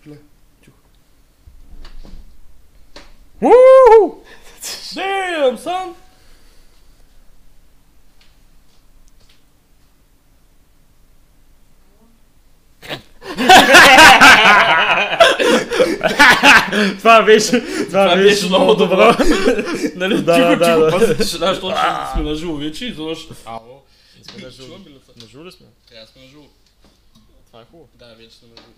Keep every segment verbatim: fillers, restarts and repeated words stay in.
Гле, тихо. Уу! Damn, son! Това беше, това беше много добро. Нали, Да, тихо, да, тихо, да. пази тишина, защото сме на живо вече и изведнъж... Ало. Сме на живо. Чувам ли лица? На живо ли сме? Трябва да сме на живо. Това е хубаво. Да, вече сме на живо.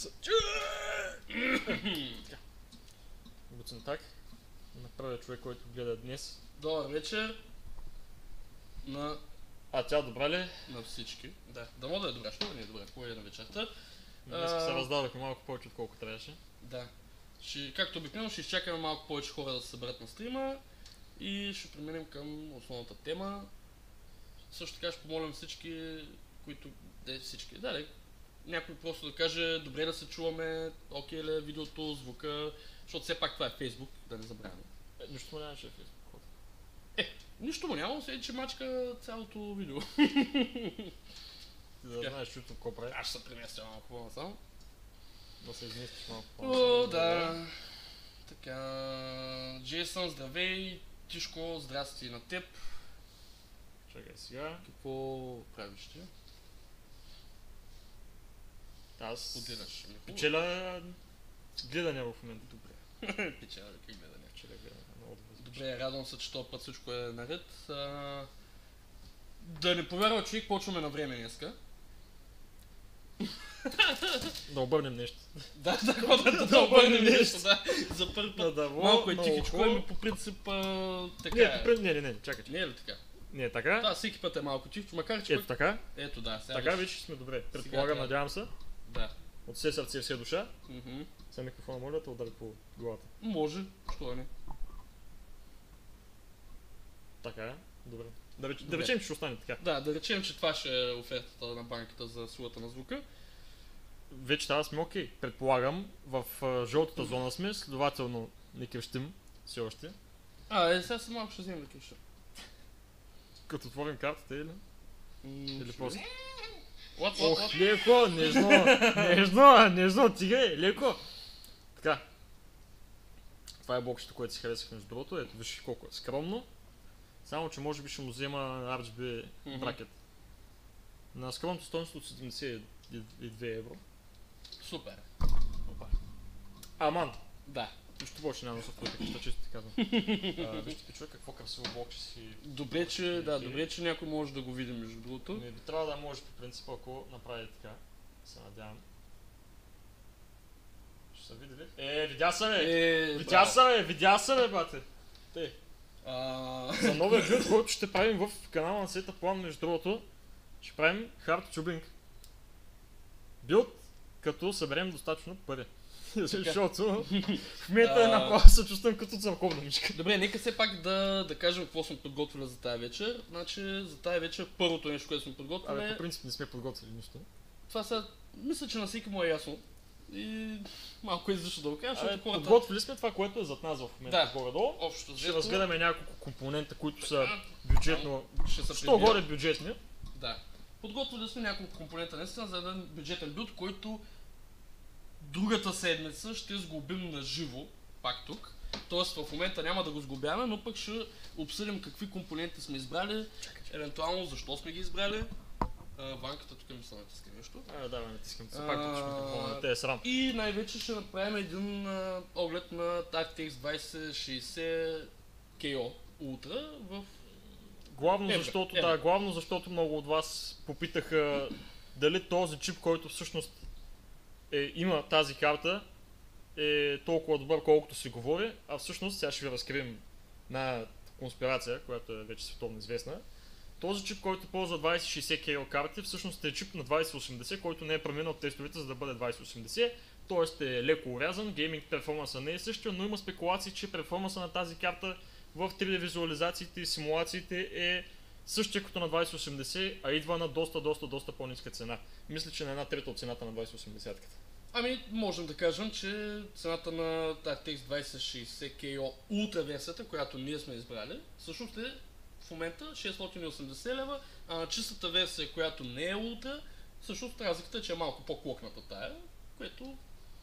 Гуцен так. На първия човек, който гледа днес. Добър вечер на, А тя добра ли? на всички. Да, да мога да е добра, що не е добра, кое е на вечерта. Днес се раздадохме малко повече, отколко трябваше. Да. Ще, както обикновено, ще изчакаме малко повече хора да се съберат на стрима и ще преминем към основната тема. Също така ще помолим всички, които... Де, всички, да, някой просто да каже добре да се чуваме, окей ли е видеото, звука, защото все пак това е Фейсбук, да не забравяме. Е, нищо му нямаше в Фейсбук. Е, нищо му няма, освен че мачка цялото видео. Ти да знаеш чуто какво прави. Аз ще се преместя малко по-насам. Да се изместиш малко О, да. Така, Джейсън, здравей, Тишко, здрасти на теб. Чакай сега. Какво правиш ти? Аз Подираш. печеля гледане в момента. Добре. Печеля ли как гледане? Печеля гледане. Много добре. Добре, радвам се, че този път всичко е наред. А... Да не повярва човек, почваме на време днеска. Да обърнем нещо. Да, да, да, да, да обърнем нещо, да. За първи път. Да, да, Малко е много тихичко, хубаво. ами по принцип а, така Не, е. при- не, не, не, чакай. Не е ли така? Не е така. Да, всеки път е малко тихо, макар че Ето пък... така. Ето да, сега Така вече- вече сме добре. Предполагам, трябва. надявам се. Да. От все сърце и все душа. Мгм. Сега микрофона моля да те удари по главата. Може, що да не. Така е. Добре. Да, реч... да Добре. речем, че ще остане така. Да, да речем, че това ще е офертата на банката за силата на звука. Вече трябва да сме окей. Предполагам, в а, жълтата зона сме, следователно не крещим все още. А, е, сега съм малко ще вземем да киша. Като отворим картата или? Или после? What, what, Ох, what? леко, нежно, нежно, нежно, тигай, леко. Така. Това е блокчето, което си харесах между другото. Ето, виж колко е скромно. Само, че може би ще му взема ар джи би Мгм. бракет. На скромното стойност от седемдесет и две евро. Супер. Опа. Аман! Да. Нищо повече няма да се твоите къща, често ти казвам. А, Вижте, човек, какво красиво блокче си. Добре, че, да, добре, че някой може да го види между другото. Не би трябва да може по принцип, ако направи така. Се надявам. Ще са видели? Е, видя се бе! Е, Видя браво. се бе, видя се бе, бате! Те. А, За новия билд, който ще правим в канала на Сета План, между другото, ще правим хард тюбинг. Билд, като съберем достатъчно пари. Защото в момента А. направо се чувствам като църковна мишка. Добре, нека все пак да, да кажем какво сме подготвили за тази вечер. Значи, за тази вечер първото нещо, което сме подготвили Абе, е... по принцип не сме подготвили нищо. Това са... Мисля, че на всеки му е ясно. И малко излишно да го кажа, защото Абе, хората... подготвили сме това, което е зад нас в момента Да. горе-долу. Общо Ще взето... разгледаме няколко компонента, които са А, бюджетно... Ще се Що прибира. горе бюджетни. Да. Подготвили сме няколко компонента наистина за един бюджетен билд, който другата седмица ще сглобим на живо, пак тук. Тоест в момента няма да го сглобяваме, но пък ще обсъдим какви компоненти сме избрали, евентуално защо сме ги избрали. А, Ванката тук ми се натиска нещо. А, да, бе, натискам се А, пак тук микрофона, не те е срам. И най-вече ще направим един а, оглед на ар ти екс двайсет шейсет кей о Ultra в... Главно Евро, защото, евро. да, главно защото много от вас попитаха дали този чип, който всъщност е, има тази карта, е толкова добър, колкото се говори, а всъщност сега ще ви разкрием на конспирация, която е вече световно известна. Този чип, който ползва двайсет шейсет кей о карти, всъщност е чип на двайсет осемдесет, който не е преминал тестовете, за да бъде двайсет осемдесет. Тоест е леко урязан, гейминг перформанса не е същия, но има спекулации, че перформанса на тази карта в три Д визуализациите и симулациите е същия като на двайсет осемдесет, а идва на доста, доста, доста по-ниска цена. Мисля, че на една трета от цената на двайсет осемдесет. Ами, можем да кажем, че цената на ар ти екс двайсет шейсет кей о Ultra версията, която ние сме избрали, всъщност е в момента шестстотин и осемдесет лева, а на чистата версия, която не е Ultra, всъщност разликата е, че е малко по-клокната тая, което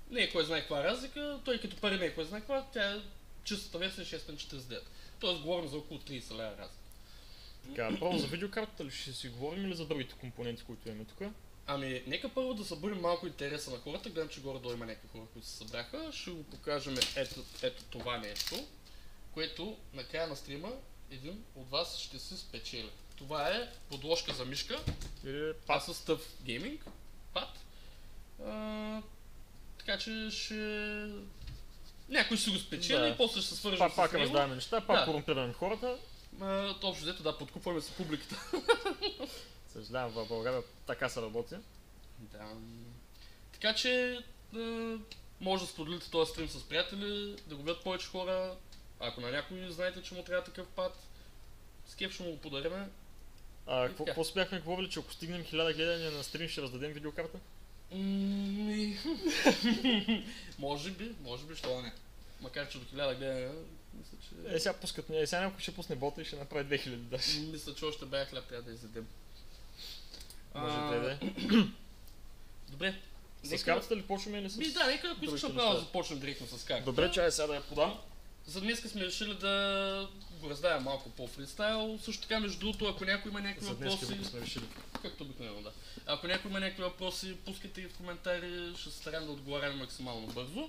Не е кой знае каква разлика, той като пари не е кой знае каква, тя е чистата версия шест четиридесет и девет. Тоест говорим за около тридесет лева разлика. Така, първо за видеокартата ли ще си говорим или за другите компоненти, които имаме тук? Ами, нека първо да събудим малко интереса на хората, гледам, че горе-долу има някакви хора, които се събраха. Ще го покажем ето, ето това нещо, което на края на стрима един от вас ще се спечели. Това е подложка за мишка, Или пад с Tuf Gaming, пад. А, така че ще... Някой ще си го спечели Да. и после ще се свържем пак, с пак него. раздаваме неща, пак Да. корумпираме хората. А, то общо взето, да, подкупваме се публиката. Съжалявам, в България така се работи. Да. Така че а, може да споделите този стрим с приятели, да го видят повече хора. Ако на някой знаете, че му трябва такъв пад, с кеф ще му го подариме. А И какво, така. какво спяхме говорили, че ако стигнем хиляда гледания на стрим, ще раздадем видеокарта? М, може би, може би, що да не. Макар че до хиляда гледания, мисля, че... Е, сега пускат, е, сега някой ще пусне бота и ще направи две хиляди даже. Мисля, че още бая хляб трябва да изядем. Може А, да е. Добре. С картата ли почваме или с... Ми да, нека ако искаш другите направо да неща? започнем директно с карта. Добре, чай сега да я подам. За днес сме решили да го раздавим малко по-фристайл. Също така, между другото, ако някой има някакви За днес въпроси, сме решили. както обикновено, да. Ако някой има някакви въпроси, пускайте ги в коментари, ще се стараем да отговаряме максимално бързо.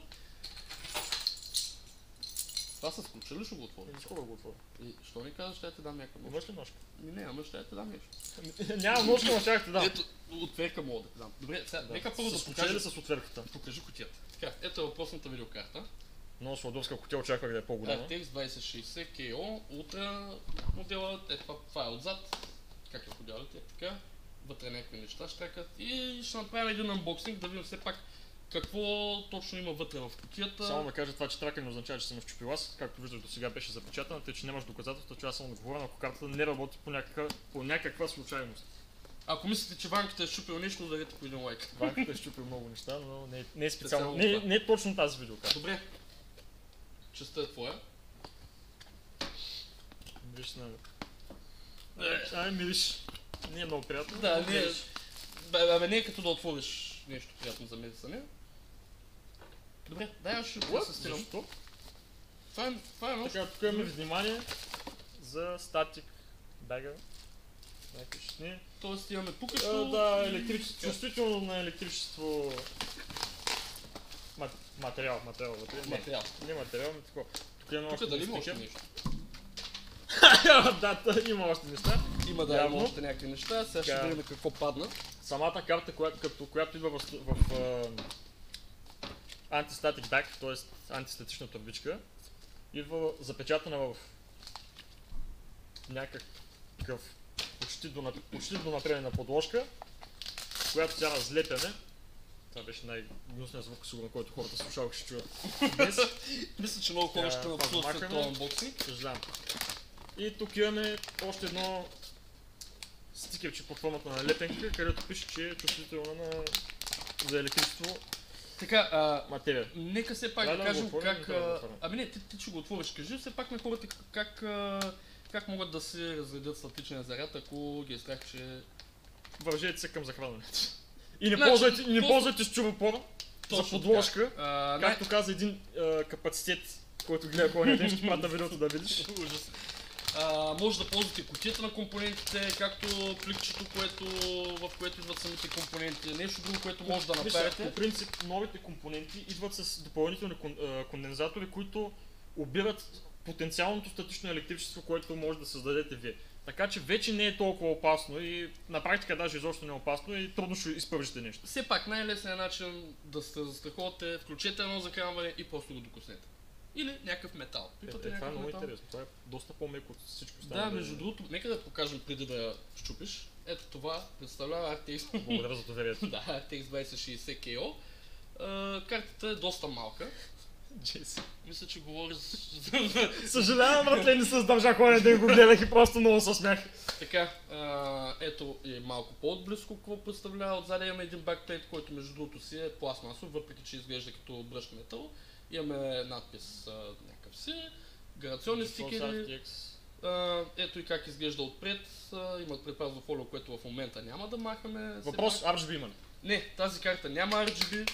Това се случи ли, ще го отворя? Не скоро го отворя. И що ни казваш, ще я ти дам някаква ножка? Имаш ли ножка? Ми не, ама ще я ти дам нещо. Няма ножка, но щях ти дам. Ето, отверка мога да ти дам. Добре, сега, Да. нека първо да С ключа покажа. или с отверката? Покажи кутията. Така, ето е въпросната видеокарта. Много сладовска кутия, очаквах да е по-голяма. ар ти екс двайсет шейсет кей о, ултра модела, е това, това е отзад, как е подялите, така, вътре някакви неща штракат и ще направим един анбоксинг да видим все пак какво точно има вътре в кутията. Само да кажа, това, че трака не означава, че съм вчупил аз. Както виждаш, до сега беше запечатана, тъй че нямаш доказателства, че аз съм отговорен, ако картата не работи по някаква, по някаква случайност. Ако мислите, че Ванката е щупил нещо, ударете по един лайк. Банката е щупил много неща, но не, е- не е специално. Специално Не, е- това. не е точно тази видеокарта. Добре, честта е твоя. Мириш на... Ай, мириш. Не е много приятно. Да, но не е, мириш. бе, абе, не е като да отвориш нещо приятно за мирисане. Добре, дай аз ще What? асистирам. Защо? Това е, това е нещо. Така, тук имаме внимание за статик бага. Някакви щитни. Тоест имаме А, пукащо. да, електричество, чувствително на електричество мат, материал, материал вътре. Не, Материал. не материал, но такова. Тук има Тук още дали има стикер. още нещо? Да, та, има още неща. Има да Явно. има още някакви неща, сега ще Така. видим какво падна. Самата карта, която, като, която идва в, в, в антистатик бак, т.е. антистатична турбичка, идва запечатана в някакъв почти до, нап- почти до напредена подложка, която тя разлепяне. Това беше най-гнусният звук, сигурно, който хората слушалки ще чуят днес. Мисля, че много хора Тя ще пак напсуват след махаме. този анбоксинг. Съжалявам. И тук имаме още едно стикерче под формата на лепенка, където пише, че е чувствителна на... за електричество Така, а, материя. нека все пак Трябва да да го кажем отворим или как... трябва да го а, отворим? Ами не, ти, ти ще го отвориш, кажи все пак на хората как, а, как могат да се разредят статичния заряд, ако ги е страх, че... Вържете се към захранването. И не Значи, ползвайте, не просто- ползвайте стювопор за Точно подложка. така. А, Както каза един а, капацитет, който гледа коня ден, ще пратна видеото да видиш. Ужас. А, може да ползвате кутията на компонентите, както пликчето, което, в което идват самите компоненти. Нещо друго, което може да Вижте, направите. по принцип, новите компоненти идват с допълнителни кон- а, кондензатори, които обират потенциалното статично електричество, което може да създадете вие. Така че вече не е толкова опасно и на практика даже изобщо не е опасно и трудно ще изпържите нещо. Все пак най-лесният начин да се застраховате, включете едно захранване и просто го докоснете. Или някакъв метал. Е, е, Пипате това е някакъв много метал. интересно. Това е доста по-меко от всичко Да, останало. между другото, нека да покажем преди да я щупиш. Ето това представлява ар ти екс. Благодаря за доверието. Да, ар ти екс двайсет шейсет кей о. А, картата е доста малка. Джеси. Мисля, че говори за... Съжалявам, братле, не се сдържах оня ден, го гледах и просто много се смях. Така, а, ето е малко по-отблизко какво представлява. Отзади имаме един бакплейт, който между другото си е пластмасов, въпреки че изглежда като бръшк метал. Имаме надпис а, някакъв си, гаранционни стикери. А, ето и как изглежда отпред. А, имат предпазно фолио, което в момента няма да махаме. Все Въпрос, пак. ар джи би има ли? Не, тази карта няма ар джи би.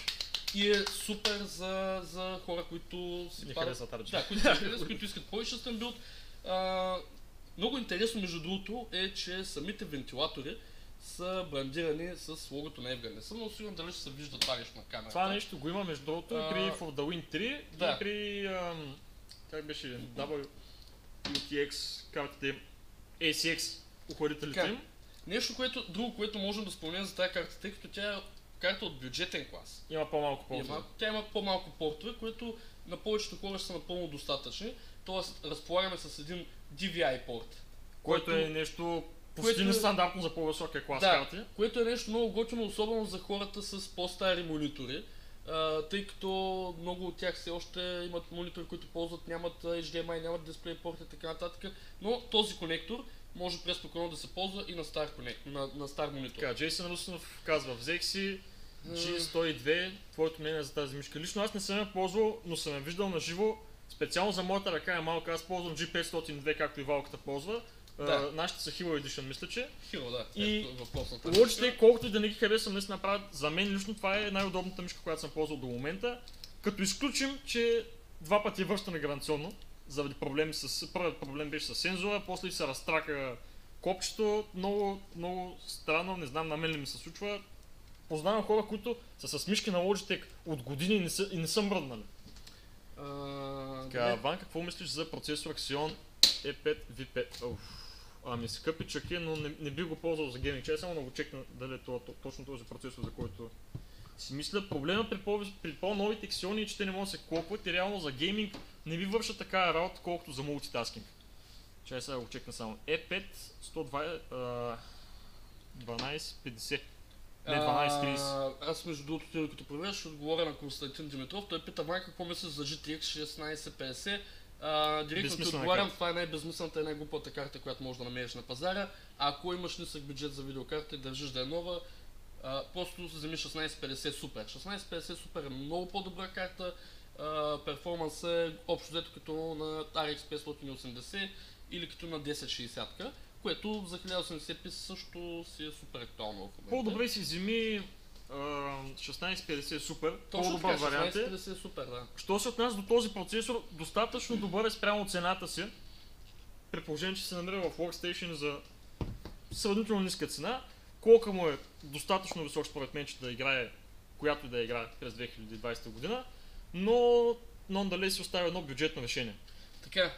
и е супер за, за хора, които си Не падат. харесват R G B. Да, които, харесват, които искат по-изчистен билд. А, много интересно между другото е, че самите вентилатори са брандирани с логото на Евган. Не съм много сигурен дали ще се вижда това нещо на камерата. Това нещо го има между другото и при А, For the Win три да. и при ам, как беше W T X картите A C X охладителите Така. им. Нещо, което, друго, което можем да спомнем за тази карта, тъй като тя е карта от бюджетен клас. Има по-малко полза. Има, тя има по-малко портове, които на повечето хора са напълно достатъчни. Тоест, разполагаме с един ди ви ай порт. Което е нещо почти което е- нестандартно за по-високия клас Да, карти. което е нещо много готино, особено за хората с по-стари монитори. А, тъй като много от тях все още имат монитори, които ползват, нямат Ейч Ди Ем Ай, нямат дисплей порт и така нататък. Но този конектор може преспокойно да се ползва и на стар, конектор, на, на стар монитор. Така, Джейсън Русинов казва, взех си Джи сто и две, твоето мнение за тази мишка. Лично аз не съм я ползвал, но съм я виждал на живо. Специално за моята ръка е малка, аз ползвам Джи петстотин и две, както и Валката ползва. Да. Uh, нашите са Hero Edition, мисля, че. Хиро, да. И Ето въпросната Logitech, мишка. колкото и да не ги харесвам, наистина правят, за мен лично това е най-удобната мишка, която съм ползвал до момента. Като изключим, че два пъти е връщане гаранционно, заради проблеми с... Първият проблем беше с сензора, после се разтрака копчето, много, много странно, не знам, на мен ли ми се случва. Познавам хора, които са с мишки на Logitech от години и не са, и не са мръднали. А, Така, добре. Ван, какво мислиш за процесор Xeon и пет ви пет? Оф. Ами скъпи чаки, но не, не би го ползвал за гейминг. Чай само да го чекна дали е това, точно този процесор, за който си мисля. Проблема при, по, при по-новите Xeon е, че те не могат да се клопват и реално за гейминг не ви вършат такава работа, колкото за мултитаскинг. Чай сега да го чекна само. и пет сто двадесет, дванадесет петдесет. Не, дванадесет тридесет. А, аз между другото, тъй като проверя, ще отговоря на Константин Димитров. Той пита, Ван, какво мислиш за Джи Ти Екс шестнадесет петдесет? А, директно ти Безсмислена отговарям, карта. това е най-безмислената и най-глупата карта, която можеш да намериш на пазара. А ако имаш нисък бюджет за видеокарта и държиш да е нова, а, просто вземи шестнадесет петдесет супер. шестнадесет петдесет супер е много по-добра карта. А, перформанс е общо взето като на Ар Екс петстотин и осемдесет или като на десет шейсет, което за хиляда и осемдесет пи също си е супер актуално в момента. По-добре си вземи а, шестнадесет петдесет супер, Точно по-добър така, вариант шестнадесет е. петдесет е супер, да. Що се отнася до този процесор, достатъчно добър е спрямо цената си, при положение, че се намира в Workstation за сравнително ниска цена. Колка му е достатъчно висок според мен, че да играе, която и да играе през две хиляди и двадесета година, но нон-далей си оставя едно бюджетно решение. Така,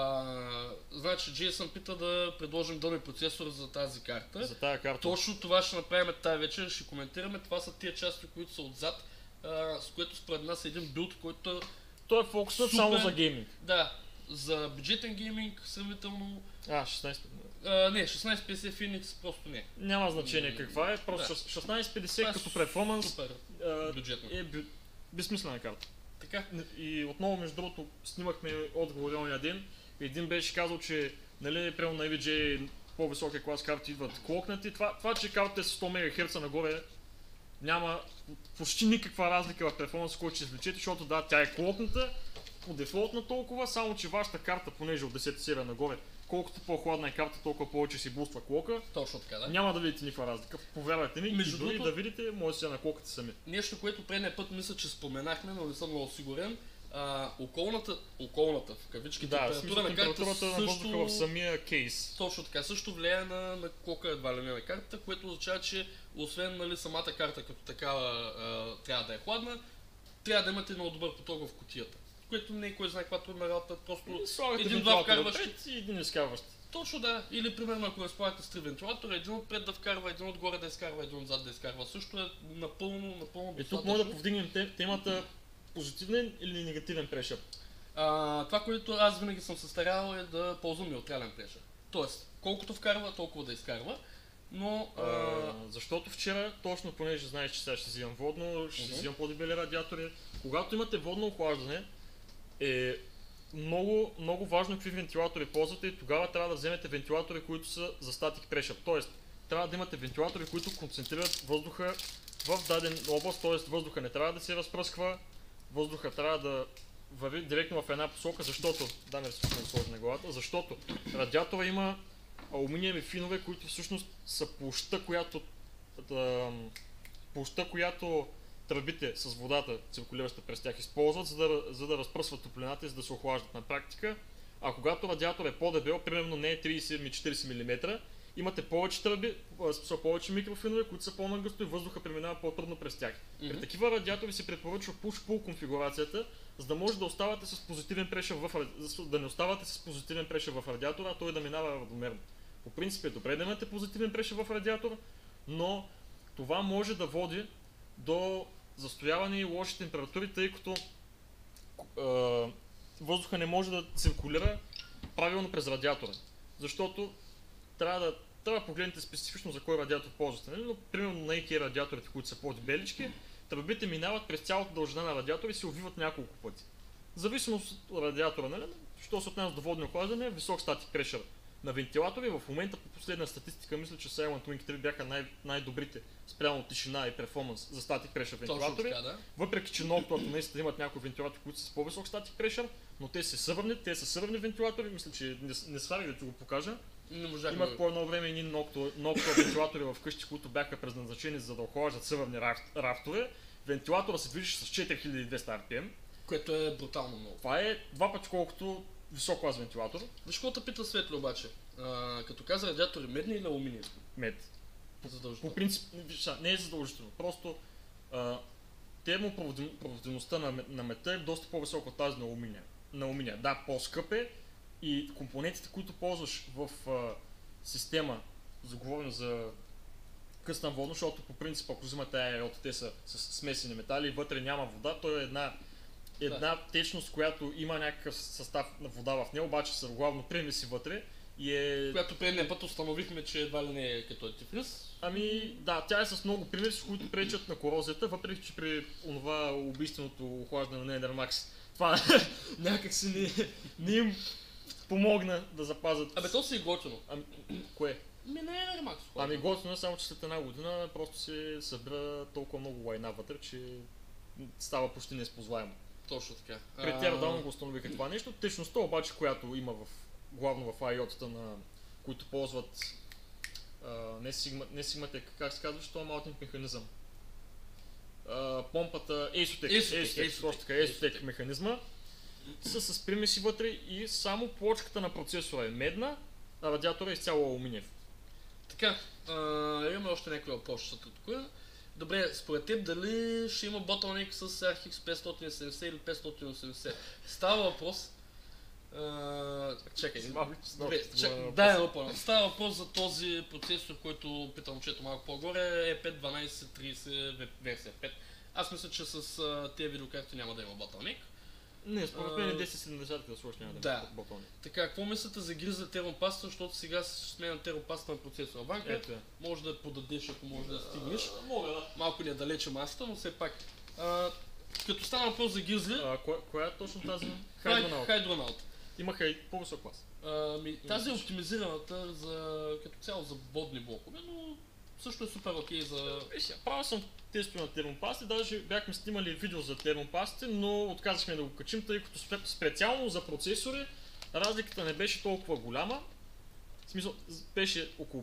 а, значи Джейсън пита да предложим дълни процесор за тази карта. За тази карта. Точно това ще направим тази вечер, ще коментираме. Това са тия части, които са отзад, а, с което според нас е един билд, който Той е фокуснат Супер. само за гейминг. да, за бюджетен гейминг сравнително. А, шестнадесет. А, не, шестнадесет петдесет Phoenix просто не. Няма значение каква е, просто Да. шестнадесет Това петдесет е като перформанс Супер а, бюджетно. е бю... безсмислена карта. Така. И отново, между другото, снимахме отговор ония ден. Един беше казал, че нали, прямо на Ей Ви Джей по-високия клас карти идват клокнати. Това, това че картите са сто мегахерца нагоре, няма почти никаква разлика в перформанса, който ще извлечете, защото да, тя е клокната, по дефолт на толкова, само че вашата карта, понеже от десета серия нагоре, колкото по-хладна е карта, толкова повече си буства клока. Точно така, да. Няма да видите никаква разлика. Повярвайте ми, Между и дори другото- да видите, може да се наклокате сами. Нещо, което предния път мисля, че споменахме, но не съм много сигурен. А, околната, околната, в кавички, Да, в температура смисъл на картата температурата на въздуха в също, самия кейс. точно така, също влияе на, на клока едва ли не на картата, което означава, че освен нали, самата карта като такава а, трябва да е хладна, трябва да имате много добър поток в кутията. Което не е кой знае каква трудна работа, просто Слагате един-два вентилатора вкарваш. отпред и един изкарващ. Точно да. Или примерно ако разполагате с три вентилатора, един отпред да вкарва, един отгоре да изкарва, един отзад да изкарва. Също е напълно, напълно И тук може да повдигнем те- темата позитивен или негативен прешър. А, това, което аз винаги съм се старал е да ползвам неутрален прешър. Тоест, колкото вкарва, толкова да изкарва. Но а, А, защото вчера, точно понеже знаеш, че сега ще взимам водно, ще Мгм. взимам по-дебели радиатори, когато имате водно охлаждане, е много, много важно какви вентилатори ползвате и тогава трябва да вземете вентилатори, които са за статик прешър. Тоест, трябва да имате вентилатори, които концентрират въздуха в даден област, т.е. въздуха не трябва да се разпръсква, въздуха трябва да върви директно в една посока, защото, да не се сложи на главата, защото радиатора има алуминиеви финове, които всъщност са площта, която, да, площта, която тръбите с водата, циркулираща през тях, използват, за да, за да разпръсват топлината и за да се охлаждат на практика. А когато радиатор е по-дебел, примерно не е трийсет ами четирийсет милиметра, имате повече тръби, с повече микрофинове, които са по-нагъсто и въздуха преминава по-трудно през тях. Mm-hmm. При такива радиатори се препоръчва push-pull конфигурацията, за да може да оставате с позитивен прешър в да не оставате с позитивен прешър в радиатора, а той да минава равномерно. По принцип е добре да имате позитивен прешър в радиатора, но това може да води до застояване и лоши температури, тъй като е, въздуха не може да циркулира правилно през радиатора. Защото трябва да, трябва да погледнете специфично за кой радиатор ползвате, нали? Но примерно на IKEA радиаторите, които са по-дебелички, тръбите минават през цялата дължина на радиатора и се увиват няколко пъти. В зависимост от радиатора, нали? Що се отнася до водно охлаждане, висок статик прешър на вентилатори. В момента по последна статистика мисля, че Silentwing три бяха най- най-добрите спрямо тишина и перформанс за статик прешър вентилатори. Така, да. Въпреки че Noctua наистина имат някои вентилатори, които са с по-висок статик прешър, но те са сървърни, те са сървърни вентилатори, мисля, че не, не сварих да ти го покажа. Не можах. Имах по едно време едни Noctua, Noctua вентилатори в къщи, които бяха предназначени за да охлаждат сървърни рафт, рафтове. Вентилатора се движи с четири хиляди и двеста ар пи ем. Което е брутално много. Това е два пъти колкото висок клас вентилатор. Защо те пита Светли обаче? А, като каза радиатори, медни или алуминиев? Мед. Задължително. По принцип, не е задължително. Просто а, термопроводимостта на, на мета е доста по-висока от тази на алуминия. На алуминия. Да, по-скъп е и компонентите, които ползваш в а, система, заговорим за къстъм водно, защото по принцип, ако взимате аерота, те са с смесени метали и вътре няма вода, то е една една да. течност, която има някакъв състав на вода в нея, обаче са главно примеси вътре и е... Която предния път установихме, че едва ли не е като антифриз. Ами да, тя е с много примеси, които пречат на корозията, въпреки че при онова убийственото охлаждане на Nethermax това някак си не, не им помогна да запазят... Абе то си е готино. Ами, кое? Ми не е Nethermax. Ами готино е, само че след една година просто се събира толкова много лайна вътре, че става почти неизползваемо. Точно така. Пред тя давно го установиха това нещо. Течността обаче, която има в, главно в айотата, на които ползват а, не, Sigma, не Sigmatech, как се казва, що е малък механизъм. А, помпата Acetec, Acetec, точно така, Acetec механизма са с примеси вътре и само плочката на процесора е медна, а радиатора е изцяло алуминиев. Така, а, имаме още някакви въпроси тук. Добре, според теб дали ще има bottleneck с ар икс петстотин и седемдесет или петстотин и осемдесет? Става въпрос... А, чакай, добре, чак, дай едно по Става въпрос за този процесор, който питам момчето малко по-горе, и пет дванайсет трийсет версия пет. Аз мисля, че с а, тези видеокарти няма да има bottleneck. Не, според мен десет седемдесет да сложиш няма да има bottleneck. Така, какво мислите за Grizzly термопаста, защото сега се сменя термопаста на процесора банка? Ето е. Може да я подадеш, ако може да стигнеш. А, мога, да. Малко ни е далече масата, но все пак. А, като стана въпрос за Grizzly... Коя, коя е точно тази? Hydronaut. Имаха и по-висок клас. Ами, тази е оптимизираната за, като цяло за водни блокове, но също е супер окей за... Виж, правил съм тестове на термопасти, даже бяхме снимали видео за термопастите, но отказахме да го качим, тъй като специално за процесори разликата не беше толкова голяма. В смисъл, беше около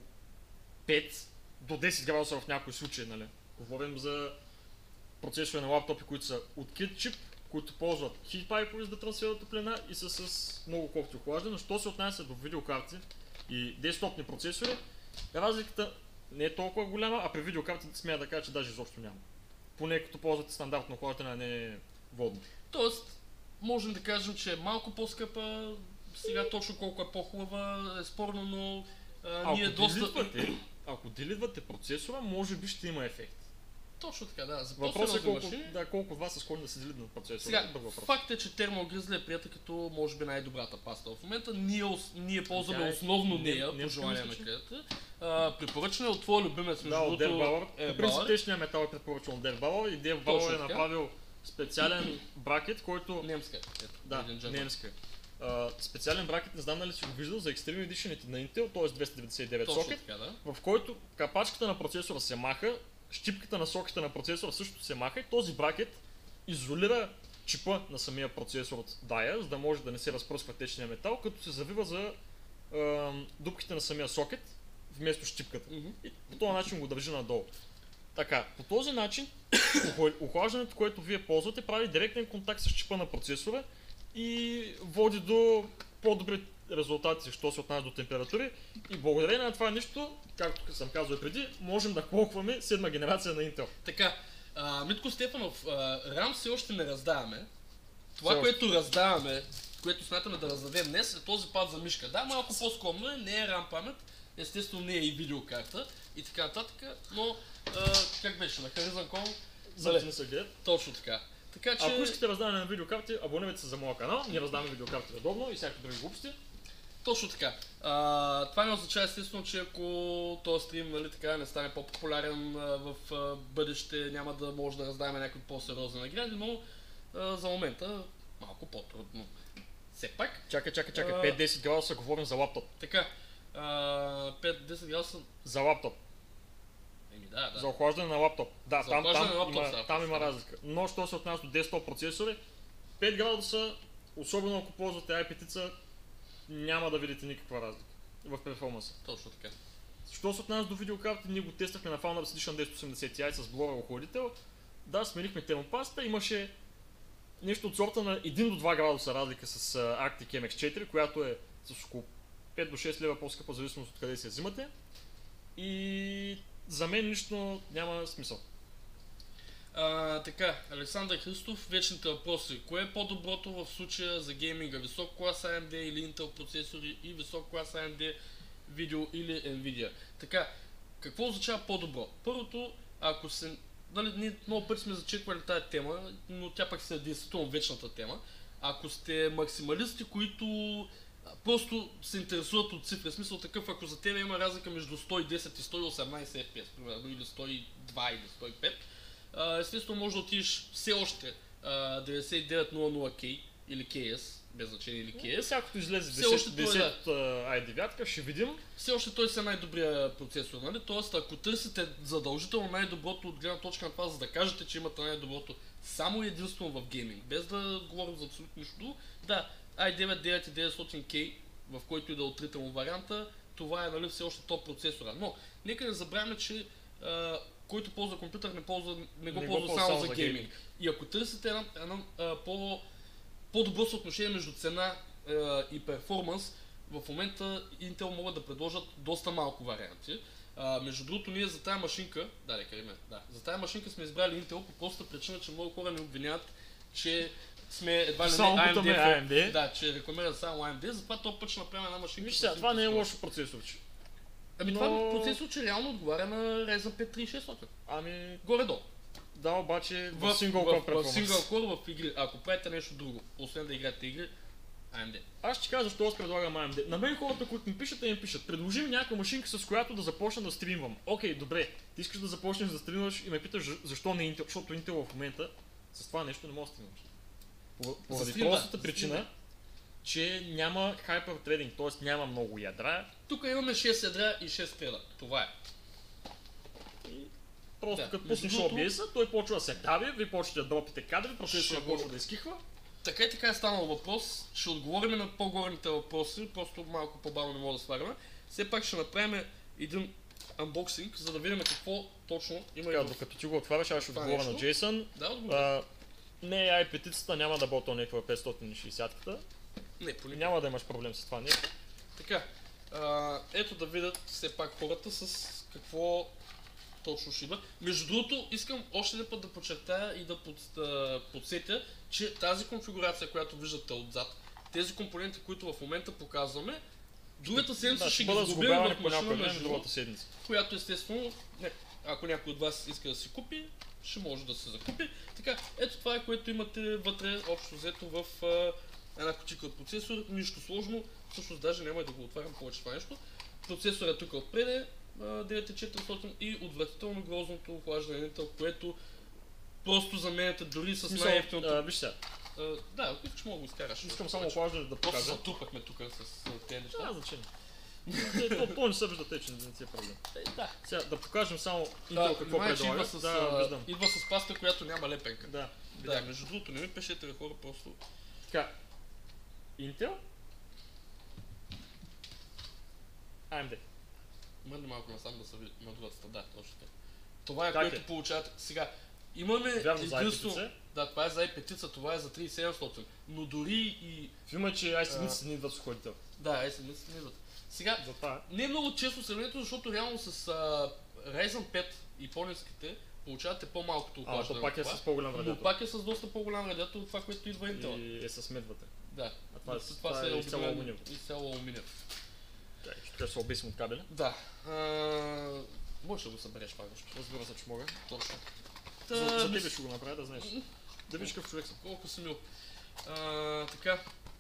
пет до десет градуса в някои случаи, нали? Говорим за процесори на лаптопи, които са от кит чип, които ползват хит пайпове за да трансферират топлина и са с много кофти охлаждане. Що се отнася до видеокарти и десктопни процесори, разликата не е толкова голяма, а при видеокартите смея да кажа, че даже изобщо няма. Поне като ползвате стандартно охлаждане, а не водно. Тоест, можем да кажем, че е малко по-скъпа, сега точно колко е по-хубава, е спорно, но а, ние ако доста... Делитвате, ако делитвате процесора, може би ще има ефект. Точно така, да. За въпросът е колко, машини... да, колко от вас са склонни да се делят на процесора. Сега, факт е, че Thermal Grizzly е прията като може би най-добрата паста в момента. Ние, ние ползваме е, основно не, нея, не, по желание не на клиента. Препоръчване от твой любимец, между да, от другото, е По принцип течният метал е препоръчен от Дербауър и Дербауър е направил специален бракет, който... Немска. Ето, да, немска. Uh, специален бракет, не знам дали си го виждал, за Extreme Edition на Intel, т.е. двеста деветдесет и девет сокет, така, да. В който капачката на процесора се маха, щипката на сокета на процесора също се маха и този бракет изолира чипа на самия процесор от дая, за да може да не се разпръсква течния метал, като се завива за uh, дупките на самия сокет, вместо щипката. Mm-hmm. И по този начин го държи надолу. Така, по този начин охла- охлаждането, което вие ползвате, прави директен контакт с чипа на процесора и води до по-добри резултати, що се отнася до температури. И благодарение на това нещо, както съм казал и преди, можем да ползваме седма генерация на Intel. Така, а, Митко Стефанов, а, RAM все още не раздаваме. Това, Все което раздаваме, което смятаме да раздадем днес, е този пад за мишка. Да, малко по-скромно е, не е RAM памет, естествено не е и видеокарта и така нататък, но а, как беше, на Horizon Call? За да не се гледат. Точно така. Така че... Ако искате раздаване на видеокарти, абонирайте се за моя канал, ние раздаваме видеокарти редовно и всякакви други глупости. Точно така. А, това не означава естествено, че ако този стрим, нали, така, не стане по-популярен а, в а, бъдеще, няма да може да раздаваме някакви по-сериозни награди, но а, за момента малко по-трудно. Все пак. Чакай, чакай, чакай, А, пет-десет градуса говорим за лаптоп. Така, а, пет-десет градуса... За лаптоп. Еми да, да. За охлаждане на лаптоп. Да, За там, охлаждане там, на лаптоп има, става там има въпрос. разлика. Но що се отнася до десктоп процесори, пет градуса, особено ако ползвате ай пет, няма да видите никаква разлика в перформанса. Точно така. Що се отнася до видеокарти, ние го тествахме на Founders Edition десет осемдесет Ti с бловер охладител. Да, сменихме термопаста, имаше нещо от сорта на един до два градуса разлика с uh, Arctic ем екс четири, която е с около пет до шест лева по-скъпа, в зависимост от къде се я взимате. И за мен лично няма смисъл. А, така, Александър Христов, вечните въпроси. Кое е по-доброто в случая за гейминга? Висок клас ей ем ди или Intel процесори и висок клас ей ем ди видео или Nvidia? Така, какво означава по-добро? Първото, ако се... Нали, ние много пъти сме зачеквали тази тема, но тя пък се е действително вечната тема. Ако сте максималисти, които просто се интересуват от цифри, в смисъл такъв, ако за тебе има разлика между сто и десет и сто и осемнайсет еф пи ес, примерно, или сто и два или сто и пет, естествено може да отидеш все още деветдесет и девет нула кей или кей ес, без значение или кей ес. Всякото излезе Все още десет, той е, десет ай девет, ще видим. Все още той си е най-добрия процесор, нали? Тоест, ако търсите задължително най-доброто от гледна точка на това, за да кажете, че имате най-доброто само и единствено в гейминг, без да говорим за абсолютно нищо друго, да, ай девет деветстотин и деветстотин кей, в който и да е отрително варианта, това е, нали, все още топ процесора. Но нека не забравяме, че а, който ползва компютър, не, ползва, не го Не го ползва ползва само само за за гейминг. гейминг. И ако търсите една, една а, по, по-добро съотношение между цена а, и перформанс, в момента Intel могат да предложат доста малко варианти. А, между другото, ние за тази машинка, да, къде ме, да, за тази машинка сме избрали Intel по простата причина, че много хора ни обвиняват, че сме едва ли не Само ей ем ди, бутаме ей ем ди. да, че рекламират само ей ем ди, затова този път ще направим една машинка. Виж сега, с това не е Intel. лошо процесорче. Ами но- това процесор, че реално отговаря на Ryzen пет три хиляди и шестстотин. Ами, Горе-долу. да, обаче в, В, сингъл в, core в, в перформанс. single core в игри. Ако правите нещо друго, освен да играете игри, ей ем ди. Аз ще кажа защо аз предлагам ей ем ди. На мен хората, които ми пишат, те ми пишат. Предложи ми някаква машинка, с която да започна да стримвам. Окей, добре. Ти искаш да започнеш да стримваш и ме питаш за- защо не Intel, защото Intel в момента с това нещо не може да стримваш. По- Поради стрим, да, простата за причина, стрим. че няма хайпертрединг, т.е. няма много ядра. Тук имаме шест ядра и шест треда. Това е. И просто Да, като между пуснеш другото- о би ес-а, той почва да се дави, вие почвате да дропите кадри, процесора Ще го- почва да изкихва. Така и така е станал въпрос. Ще отговорим на по-горните въпроси, просто малко по-бавно не мога да сваряме. Все пак ще направим един анбоксинг, за да видим какво точно има Така, и в... докато ти го отваряш, аз ще това отговоря на нещо. Джейсън. Да, отговоря. А, не е ай пет-цата, няма да бота някаква петстотин и шейсет-ката. Не, поне. Няма да имаш проблем с това, не? Така, а, ето да видят все пак хората с какво точно ще има. Между другото, искам още един път да подчертая и да под, да подсетя, че тази конфигурация, която виждате отзад, тези компоненти, които в момента показваме, другата седмица Да, ще ще ги бъдат загубим сгубявани в по машина някое време между другата седмица. която естествено, не, ако някой от вас иска да си купи, ще може да се закупи. Така, ето това е, което имате вътре, общо взето в а, една кутийка от процесор, нищо сложно, всъщност даже няма и да го отварям повече това нещо. Процесорът тук отпред е девет хиляди и четиристотин и отвратително грозното охлаждане на Intel, което просто заменяте дори с Смисъл, най-ефтиното. а, виж сега, А, да, ако искаш мога да го изкараш. искам само Повече. охлаждане да Просто покажа. затрупахме тук с а, тези неща. Няма значение. Те- То, то не се вижда течен, не си е проблем. Е, да. Сега да покажем само Да, Intel какво внимай, че предлага. идва с, Да, а, виждам. идва с паста, която няма лепенка. Да, Да, видях. между другото, не ми пишете хора, просто... Така, Intel, ей ем ди. Мърни малко насам да се види на другата страна, да, точно така. Това е Как което е? получавате. Сега, имаме Вярно, за единствено... ай пи ти си. Да, това е за ай пи ти си, това е за три хиляди и седемстотин. Но дори и... Филма е, че ай си А. не идват с охладител. Да, ай ес ем ес не идват. Сега, Затова не е много често сравнението, защото реално с а, Ryzen пет и по-ниските получавате по-малкото а, охлаждане. то пак е на това, с по-голям но радиатор. пак е с доста по-голям радиатор от това, което идва Intel. И е с медвата. Да. А това, е, това, това са е изцяло обикновено- алуминиев. изцяло алуминиев. Да, ще трябва да се обесим от кабеля. Да. А, можеш да го събереш това нещо. Разбира се, че мога. Точно. За, за мис- тебе ще го направя, да знаеш. Да видиш какъв човек съм. Колко си мил. А, така.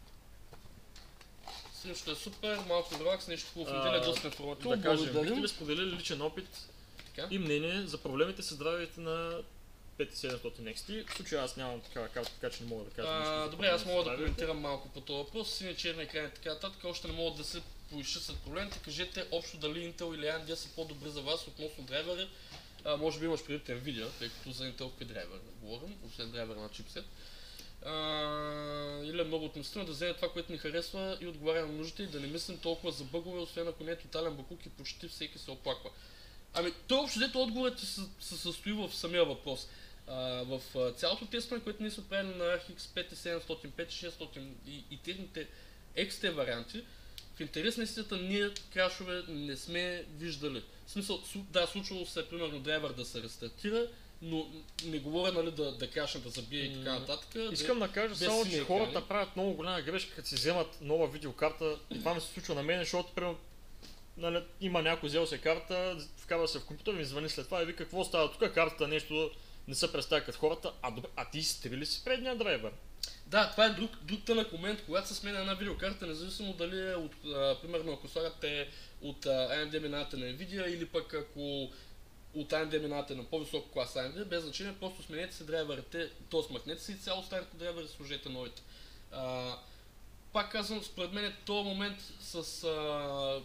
Всичко е супер, малко релакс, нещо хубаво. А, Неделя е доста информативно. Да кажем, бихте Благодарим. ли споделили личен опит Така. и мнение за проблемите с здравето на пет хиляди и седемстотин икс ти? В случая аз нямам такава карта, така че не мога да кажа нищо. А, за добре, аз проблемите мога с да здравето. коментирам малко по този въпрос. Сини черни екрани и така нататък. Още не могат да се поизчистят проблемите. Кажете общо дали Intel или ей ем ди са по-добри за вас относно драйвери. А, може би имаш предвид Nvidia, тъй като за Intel какви драйвери говорим, освен драйвер на чипсет. А, или е много относително да вземе това, което ни харесва и отговаря на нуждите и да не мислим толкова за бъгове, освен ако не е тотален бакук и почти всеки се оплаква. Ами, той общо дето отговорът се, се състои в самия въпрос. А, в а, цялото тестване, което ние сме правили на ар икс пет хиляди и седемстотин, пет хиляди и шестстотин и, и техните екс ти варианти, в интерес на истината ние крашове не сме виждали. В смисъл, су- да, случвало се примерно драйвер да се рестартира, но не говоря нали, да, да крашне, да забие и така М, нататък. Искам да кажа без само, сини че екрани. хората правят много голяма грешка, като си вземат нова видеокарта и това ми се случва на мен, защото примерно, нали, има някой взел се карта, вкарва се в компютър, ми звъни след това и вика какво става тук, картата нещо не се представя като хората, а, добре, а ти изтрили си предния драйвер. Да, това е друг, друг тънък момент, когато се сменя една видеокарта, независимо дали е от, а, примерно ако слагате от а, ей ем ди минавате на Nvidia или пък ако от ей ем ди минавате на по-висок клас ей ем ди, без значение, просто сменете си драйверите, т.е. махнете си цяло старите драйвери, сложете новите. А, пак казвам, според мен е този момент с... А,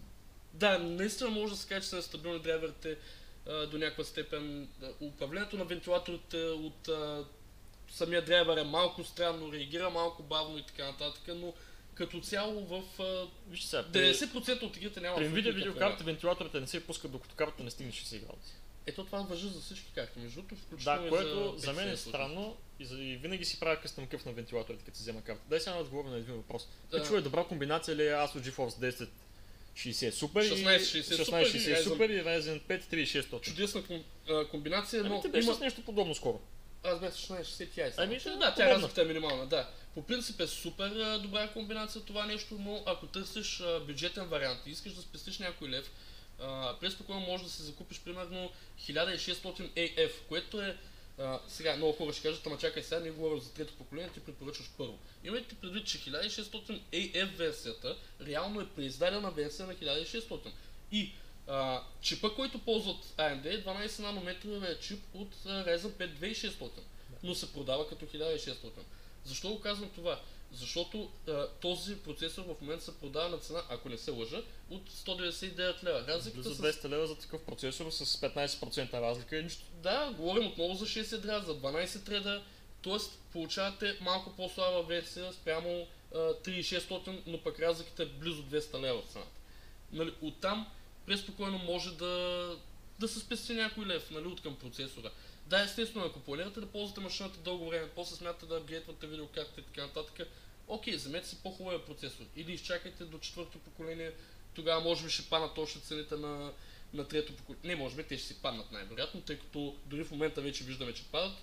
да, наистина може да се каже, че са нестабилни драйверите а, до някаква степен. Управлението на вентилаторите от а, самия драйвер е малко странно, реагира малко бавно и така нататък, но като цяло в а, Вижте сега, при, деветдесет процента от игрите няма при абсолютно Nvidia никакъв видеокарта вентилаторите не се пускат докато картата не стигне шейсет градуса. Ето това важи за всички карти, между другото, включително Да, и което за за мен е пет хиляди и седемстотин. странно и, за, и винаги си правя къстъм къв на вентилаторите, като си взема карта. Дай сега да отговоря на един въпрос. Да. Да. Чуе добра комбинация ли е Asus GeForce десет шейсет супер шестнайсет шейсет и шестнайсет шейсет Super и супер и Ryzen пет три хиляди и шестстотин? Чудесна ком, а, комбинация, Ами но ти беше има... с нещо подобно скоро. Аз бях с шестнайсет шейсет Ti. Ами, само. да, да, тя подобна. разликата е минимална, да. По принцип е супер а, добра комбинация това нещо, но ако търсиш а, бюджетен вариант и искаш да спестиш някой лев, а, преспокойно можеш да си закупиш примерно хиляда и шестстотин ей еф, което е а, сега много хора ще кажат, ама чакай сега, не говорим за трето поколение, ти препоръчваш първо. Имайте предвид, че хиляда и шестстотин ей еф версията реално е преиздадена версия на хиляда и шестстотин. И а, чипа, който ползват ей ем ди е дванайсет нанометровия чип от а, Ryzen пет две хиляди и шестстотин, но се продава като хиляда и шестстотин. Защо го казвам това? Защото а, този процесор в момента се продава на цена, ако не се лъжа, от сто деветдесет и девет лева. Разликата Близо с... двеста лева за такъв процесор с петнайсет процента разлика е нищо. Да, говорим отново за шест ядра, за дванайсет реда, т.е. получавате малко по-слаба версия спрямо а, три хиляди и шестстотин, но пък разликата е близо двеста лева в цената. Нали, оттам преспокойно може да, да се спести някой лев, нали, от към процесора. Да, естествено, ако планирате да ползвате машината дълго време, после смятате да апгрейдвате видеокартите и така нататък, окей, вземете си по-хубавия процесор или изчакайте до четвърто поколение, тогава може би ще паднат още цените на, на трето поколение. Не, може би те ще си паднат най-вероятно, тъй като дори в момента вече виждаме, че падат.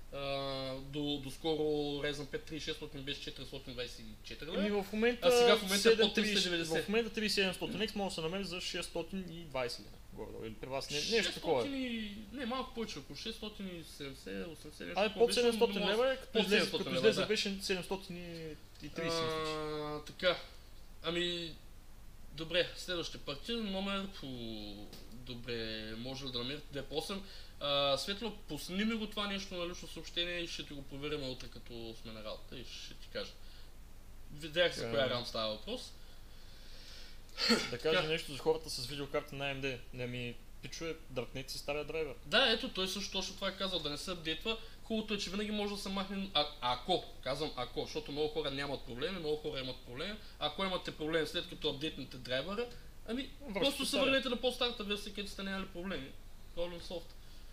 Uh, до, до скоро Ryzen пет три хиляди и шестстотин беше четиристотин двайсет и четири Еми лева. в момента, А сега в момента е под седем триста и деветдесет. В момента три хиляди и седемстотин икс може да се намери за шестстотин и двайсет лева. Горе, или при вас не, нещо такова. шестстотин и... Не, малко повече, около шестстотин и седемдесет, осемдесет, нещо Ай, такова под беше, седемстотин но лева е, като под излезе, седемстотин като лева, излезе да. беше седемстотин и трийсет. А, така, ами... Добре, следващия партия, номер... Фу, добре, може ли да намерите две по осем? А, Светло, пусни ми го това нещо на лично съобщение и ще ти го проверим утре като сме на работа и ще ти кажа. Видях за коя рам става въпрос. Да кажа нещо за хората с видеокарта на ей ем ди. Не ми пичуе, дръпнете си стария драйвер. Да, ето той също точно това е казал, да не се апдейтва. Хубавото е, че винаги може да се махне, а, ако, казвам ако, защото много хора нямат проблеми, много хора имат проблеми. Ако имате проблеми след като апдейтнете драйвера, ами Връщате просто се стария. върнете на по-старата версия, където сте нямали проблеми. Problem soft.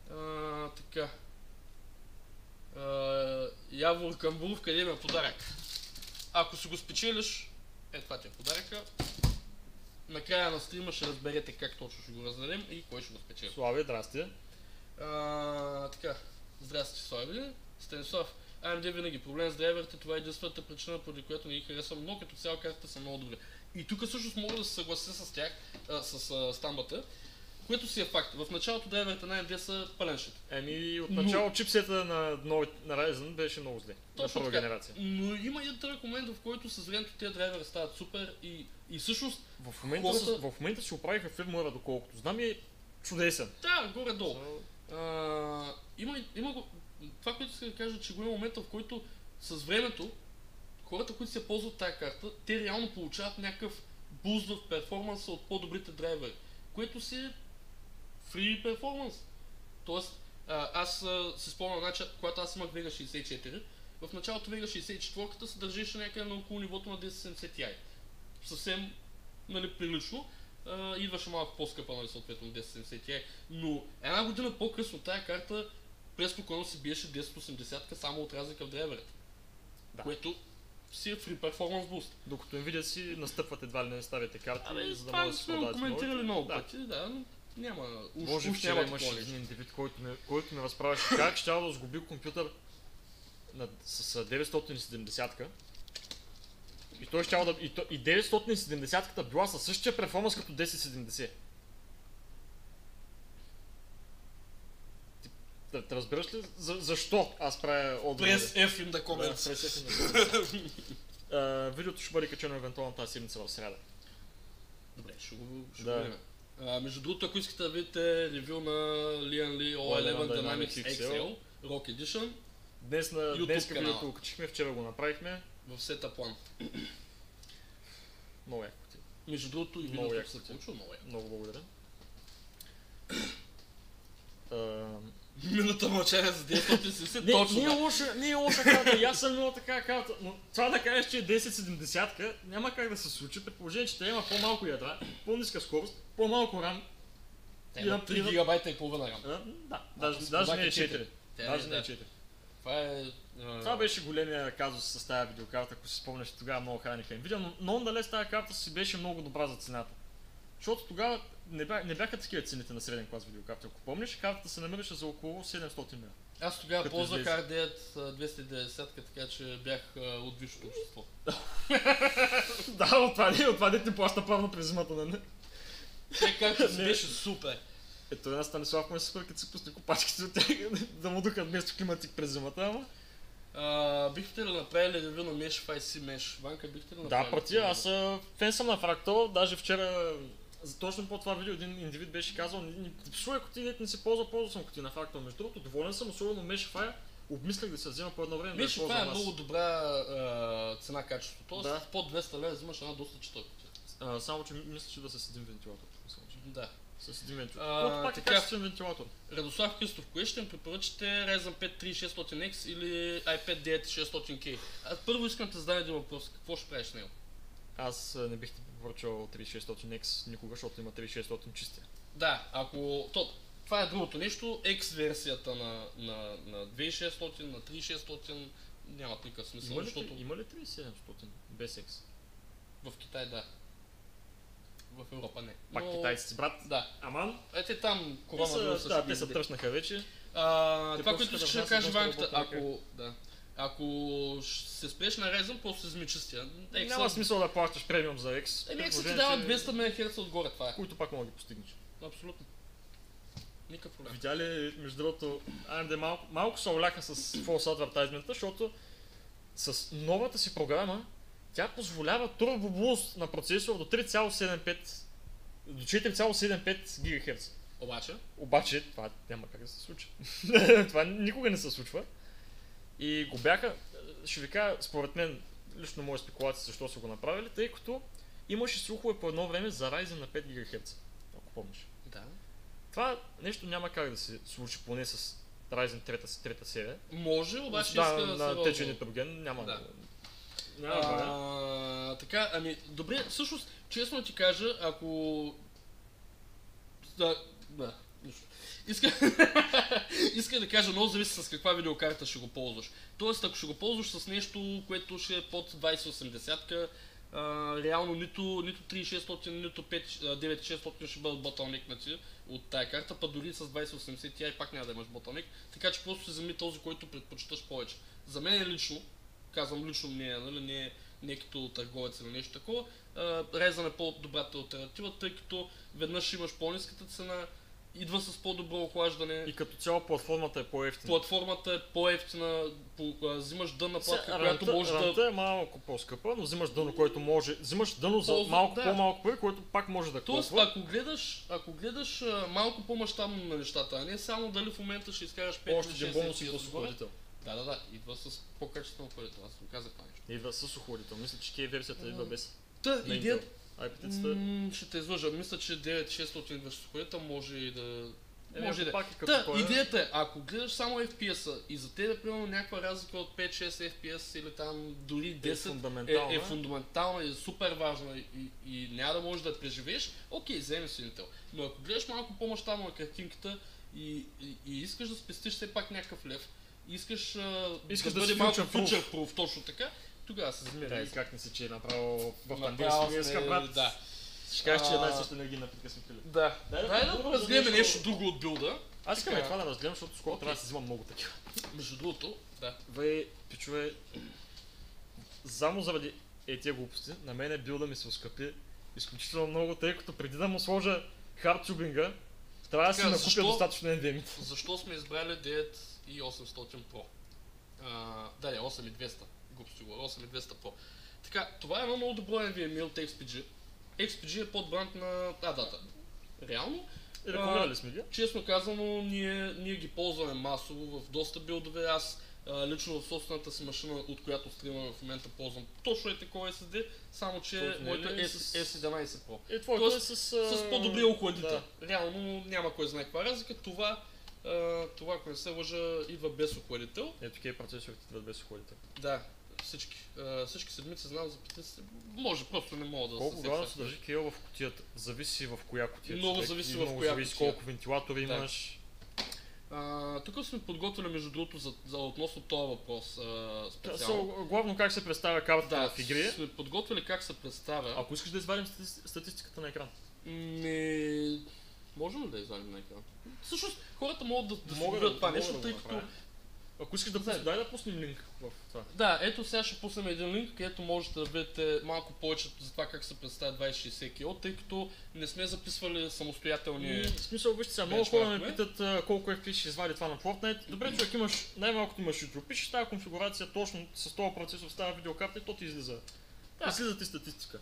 А, така. А, Явор Камбуров, къде има подарък? Ако си го спечелиш, е това ти е подаръка. Накрая на стрима ще разберете как точно ще го раздадем и кой ще го спечели. Слави, здрасти. А, така, здрасти, Слави. Станислав, ей ем ди винаги проблем с драйверите, това е единствената причина, поради която не ги харесвам, но като цяло картите са много добри. И тук всъщност мога да се съглася с тях, а, с а, стамбата, което си е факт. В началото драйверите на ей ем ди са пълен шит. Еми, от начало но... чипсета на, нови, на Ryzen беше много зле. Точно на първа генерация. Но има един такъв момент, в който с времето тези драйвери стават супер и, и всъщност в момента, хората... с, в момента си оправиха фирмуера, доколкото знам, е чудесен. Да, горе-долу. So... А, има, има го... Това, което иска да кажа, че го има момента, в който с времето хората, които се ползват тази карта, те реално получават някакъв буст в перформанса от по-добрите драйвери, което си е фри перформанс. Тоест, а, аз а, се спомням, значи, когато аз имах Vega шейсет и четири, в началото Vega шейсет и четири се държеше някъде на около нивото на десет седемдесет Ti. Съвсем, нали, прилично. Uh, идваше малко по-скъпа, нали, съответно десет седемдесет Ti, но една година по-късно тая карта преспокойно си биеше десет осемдесет само от разлика в драйверите. Да. Което си е free performance boost. Докато Nvidia си настъпват едва ли не старите карти, Абе, за да може да се продават. Това сме коментирали много да. пъти, да, но няма... Уж, може уж вчера имаше един индивид, който ме, който ме разправяше как щял да сгуби компютър на, с деветстотин и седемдесет-ка. И той щял да... И, то, и деветстотин и седемдесет-ката била със същия перформанс като десет седемдесет. Ти, да, да разбираш ли за, защо аз правя отговор? През F in the comments. Да, през F in the comments. uh, видеото ще бъде качено евентуално тази седмица в среда. Добре, ще го ще да. го а, между другото, ако искате да видите ревю на Lian Li о елевен Dynamics икс ел Rock Edition, днес на днес видеото го качихме, вчера го направихме в сета план. Много яко ти. Между другото и видеото се получва много яко. Много благодаря. uh... Минута мълчание за деветстотин и седемдесет, точно. Не е лоша, не е лоша карта, и аз съм имал така карта, но това да кажеш, че е десет седемдесет-ка няма как да се случи, при положение, че тя има по-малко ядра, по-ниска скорост, по-малко рам. Те има три гигабайта и половина рам. А, да, даже, даже не е четири. Даже не е четири. Това е... Това беше големия казус с тази видеокарта, ако си спомняш, тогава много храниха Nvidia, но, но ондалеч тази карта си беше много добра за цената. Защото тогава не, бя, не бяха такива цените на среден клас видеокарта. Ако помниш, картата се намираше за около седемстотин лева. Аз тогава ползвах ар ди екс двеста и деветдесет, така че бях от висшето общество. Да, от това не, от това не ти плаща правно през зимата, нали? Те както си беше супер. Ето една Станислав ме супер, като си пусне копачките от тях да му духат вместо климатик през зимата, ама. Uh, бихте ли направили ревю на Meshify си Mesh? Ванка, бихте ли направили? Да, прати, аз фен съм на Fractal, даже вчера точно по това видео един индивид беше казал, слушай, ако ти не си ползва, ползва съм като ти на Fractal. Между другото, доволен съм, особено Meshify, обмислях да се взема по едно време. Meshify е много добра uh, цена-качество, т.е. Да. под двеста лева взимаш една доста чета. Uh, само че мисля, че да с един вентилатор. Да. С един вентилатор. Uh, пак е качествен вентилатор. Радослав Христов, кое ще им препоръчате Ryzen пет три шестстотин икс или ай пет девет шестстотин кей? Аз първо искам да те задам един въпрос. Какво ще правиш с него? Аз не бих ти препоръчал три шестстотин икс никога, защото има три шестстотин чистия. Да, ако... То, това е другото нещо. X версията на, на, на две хиляди и шестстотин, на три хиляди и шестстотин нямат никакъв смисъл, има ли, защото... Има ли три хиляди и седемстотин без X? В Китай да. В Европа не. Пак но... китайци, брат. Да. Аман. Ете там Те са, да, те се тръщнаха вече. А, това, което искаш да кажа Ванката, ако... Да. Ако се спреш на Ryzen, после се вземи чистия. X няма смисъл да плащаш премиум за X. Еми X ти дава двеста мегахерца отгоре, това е. Които пак мога да ги постигнеш. Абсолютно. Никакъв проблем. Видя ли, между другото, ей ем ди малко, малко се оляха с false advertisement, защото с новата си програма тя позволява Turbo Boost на процесор до три цяло седем пет до четири цяло седем пет гигахерца. Обаче? Обаче това няма как да се случи. Това никога не се случва. И го бяха, ще ви кажа, според мен, лично моя спекулация защо са го направили, тъй като имаше слухове по едно време за Ryzen на пет гигахерца, ако помниш. Да. Това нещо няма как да се случи, поне с Ryzen трета, трета серия. Може, обаче да, иска да на течен нитроген няма да. Няма а, така, ами, добре, всъщност, честно ти кажа, ако... Да, да. Нищо. Иска... Иска да кажа, много зависи с каква видеокарта ще го ползваш. Тоест, ако ще го ползваш с нещо, което ще е под двайсет осемдесет, Uh, реално нито, нито три хиляди и шестстотин, нито девет хиляди и шестстотин ще бъдат bottleneckнати от тая карта, па дори с двайсет осемдесет Ti пак няма да имаш bottleneck, така че просто се вземи този, който предпочиташ повече. За мен лично, казвам лично мнение, нали, не, не като търговец или нещо такова, uh, Ryzen е по-добрата алтернатива, тъй като веднъж имаш по-ниската цена, идва с по-добро охлаждане. И като цяло платформата е по-евтина. Платформата е по-евтина, по, а, взимаш дънна платка, Сега, която ранта, може да... ранта е малко по-скъпа, но взимаш дъно, което може... Взимаш дъно за Ползва- малко да. по-малко пари, което пак може да Тоест, клопва. ако гледаш, ако гледаш а, малко по-мащабно на нещата, а не само дали в момента ще изкараш пет Още или един шест бонус и F P S с отгоре. охладител. Да, да, да, идва с по-качествено охладител, аз го казах това нещо. Идва с охладител. Мисля, че кей версията идва без. Та, На Intel. идеята... ай пи-тата... М, ще те излъжа, мисля, че девет хиляди и шестстотин идваш с охладител, може и да... Еми, Може ако да. пак е като Та, той е- идеята е, ако гледаш само Еф Пи Ес-а и за тебе примерно някаква разлика от пет-шест Еф Пи Ес или там дори е десет фундаментална. е, е фундаментална и е супер важна и, и няма да можеш да я преживееш, окей, вземи си Intel. Но ако гледаш малко по-мащабно на картинката и, и, и искаш да спестиш все пак някакъв лев, искаш, а, Искаш да, да бъде си малко future-proof. future-proof, точно така, тогава се Мира, замери. и как не си, че е направо в Направо пандемия сме- брат. да. Ще кажеш, че е една и А, съща енергийна питка сме пили. Да. Дай да Дай да поговорим за разгледаме нещо- нещо друго от билда. Аз искам и Така. това да разгледам, защото скоро Окей. трябва да си взимам много такива. Между другото, да. Вей, пичове, само заради е тия глупости, на мен билда ми се оскъпи изключително много, тъй като преди да му сложа хардтюбинга, трябва да си Така, накупя защо? достатъчно ен ви ем и. Защо сме избрали девет хиляди и осемстотин Pro? А, да, не, осем хиляди и двеста. Глупости говоря, осем хиляди и двеста Pro. Така, това е едно много добро ен ви ем и от Екс Пи Джи. Екс Пи Джи е подбранд на А-дата. Реално, И рекламирали сме ги. честно казано, ние, ние ги ползваме масово в доста билдове. Аз а, лично в собствената си машина, от която стримам в момента, ползвам точно е такова ес ес ди, само че Точно, моето или е с- ес единайсет Pro. Е, твоето е Тоест, с... С по-добри охладител. Да. Реално няма кой знае каква разлика. Това, а, това, ако не се лъжа, идва без охладител. Ето такива процесорите идват без охладител. Да, всички, а, всички седмици знам за петиците. Може, просто не мога да Колко се главно сетя. се държи кейл в кутията, зависи в коя кутия. Много човек, зависи и в много коя зависи кутия. колко вентилатори Да. имаш. А, тук сме подготвили между другото за, за относно този въпрос а, Да, специално. so, главно как се представя картата Да, в игри. сме подготвили как се представя. Ако искаш да извадим стати- статистиката на екран. Не... Можем ли да извадим на екран? Всъщност, хората могат да, да си Мога видят да- това мога нещо, да го тъй като... направя. Ако искаш да Знае. пуснем, дай да пуснем линк в това. Да, ето сега ще пуснем един линк, където можете да видите малко повече за това как се представя двайсет шейсет кило, тъй като не сме записвали самостоятелни... М, В смисъл, вижте сега, много хора ме Бенчмаркове. питат а, колко еф пи ес ще извади това на Fortnite. Добре, човек, имаш, най-малкото имаш YouTube, пишеш тази конфигурация точно с този процесор, с тази видеокарта и то ти излиза. Да. Излиза ти статистика.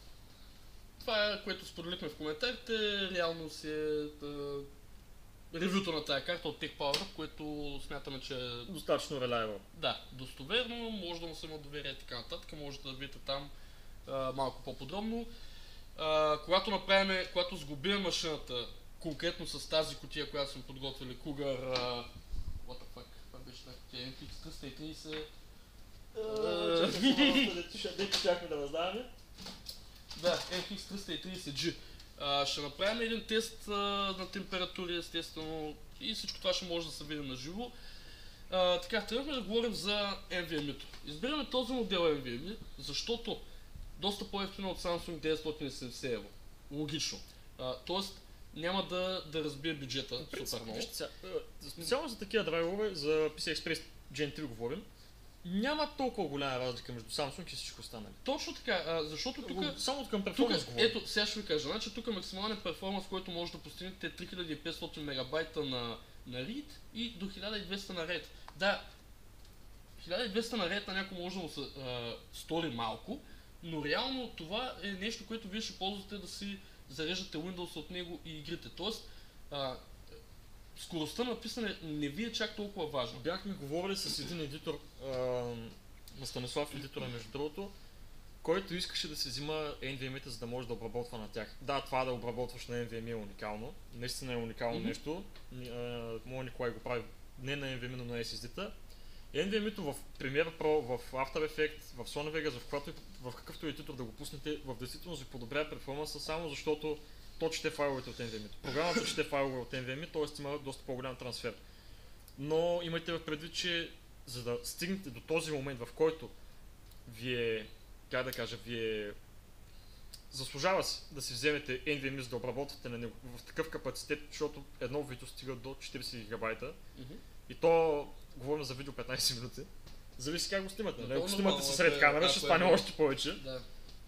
Това е, което споделихме в коментарите, реално си е да, ревюто на тая карта от TechPower, което смятаме, че е Достатъчно reliable. да, достоверно, може да му се има доверие и така нататък, може да видите там а, малко по-подробно. А, когато направим, когато сглобим машината, конкретно с тази кутия, която сме подготвили, Cougar, а, what the fuck, това беше тази кутия, Ем Икс триста и трийсет, Дето чакаме да раздаваме. да, Ем Икс триста и трийсет джи. А, ще направим един тест а, на температури, естествено, и всичко това ще може да се види на живо. А, така, трябваме да говорим за ен ви ем и-то. Избираме този модел ен ви ем и, защото доста по-ефтино от Samsung деветстотин и седемдесет евро. Логично. А, тоест, няма да, да разбие бюджета супер много. Вижте сега, е, специално за такива драйвове, за пи си Express Gen три говорим, няма толкова голяма разлика между Samsung и всичко останали. Точно така, а, защото тук... Само към Тук, перформанс говорим. ето, сега ще ви кажа, значи тук е максималният перформанс, който може да постигнете е три хиляди и петстотин мегабайта на, на read и до хиляда и двеста на write. Да, хиляда и двеста на write на някой може да му се а, стори малко, но реално това е нещо, което вие ще ползвате да си зареждате Windows от него и игрите. Тоест, а, скоростта на писане не ви е чак толкова важна. Бяхме говорили с един едитор, а, на Станислав едитора между другото, който искаше да се взима ен ви ем и-та, за да може да обработва на тях. Да, това да обработваш на ен ви ем и е уникално. Наистина е уникално Мгм. нещо. Uh, Моя Николай го прави не на ен ви ем и, но на ес ес ди-та. ен ви ем и-то в Premiere Pro, в After Effects, в Sony Vegas, в, каквато, и- в какъвто едитор да го пуснете, в действителност ви подобрява перформанса, само защото то чете файловете от NVMe. Програмата чете файлове от NVMe, т.е. има доста по-голям трансфер. Но имайте в предвид, че за да стигнете до този момент, в който вие, как да кажа, вие заслужава си да си вземете NVMe, за да обработвате на него в такъв капацитет, защото едно видео стига до четирийсет гигабайта. Mm-hmm. И то, говорим за видео петнайсет минути. Зависи как го снимате. Ако да, снимате се сред камера, ще стане е още повече. Да.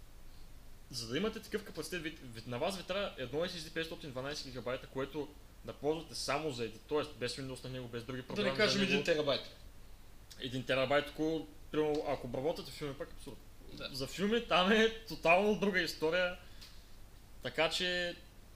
За да имате такъв капацитет, ви, ви, на вас ви трябва едно ес ес ди петстотин и дванайсет гигабайта, което да ползвате само за едит, т.е. без Windows на него, без други програми. Да не кажем един терабайт. един терабайт, ако, ако обработвате филми, пак абсурдно. Да. За филми там е тотално друга история, така че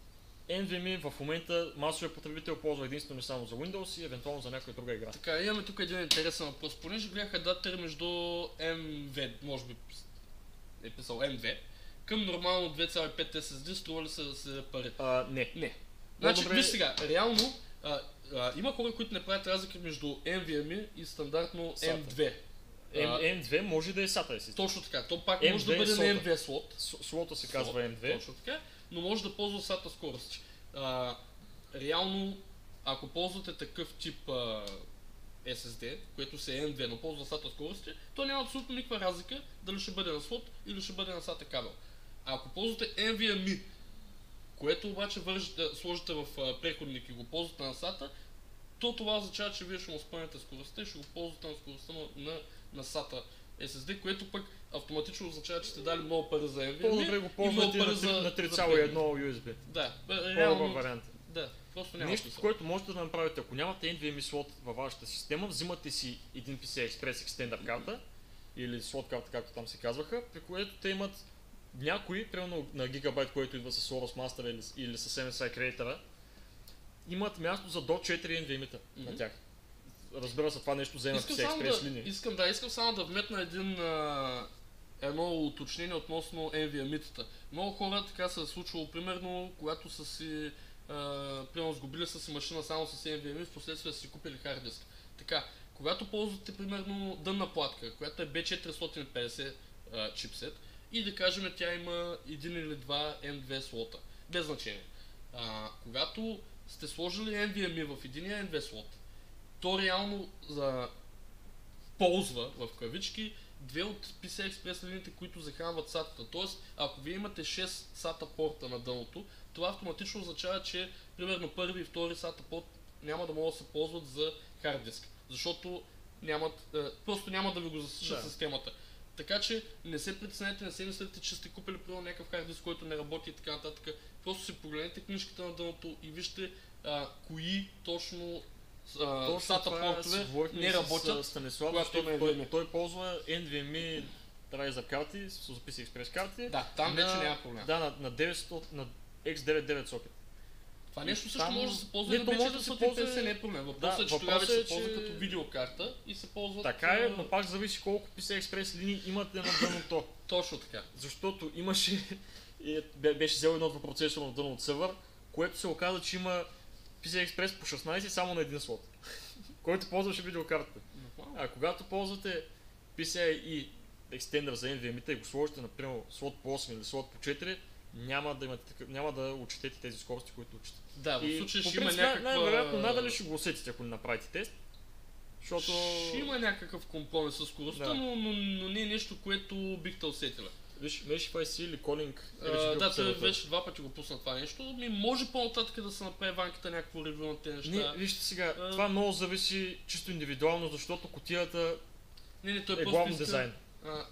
NVMe в момента масовия потребител ползва единствено и само за Windows и евентуално за някоя друга игра. Така, имаме тук един интересен въпрос. Понеже гледах адаптер между ем две, може би е писал ем две, към нормално две цяло и пет ес ес ди, струва ли се да се пари? А, не. Не. Значи, добре... виж сега, реално а, а, има хора, които не правят разлика между NVMe и стандартно ем две. ем две може да е сата ес ес ди. Точно така, то пак може да бъде на ем две слот. Слота се казва ем две. Точно така, но може да ползва сата скорост. А, реално, ако ползвате такъв тип а, ес ес ди, което се е ем две, но ползва сата скорости, то няма абсолютно никаква разлика дали ще бъде на слот или ще бъде на сата кабел. А ако ползвате NVMe, което обаче вържите, сложите в а, преходник и го ползвате на сата, то това означава, че вие ще му спънете скоростта и ще го ползвате на скоростта на, на, на сата ес ес ди, което пък автоматично означава, че сте дали много пари за NVMe. По-добре го ползвате на, за, на три цяло и едно ю ес би. Да, реално вариант. Да, просто няма. Нещо, което можете да направите, ако нямате NVMe слот във вашата система, взимате си един пи си ай Express Extender карта или слот карта, както там се казваха, при което те имат някои, примерно на Gigabyte, който идва с Soros Master или, или с ем ес ай Creator, имат място за до четири NVMe-та mm-hmm. на тях. Разбира се, това нещо взема пи си ай Express да, линии. Искам, да, искам само да вметна един, а, едно уточнение относно NVMe-тата. Много хора така се е случвало, примерно, когато са си Uh, примерно сгубили са си машина само с NVMe, в последствие са си купили хард диск. Така, когато ползвате примерно дънна платка, която е би четиристотин и петдесет uh, чипсет и да кажем тя има един или два ем две слота, без значение. Uh, когато сте сложили NVMe в единия ем две слот, то реално за ползва в кавички две от пи си ай Express линиите, които захранват сата. Тоест, ако вие имате шест сата порта на дъното, това автоматично означава, че примерно първи и втори сата порт няма да могат да се ползват за хард диск, защото нямат, е, просто няма да ви го засича да. Системата. Така че не се притеснете, не се мислете, че сте купили примерно някакъв хард диск, който не работи и така нататък. Просто си погледнете книжката на дъното и вижте а, кои точно Uh, сата портове не работят. С Станислав, защото той, той ползва NVMe Riser карти, с пи си Express карти. Да, там на, вече няма проблем. Да, на, на деветстотин, на икс деветдесет и девет сокет. Това нещо също там... може да се ползва и на би четиристотин и петдесет, не е проблем. Въпросът да, е, че тогава е, се ползва че... като видеокарта и се ползва... Така е, но пак зависи колко пи си Express линии имате на дъното. Точно така. Защото имаше... беше взел едно процесор на дъно от сървър, което се оказа, че има пи си Express по шестнайсет само на един слот, който ползваше видеокартата. А когато ползвате пи си ай и екстендър за NVMe и го сложите, например, слот по осем или слот по четири, няма да, имате такъв, няма да учетете тези скорости, които учите. Да, в случай ще има някаква... Най-вероятно надали ще го усетите, ако не направите тест. Защото... Ще има някакъв компонент със скоростта, да. но, но, но не е нещо, което бихте усетили. Виж, Meshify си или Calling... Uh, да, той вече два пъти го пусна това нещо. Ми може по-нататък да се направи ванката някакво ревю на тези неща. Не, вижте сега, uh, това много зависи чисто индивидуално, защото кутията не, не, той е главно иска... дизайн. А,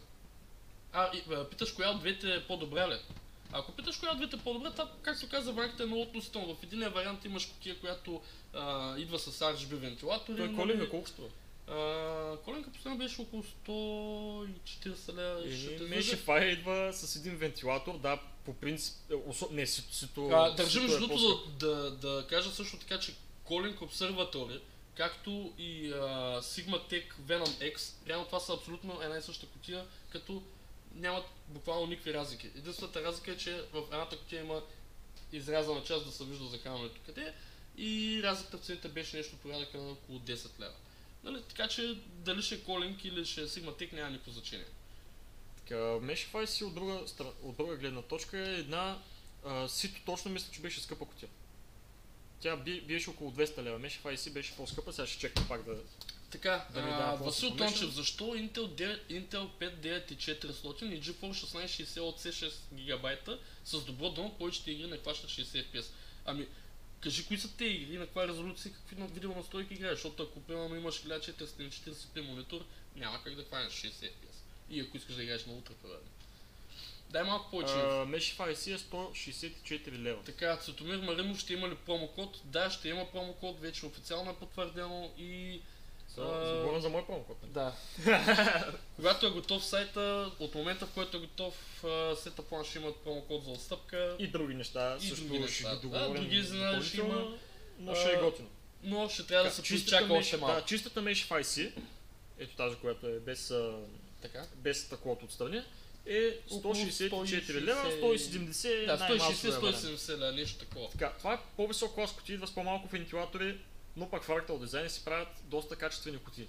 а, и, а, питаш коя от двете е по-добра ли? Ако питаш коя от двете е по-добра, това, както каза, ванката е много относително. В единия вариант имаш кутия, която а, идва с ар джи би вентилатори. Той Calling колко струва? Коленка последно беше около сто и четирийсет лева. Meshify идва с един вентилатор, да, по принцип, не, сито... Държим между другото да, да, да кажа също така, че Calling Observatory, както и uh, Sigmatech Venom X, реално това са абсолютно една и съща кутия, като нямат буквално никакви разлики. Единствената разлика е, че в едната кутия има изрязана част да се вижда захранването къде и разликата в цените беше нещо порядъка на около десет лева. Нали, така че дали ще е Calling или ще е Sigmatech няма никакво значение. Така, Meshify си от друга, от друга гледна точка е една А, Сито точно мисля, че беше скъпа кутия. Тя би, беше около двеста лева, Mesh еф ай си беше по-скъпа, сега ще чекна пак да... Така, Да ми а, дава Васил по-information. Тончев, защо Intel, девет, Intel пет девет и четиристотин и GeForce шестнайсет шейсет от Си шест гигабайта с добро дъно, повечето игри не хващат шейсет еф пи ес? Ами, кажи кои са те игри, на каква резолюция, какви на видео настройки играеш, защото ако примерно имаш хиляда четиристотин и четирийсет пи монитор, няма как да хванеш шейсет еф пи ес. И ако искаш да играеш на ултра правилно. Дай малко повече. Uh, Mesh еф ай си е сто шейсет и четири лева. Така, Цветомир Маринов ще има ли промокод? Да, ще има промокод, вече официално е потвърдено и... Uh, Заговорим за мой промокод. Да. Когато е готов сайта, от момента в който е готов сета план ще имат промокод за отстъпка. И други неща, И също други ще неща. ги договорим. Да, други изненади ще допълнително, има. но ще е А, готино. Но ще трябва да се Чистата почака Mesh- още малко. Да, чистата Mesh еф ай си, ето тази, която е без, а, Така? без таклото отстрани, е Около сто шейсет и четири сто и лева, шейсет сто и седемдесет Да, сто и шейсет най-масовия сто и вариант. седемдесет лева, нещо такова. Така, това е по-висок клас кутии, идва с по-малко вентилатори, но пък в Fractal Design си правят доста качествени кутии.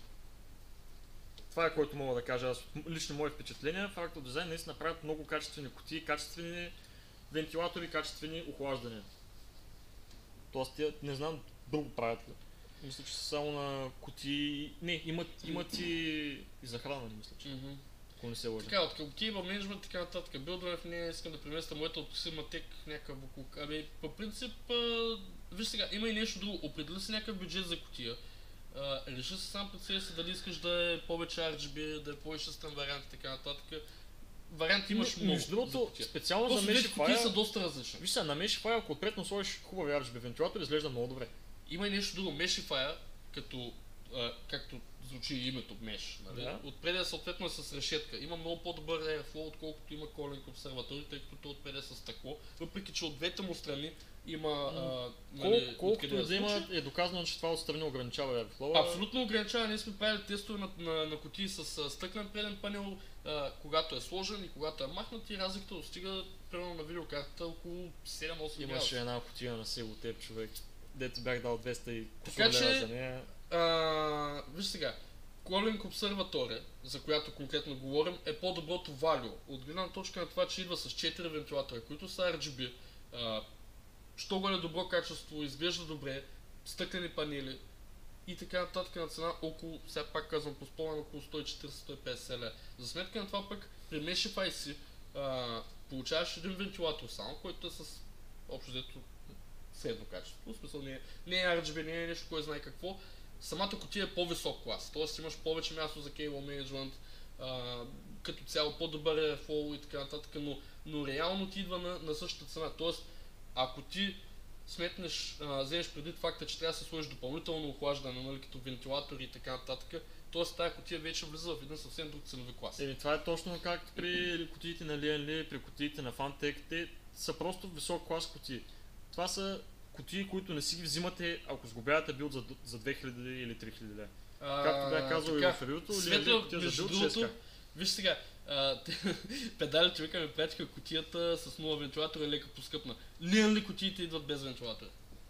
Това е което мога да кажа, аз, лично мои впечатления. В Fractal Design наистина правят много качествени кутии, качествени вентилатори, качествени охлаждания. Тоест, тя не знам друго правят ли. Мисля, че са само на кутии... Не, имат, имат и, и захрана, не мисля, че. Мгм. Ако не се лъжа. Така, от кутии има менеджмент, така нататък. Билдове в нея, искам да преместя моята от Симатек някакъв буклук. Ами, по принцип, а, виж сега, има и нещо друго. Определи си някакъв бюджет за кутия. А, реши се сам пред себе си дали искаш да е повече ар джи би, да е по-изчистен вариант и така нататък. Вариант имаш М- много. Между другото, за кутия. специално за Просто Mesh двете еф кутии ай, са доста различни. виж сега, на Mesh еф ай, ако отпред сложиш хубави ар джи би вентилатори, изглежда много добре. Има и нещо друго. Mesh еф ай, като, а, както звучи името Mesh, нали? Да. Отпред съответно е с решетка. Има много по-добър airflow, отколкото има Calling Observatory, тъй като той отпред е с стъкло. Въпреки че от двете му страни има... А, Кол, нали, колкото откъде и да има, звучи. е доказано, че това отстрани ограничава airflow. Абсолютно ограничава. Ние сме правили тестове на, на, на кутии с а, стъклен преден панел, а, когато е сложен и когато е махнат и разликата достига примерно на видеокартата около седем-осем Имаше градуса. една кутия на сило теб, човек. Дето бях дал двеста и Така кусор че- лева за нея. А, виж сега, Calling Observatory, за която конкретно говорим, е по-доброто value. От гледна точка на това, че идва с четири вентилатора, които са ар джи би, а, що горе добро качество, изглежда добре, стъклени панели и така нататък на цена около, сега пак казвам по спомен, около сто и четирийсет до сто и петдесет лева. За сметка на това пък при Mesh еф ай си а, получаваш един вентилатор само, който е с общо взето средно качество. В смисъл не е, не е ар джи би, не е нещо кой знае какво. Самата кутия е по-висок клас, т.е. имаш повече място за кейбъл менеджмент, а, като цяло по-добър е фоло и така нататък, но, но реално ти идва на, на същата цена. Т.е. ако ти сметнеш, а, вземеш предвид факта, че трябва да се сложиш допълнително охлаждане, нали, като вентилатори и така нататък, т.е. тази кутия вече влиза в един съвсем друг ценови клас. Еми това е точно както при кутиите на Lianli, при кутиите на Fantech, те са просто висок клас кутии. Това са кутии, които не си ги взимате, ако сгубявате билд за, за две хиляди или три хиляди лева. А, Както бях казал и така, в ревюто, Светло, Lianli кутия за между билд шест другото, ка. виж сега, а, педали човека ми пратиха кутията с нула вентилатора е лека поскъпна. Лиан ли кутиите идват без вентилатор?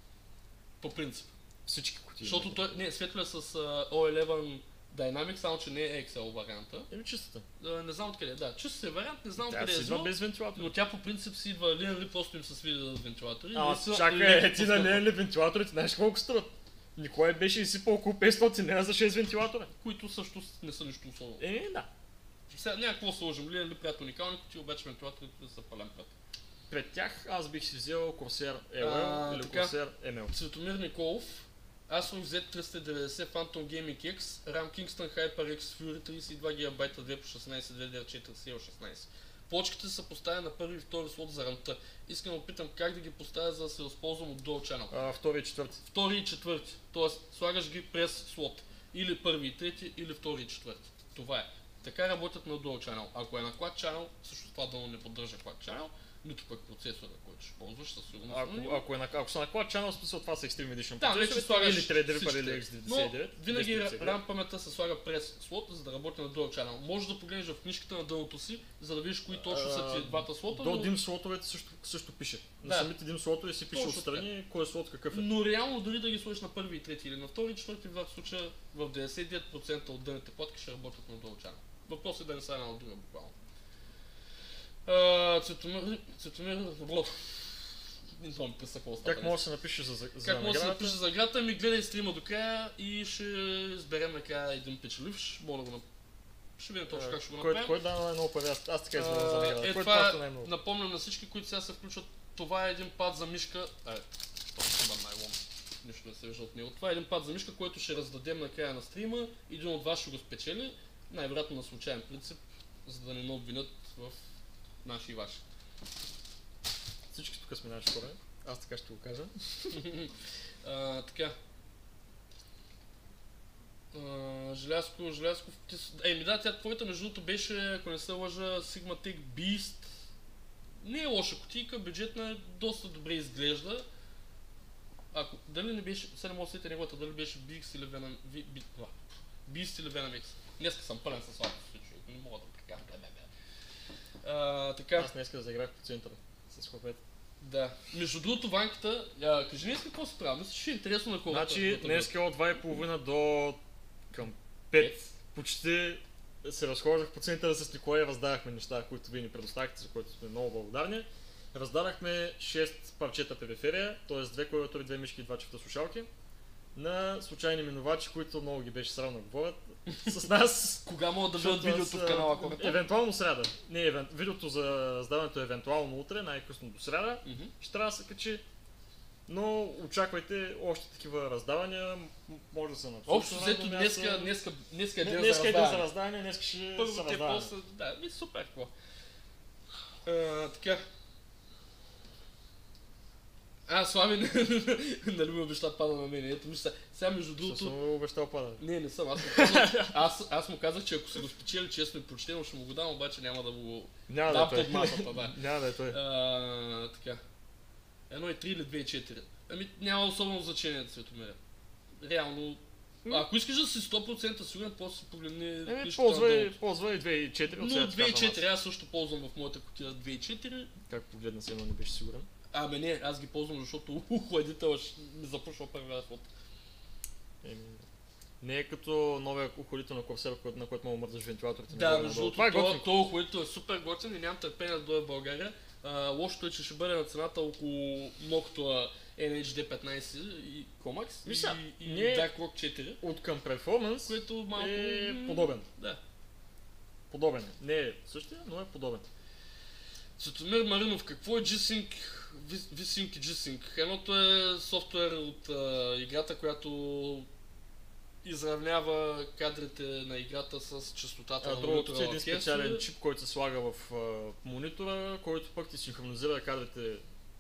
По принцип. Всички кутии. Защото той, не, Светло е с а, о единайсет Dynamic, само че не е икс ел варианта. Еми чистата. А, не знам откъде е, да, чист е вариант, не знам Тя откъде е си идва взел, без вентилатор. но тя по принцип си идва Лиан ли просто им се свиди вентилатори. Ама и са чакай, леко е, ти на поскъпна. Lianli вентилаторите, знаеш колко струват? Никой беше изсипал около петстотин лева за шест вентилатора. Които също не са нищо особено. Еми да. Сега няма какво сложим, Лиан ли приятел уникални кутии, обаче вентилаторите са пален пред. Пред тях аз бих си взел Corsair ел ел А, или така. Corsair ем ел. Цветомир Николов, Asus зет триста и деветдесет Phantom Gaming X, RAM Kingston HyperX Fury тридесет и два гигабайта две по шестнайсет, две ди ди ар четири си ел шестнайсет. Плочките са поставени на първи и втори слот за рамта. Искам да опитам как да ги поставя, за да се възползвам от Dual Channel. А, втори и четвърти. Втори и четвърти, т.е. слагаш ги през слот. Или първи и трети, или втори и четвърти. Това е. Така работят на Dual Channel. Ако е на Quad Channel, също това дълно не поддържа Quad Channel, нито пък процесора, който ще ползваш, със сигурност. Ако, ако, е на, ако са на Quad Channel, смисъл това са Extreme Edition. Да, вече процесори, слагаш или Threadripper всичките. или икс деветдесет и Но девет. винаги двеста и петдесет. RAM паметта се слага през слот, за да работи на Dual Channel. Може да погледнеш в книжката на дъното си, за да видиш кои точно са ти А, двата слота, До но, дим слотовете също, също пише. На Да. самите дим слотове си пише Точно отстрани кой е слот какъв е. но реално дори да ги сложиш на първи и трети или на втори и четвърти, в двата случая в деветдесет и девет процента от дъните платки ще работят на Dual Channel. Въпрос е да не са една от друга буквално. А, Цветомир, Цветомир, добро. не знам ми пресъква устата. Как може да се напише за, за Как може да се наградата? напише за наградата? Ми гледай стрима до края и ще изберем накрая един печеливш. Мога да го направим. Ще видим точно как ще го направим. Кой дава най-много пари? Аз, аз така изберам за награда. Е, Кой това плаща най-много? напомням на всички, които сега се включват. Това е един пад за мишка. Ай, точно да най-лом. Нищо не се вижда от него. Това е един пад за мишка, който ще раздадем на края на стрима. Един от вас ще го спечели. Най-вероятно на случайен принцип, за да не ме обвинят в наши и ваши. Всички тук сме наши хора. Аз така ще го кажа. а, така. Uh, желязко, желязко... Еми да, тя твоята между другото беше, ако не се лъжа, Sigma-Tech Beast. Не е лоша кутийка, бюджетна е, доста добре изглежда. Ако, дали не беше, сега не мога да сетя неговата, дали беше Beast или Venom... Ви, би, това. Beast или Venom X. Днеска съм пълен с слабо случай, не мога да прекарам. Uh, така. Аз днеска да заиграх по центъра с хлопета. Да. Между другото, Ванката, а, кажи днес какво се прави? Мисля, че е интересно на хората. Значи, днеска от два и половина до към пет почти се разхождах по центъра с Николай и раздавахме неща, които вие ни предоставихте, за които сме много благодарни. Раздадахме шест парчета периферия, т.е. две клавиатури, две мишки и два чифта слушалки на случайни минувачи, които много ги беше срамно да говорят с нас. Кога могат да видят видеото в канала хората? Евентуално сряда. Не, евен... видеото за раздаването е евентуално утре, най-късно до сряда. Mm-hmm. Ще трябва да се качи. Но очаквайте още такива раздавания, може да са на общо взето днеска, днеска, днеска е ден днеска за е раздаване. за раздаване, днеска ще първо са те раздаване. после, да, ми супер какво. А, така. А, Слави, нали ми обеща пада на мен, ето вижте, сега между другото... Съм обещал пада. Не, не съм, аз му казах, аз, аз му казах, че ако се го спечели честно и почтено, ще му го дам, обаче няма да го няма дам да е под масата, да. Няма да е той. А, така. едно и три или две и четири. Ами няма особено значение, Цветомиря. Реално, ако искаш да си сто процента сигурен, после си погледни... Еми, ползвай, ползвай две и четири от но две и четири, аз също ползвам в моята кутия две и четири. Как погледна се, но не беше сигурен. Абе не, аз ги ползвам, защото охладителът ми запушва първия фото. Еми, не е като новия охладител на Corsair, на който мога мърдаш вентилаторите. Да, между другото, това е това, готин. това охладител е супер готин и нямам търпение да дойде в България. А, лошото е, че ще бъде на цената около Noctua Ен Ейч Ди петнайсет и Comax Мисля, и, и не... Dark Rock четири. От към перформанс, което малко е подобен. Да. Подобен е. Не е същия, но е подобен. Цветомир Маринов, какво е G-Sync, V-Sync и G-Sync? Едното е софтуер от а, играта, която изравнява кадрите на играта с частотата а, на другото монитора е един в херцове. специален чип, който се слага в а, монитора, който пък ти синхронизира кадрите,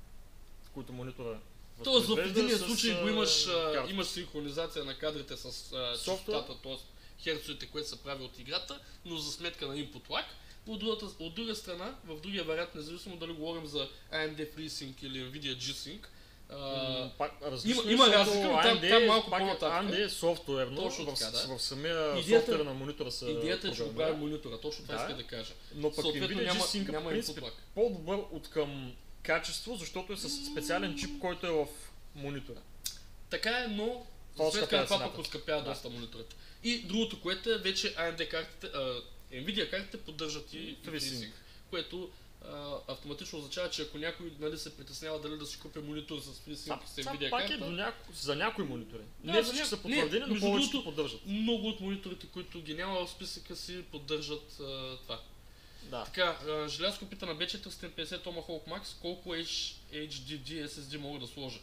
които монитора Тоест в единия с, случай го имаш, а, а, имаш синхронизация на кадрите с а, частотата, т.е. херцовете, което се прави от играта, но за сметка на input lag. От, другата, от друга страна, в другия вариант, независимо дали говорим за Ей Ем Ди FreeSync или Nvidia G-Sync, а, пак, има, има разлика, но там, там малко пак, по-нататък. Ей Ем Ди е софтуерно, Точно в, така, да. в самия Идеята, софтуер на монитора са идеята е, че го прави монитора, точно това да, иска да кажа. Но пък съответно Nvidia няма, G-Sync няма по принцип input lag. по-добър от към качество, защото е с специален чип, който е в монитора. Така е, но за сметка на това пък оскъпява да. доста мониторите. И другото, което е вече Ей Ем Ди картите, а, Nvidia картите поддържат и FreeSync, което а, автоматично означава, че ако някой нали, се притеснява дали да си купи монитор с FreeSync с Nvidia пак карта... е до няко... за някои монитори. Да, не за всички ня... са потвърдени, но повечето поддържат. Много от мониторите, които ги няма в списъка си, поддържат а, това. Да. Така, а, желязко пита на Би четиристотин и петдесет Tomahawk Max, колко Ейч Ди Ди Ес Ес Ди мога да сложа?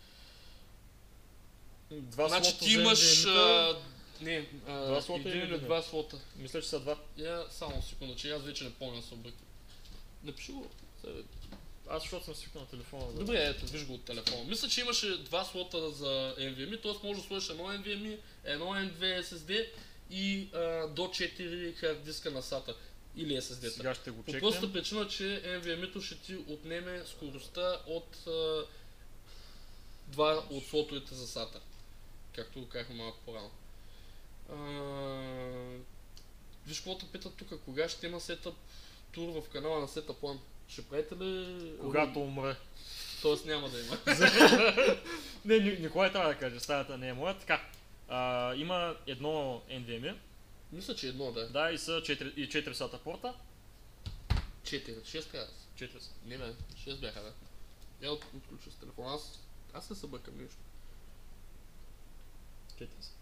Два значи слота ти имаш... а... Не, а, два слота един или два слота. Мисля, че са два. Я само секунда, че аз вече не помня се объркам. Напиши го. Аз защото съм свикнал на телефона. Да. Добре, ето, виж го от телефона. Мисля, че имаше два слота за Ен Ви Ем И, т.е. може да сложиш едно Ен Ви Ем И, едно Ем две Ес Ес Ди и а, до четири хард диска на сата или Ес Ес Ди-та. Сега ще го чекнем. По простата причина, че Ен Ви Ем И-то ще ти отнеме скоростта от а, два от слотовете за сата. Както го казахме малко по-рано. Uh, виж какво те питат тук, кога ще има сетъп тур в канала на Setup One? Ще правите ли... Когато умре. Тоест няма да има. Не, Николай трябва да каже, стаята не е моя. Така, а, има едно Ен Ви Ем И. Мисля, че едно да е. Да, и са четири, и четири сата порта. четири, шест каза. четири са. Не бе, шест бяха, да. Я от- отключа с телефона. Аз, аз не се бъркам нещо. Кетен се.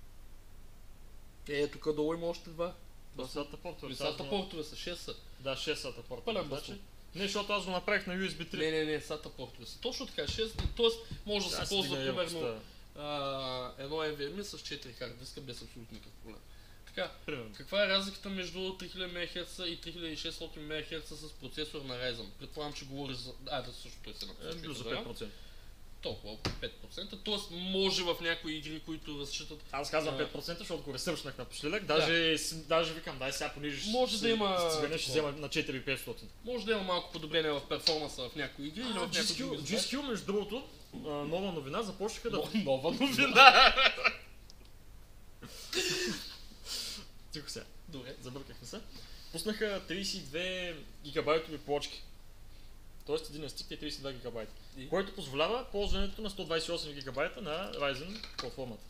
Е, тук долу има още два. Това са Висата портове. висата портове са шест са. Да, шест сата портове. Пълен Значи, бъсъл. не, защото аз го направих на ю ес би три. Не, не, не, сата портове са. Точно така, шест, т.е. може да Аз се ползва дигна примерно емкостта. а, едно ен ви ем и с четири хард диска без абсолютно никакъв проблем. Така, Примерно. каква е разликата между три хиляди мегахерца и три хиляди и шестстотин мегахерца с процесор на Ryzen? Предполагам, че говориш за... А, да, също той се Е, написва. бил за пет процента. Толкова, пет процента. Тоест, може в някои игри, които разчитат... Аз казвам А. пет процента, защото го ресърчнах напоследък. Даже, с- даже викам, дай сега понижиш. Може да има Цигане ще такова. взема на четири хиляди и петстотин. Може да има малко подобрение в перформанса в някои игри или в някои други задачи. джи ес кю, между другото, а, нова новина, започнаха да... Но- Нова новина! Тихо сега, Добре. забъркахме се. Пуснаха тридесет и две гигабайтови плочки. Тоест един стик е тридесет и два гигабайта. И? Който позволява ползването на сто двадесет и осем гигабайта на Ryzen платформата.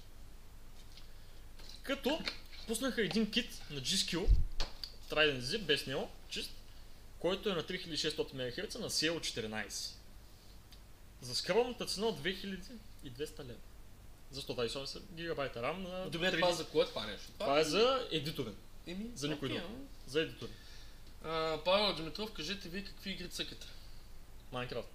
Като пуснаха един кит на джи ес кю, Trident Z, без него, чист, който е на три хиляди и шестстотин мегахерца на си ел четиринадесет. За скромната цена от две хиляди и двеста лева. За сто двадесет и осем гигабайта RAM на... Добре, три- това за кое е това нещо? Това е за едиторен. Еми, за никой окей, друг. а. За едиторен. А, Павел Димитров, кажете ви какви игри цъкате? Майнкрафт.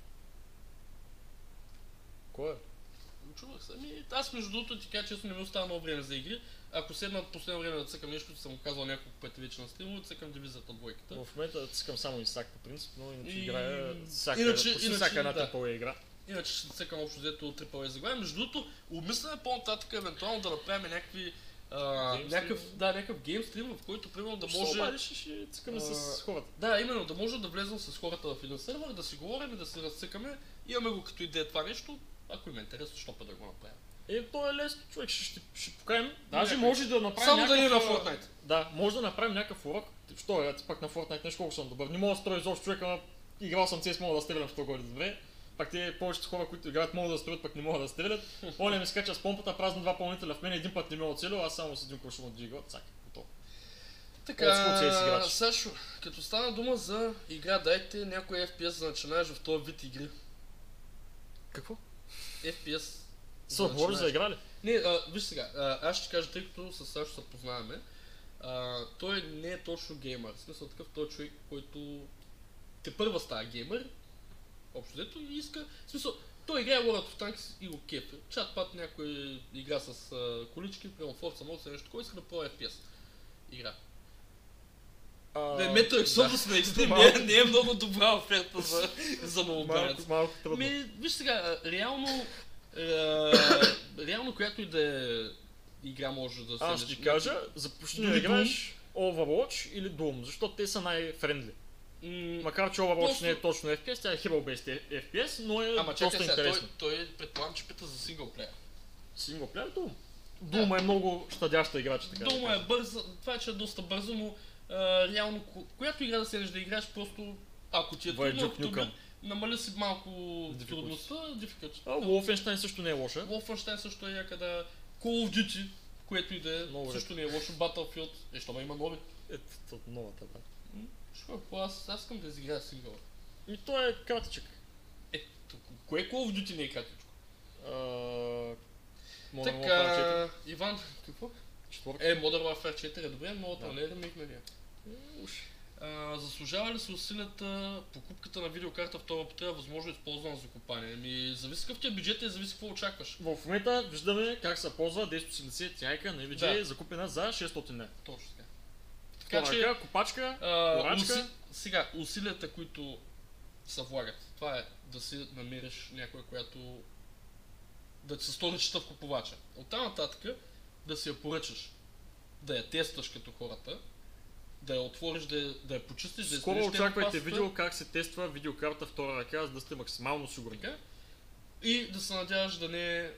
Кой е? Чувах се. Ами, аз между другото ти кажа, честно не ми остава много време за игри. Ако седна от последно време да цъкам нещо, съм го казал няколко пъти вече на стримове, цъкам дивизията двойката. В момента цъкам само Исак по принцип, но иначе И- играя всяка, иначе- почти иначе, всяка една да. трипъл игра. Иначе ще цъкам общо взето трипъл е заглавие. Между другото, обмисляме по-нататък евентуално да направим някакви... А, Гейм някакъв, стрим? да, някакъв гейм стрим, в който примерно да Ще може... обадиш и ще цъкаме с а, хората. Да, именно, да може да влезем с хората в един сервер, да си говорим и да се разцъкаме. Имаме го като идея това нещо, ако им е интересно, защо пък да го направим. Е, то е лесно, човек, ще, ще, ще покажем. Даже Някакъв. може да направим Само да не е на някакъв, а, Fortnite. Да, може да направим някакъв урок. Що е, аз пак на Fortnite нещо колко съм добър. Не мога да строя изобщо човека, ама играл съм си, мога да стрелям в това горе добре. Пак те повечето хора, които играят, могат да строят, пък не могат да стрелят. Оля ми скача с помпата, празни два пълнителя в мен, един път не ме е оцелил, аз само с един куршум от джига, цак, готово. Олдскул си Така, играч. Сашо, като стана дума за игра, дайте някой еф пи ес да начинаеш в този вид игри. Какво? еф пи ес. Са, говориш за игра ли? Не, а, виж сега, а, аз ще ти кажа, тъй като с Сашо се познаваме, а, той не е точно геймър. В смисъл такъв, той е човек, който те първа става геймър, общо взето, и иска, в смисъл, той играе World of Tanks и го кефи. Чат-пат някой игра с а, колички, примерно Forza Motorsport, нещо такова, иска да пробва еф пи ес игра. Не, Metro Exodus на икс ди не, е- не е много добра оферта за, за новобранец. Малко, малко трудно. Ми, виж сега, а, реално, а, реално която и да е игра може да се... Аз ще ти кажа, започни да Дори играеш Overwatch или Doom, защото те са най-френдли. М, Макар че Overwatch Просто- не е точно еф пи ес, тя е Hero-based еф пи ес, но е Ама чакай доста сега, той, интересно. той предполагам, че пита за синглплеер. Синглплеер Doom. Doom е много щадяща игра, че така. да Дума е кажа. бърза, това е, че е доста бързо, но а, реално, ко- която игра да седнеш да играеш, просто ако ти е трудно, Вайджук ако Нюкъм. ти намали си малко Difficulty. трудността, difficulty. А, Wolfenstein също не е лоша. Wolfenstein също е някъде, Call of Duty, което и да е, Много също не е лошо, Battlefield, е, що ма има нови. Ето, от новата, да. Що, какво, аз, аз искам да изиграя сингъл. И то е кратичък. Е, тук, кое Call of Duty не е кратичко? А, Modern Warfare Така, Иван, какво? четири. Е, Modern Warfare четири е добре, но Да. това не е ремейк на нея. Уж. А, заслужава ли се усилията покупката на видеокарта втора употреба, възможно използвана за купане? Ами, зависи какъв ти е бюджет и зависи какво очакваш. В момента виждаме как се ползва десет осемдесет Ti на N V D, Да. закупена за шестстотин лева. Точно така. Така Така че, че, копачка, а, порачка. уси... сега, усилията, които се влагат, това е да си намериш някоя, която да ти се стори чета в купувача. Оттам нататък да си я поръчаш, да я тестваш като хората, да я отвориш, да я, да я почистиш, да я Скоро смениш очаквайте термопастата. видео как се тества видеокарта втора ръка, за да сте максимално сигурни. Така. И да се надяваш да не е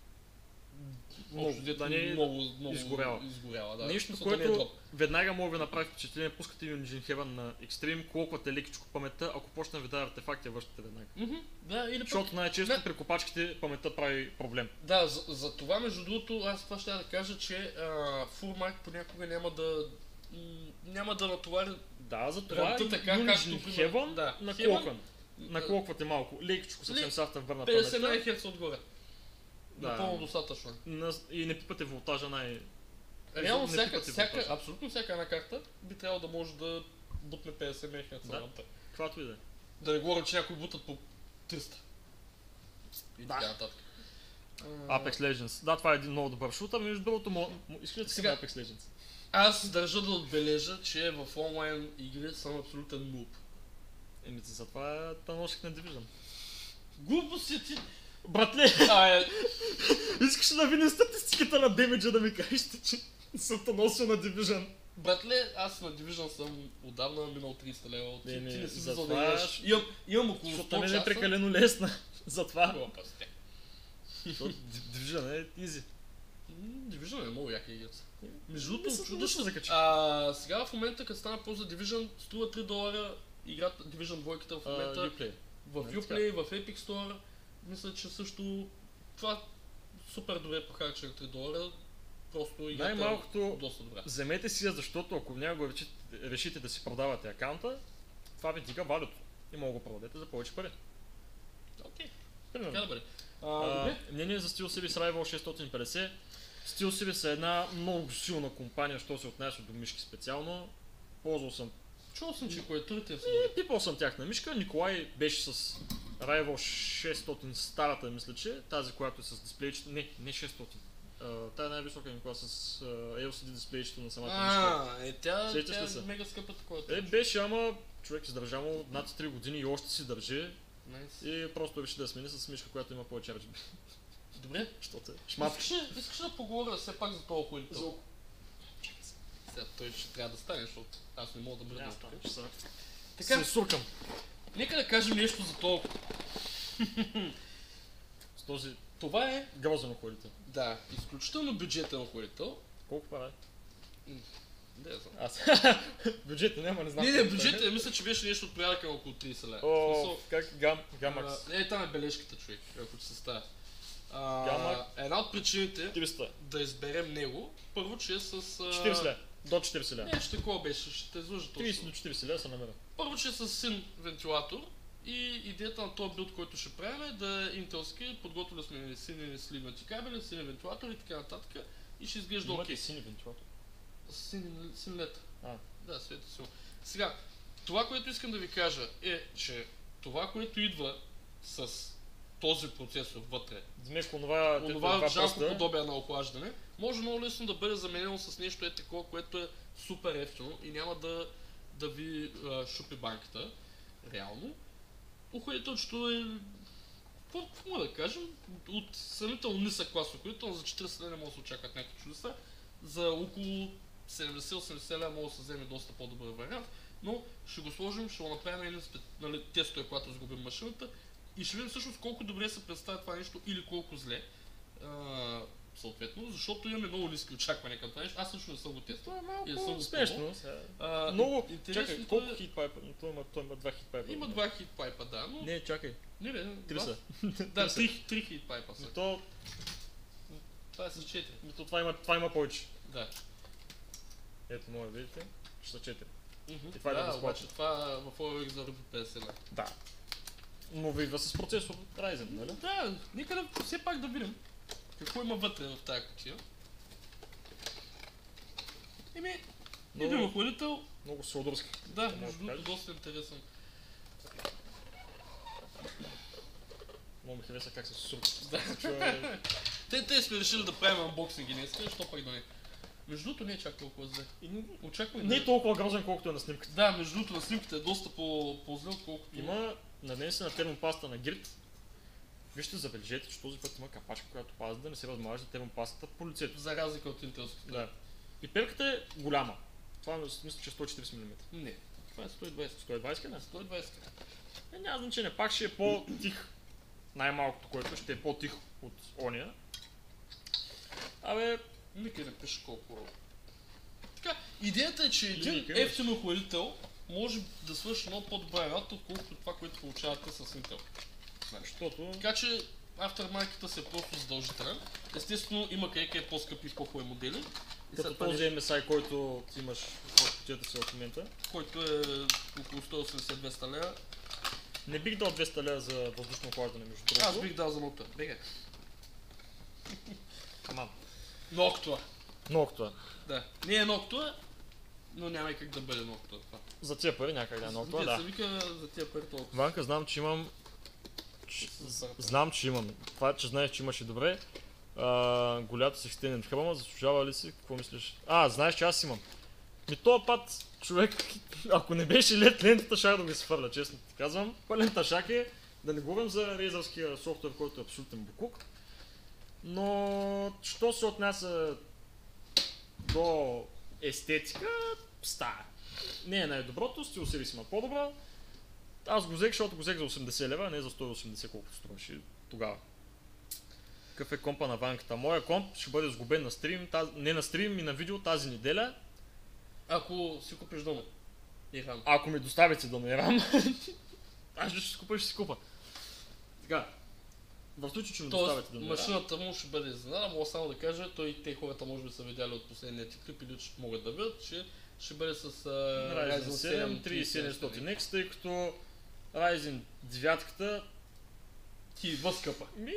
Много, общо взето да не е много, много изгоряла. изгоряла да. Нещо, Смисъл, да не е което дроп. веднага мога да ви направи впечатление, пускате Unity Heaven на Extreme, колквате лекичко паметта, ако почне да ви дава артефакти, я връщате веднага. Мгм, да, или пък... Защото най-често Не. при копачките паметта прави проблем. Да, за, за това между другото, аз това ще да кажа, че а, Фурмарк понякога няма да м, няма да натовари Да, затова рамта и така, както Unity примерно- Heaven да, на Heaven, Клокън. наклоквате малко, лекичко съвсем Лек- сафта върна петдесет паметта. мегахерца отгоре. Да. Напълно достатъчно. На- И не пипате волтажа най... Реално не всяка, пипате всяка, волтажа. абсолютно всяка една карта би трябвало да може да бутне петдесет мегахерца Да. рампа. Каквато и да е. Да не говорим, че някои бутат по триста. И така нататък. А, Apex Legends. Да, това е един много добър шутър, между другото, мо... мо- искаш ли да си Сега- Apex Legends? Аз държа да отбележа, че в онлайн игри съм абсолютен нуб. Еми, за това те носих на Division. Глупо си ти! Братле, А, е, искаш ли да видим статистиката на демиджа да ми кажеш, че съм те носил на Division? братле, аз на Division съм отдавна минал триста лева. Ти, Не, не, ти не си за влизал да това играеш. ще- Имам, имам около Защото сто не е часа. прекалено лесна. Затова. Глупости. Защото Division е easy. М, Division е много яка игрица. Между Мисля, другото, да се закачи. а, сега в момента, като стана по за Division, струва три долара играта Division двойката в момента. Uh, Uplay. В Нали Uplay, в Epic Store, мисля, че също това супер добре похарчено три долара. Просто играта Най-малкото е доста добра. вземете си я, защото ако някога решите, решите да си продавате акаунта, това ви дига валюто. И мога да го продадете за повече пари. Окей, Примерно. така да бъде. А, А, добре. мнение за SteelSeries Rival шестстотин и петдесет. SteelSeries е една много силна компания, що се отнася до мишки специално. Ползвал съм. Чувал съм, че клавиатурите са И пипал съм тяхна мишка. Николай беше с Rival шестстотин, старата мисля, че тази, която е с дисплейчето. Не, не шестстотин. Uh, тая е най-висока Никола с uh, Ел Си Ди дисплейчето на самата мишка. А, е, тя, Сещаш тя ли е се? мега скъпа такова. Е, беше, ама човек издържа му над три години и още си държи. Найс. И просто реши да я смени с мишка, която има повече RGB. Добре. Защото е шматка. Искаш, ли- искаш да поговоря все пак за този хуилител? Сега той ще трябва да стане, защото аз не мога да бъда тук. Ще се Така, се суркам. нека да кажем нещо за този. С този Това е, грозен охладител. да, изключително бюджетен охладител. Колко пара? Да, я знам. Аз. Бюджета няма, не знам. Не, не, колко бюджетът, е. е, мисля, че беше нещо от порядъка на около трийсет лева. В О, смисъл, как гам, гамакс. а, Е, там е бележката, човек, ако ти се става. А, Гамак. една от причините триста. да изберем него, първо, че е с... а, четирийсет лева. До четирийсет лева. Не, ще такова беше, ще те излъжа трийсет точно. до четирийсет лева се намеря. Първо, че е с син вентилатор и идеята на този билд, който ще правим е да е интелски, подготвили сме сини сливнати кабели, сини вентилатор и така нататък и ще изглежда окей. Имате сини вентилатор. Син, син лед. А. Да, света си. Сега, това, което искам да ви кажа е, че това, което идва с този процесор вътре, Вместо онова, онова това жалко пръста, подобие на охлаждане, може много лесно да бъде заменено с нещо е такова, което е супер ефтино и няма да, да ви а, шупи банката, реално. Охладителчето е, какво какво мога да кажем, от сравнително нисък клас охладител, за четирийсет лева не може да се очакват някакви чудеса, за около седемдесет-осемдесет лева може да се вземе доста по-добър вариант, но ще го сложим, ще го направим един спе- нали, тестове, когато сгубим машината и ще видим всъщност колко добре се представя това нещо или колко зле. А, съответно, защото имаме много ниски очаквания към това нещо. Аз също не съм го тествал. това е И да съм малко го смешно. сега. А, Много, интересното чакай, колко е- хит пайпа? Той има, той има два хит пайпа. Има два хит пайпа, да, но... Не, чакай, не, не, три два- са. Да, Три са. три, три хит пайпа са. Но то, Това е с четири. но то това, има, това има повече. Да. Ето, може да видите, ще са четири. Мгм. И това е да, безплатно. обаче това в Овер за ръби петдесет лева. Да. Но идва с процесор Ryzen, нали? Да, нека да все пак да видим какво има вътре в тази кутия. Еми, Много- един охладител, Много сладурски. да, Мога да между другото кажеш. доста интересен. Много ми хареса как се сурка. Да. Чуя- Те, те сме решили да правим анбоксинги днес, защо пък да не. Между другото не е чак толкова зле. Очаквай Не да... е толкова грозен, колкото е на снимката. Да, между другото на снимката е доста по, по-зле, отколкото... Има нанесена термопаста на гирт. Вижте, забележете, че този път има капачка, която пази да не се размажа термопастата по лицето. За разлика от интелската. Да. Пиперката е голяма. Това мисля, че е сто и четирийсет милиметра. Не, това е сто и двайсет. сто и двайсет не? сто и двайсет. Е, няма значение, пак ще е по-тих. Най-малкото, което ще е по-тих от ония. Абе, Никъде не пише колко. Така, идеята е, че един Линейка имаш. ефтин охладител може да свърши много по-добра работа, отколкото това, което получавате с Intel. защото Така че aftermarket се е просто задължителен. Естествено има къде е по-скъпи и по-хубави модели. И като след това този нещо, Ем Ес Ай, който имаш в кутията си в момента. който е около сто и осемдесет до двеста лева. Не бих дал двеста лева за въздушно охлаждане, между другото. Аз бих дал за ноктуа. Бега. Аман. Ноктуа. Ноктуа. Да. Не е ноктуа, но няма и как да бъде ноктуа това. За тия пари някак да е ноктуа, Вие да. се вика за тия пари толкова. Ванка, знам, че имам... Ч... Знам, че имам. Това, че знаеш, че имаш и добре. А, голято с екстенден храма, заслужава ли си? Какво мислиш? А, знаеш, че аз имам. Ми този път, човек, ако не беше лед лентата, шах да ми се фърля, честно ти казвам. Пълен ташак е, да не говорим за рейзърския софтуер, който е абсолютен букук. Но, що се отнася до естетика, става. Не е най-доброто, SteelSeries има по-добра. Аз го взех, защото го взех за осемдесет лева, а не за сто и осемдесет, колкото струваше тогава. Какъв е компа на ванката? Моя комп ще бъде сгубен на стрим, таз... не на стрим и на видео тази неделя. Ако си купиш дома. И рам. Ако ми доставите дома и рам, аз ще си купа и ще си купа. Така, в случай, че ми доставите Тоест, дома и рам, машината му ще бъде изненада, мога само да кажа, той и те хората може би са видяли от последния ти клип или че могат да видят, че ще бъде с uh, Ryzen седем трийсет и седемстотин X, тъй като Ryzen девет ти възкъпа. ми...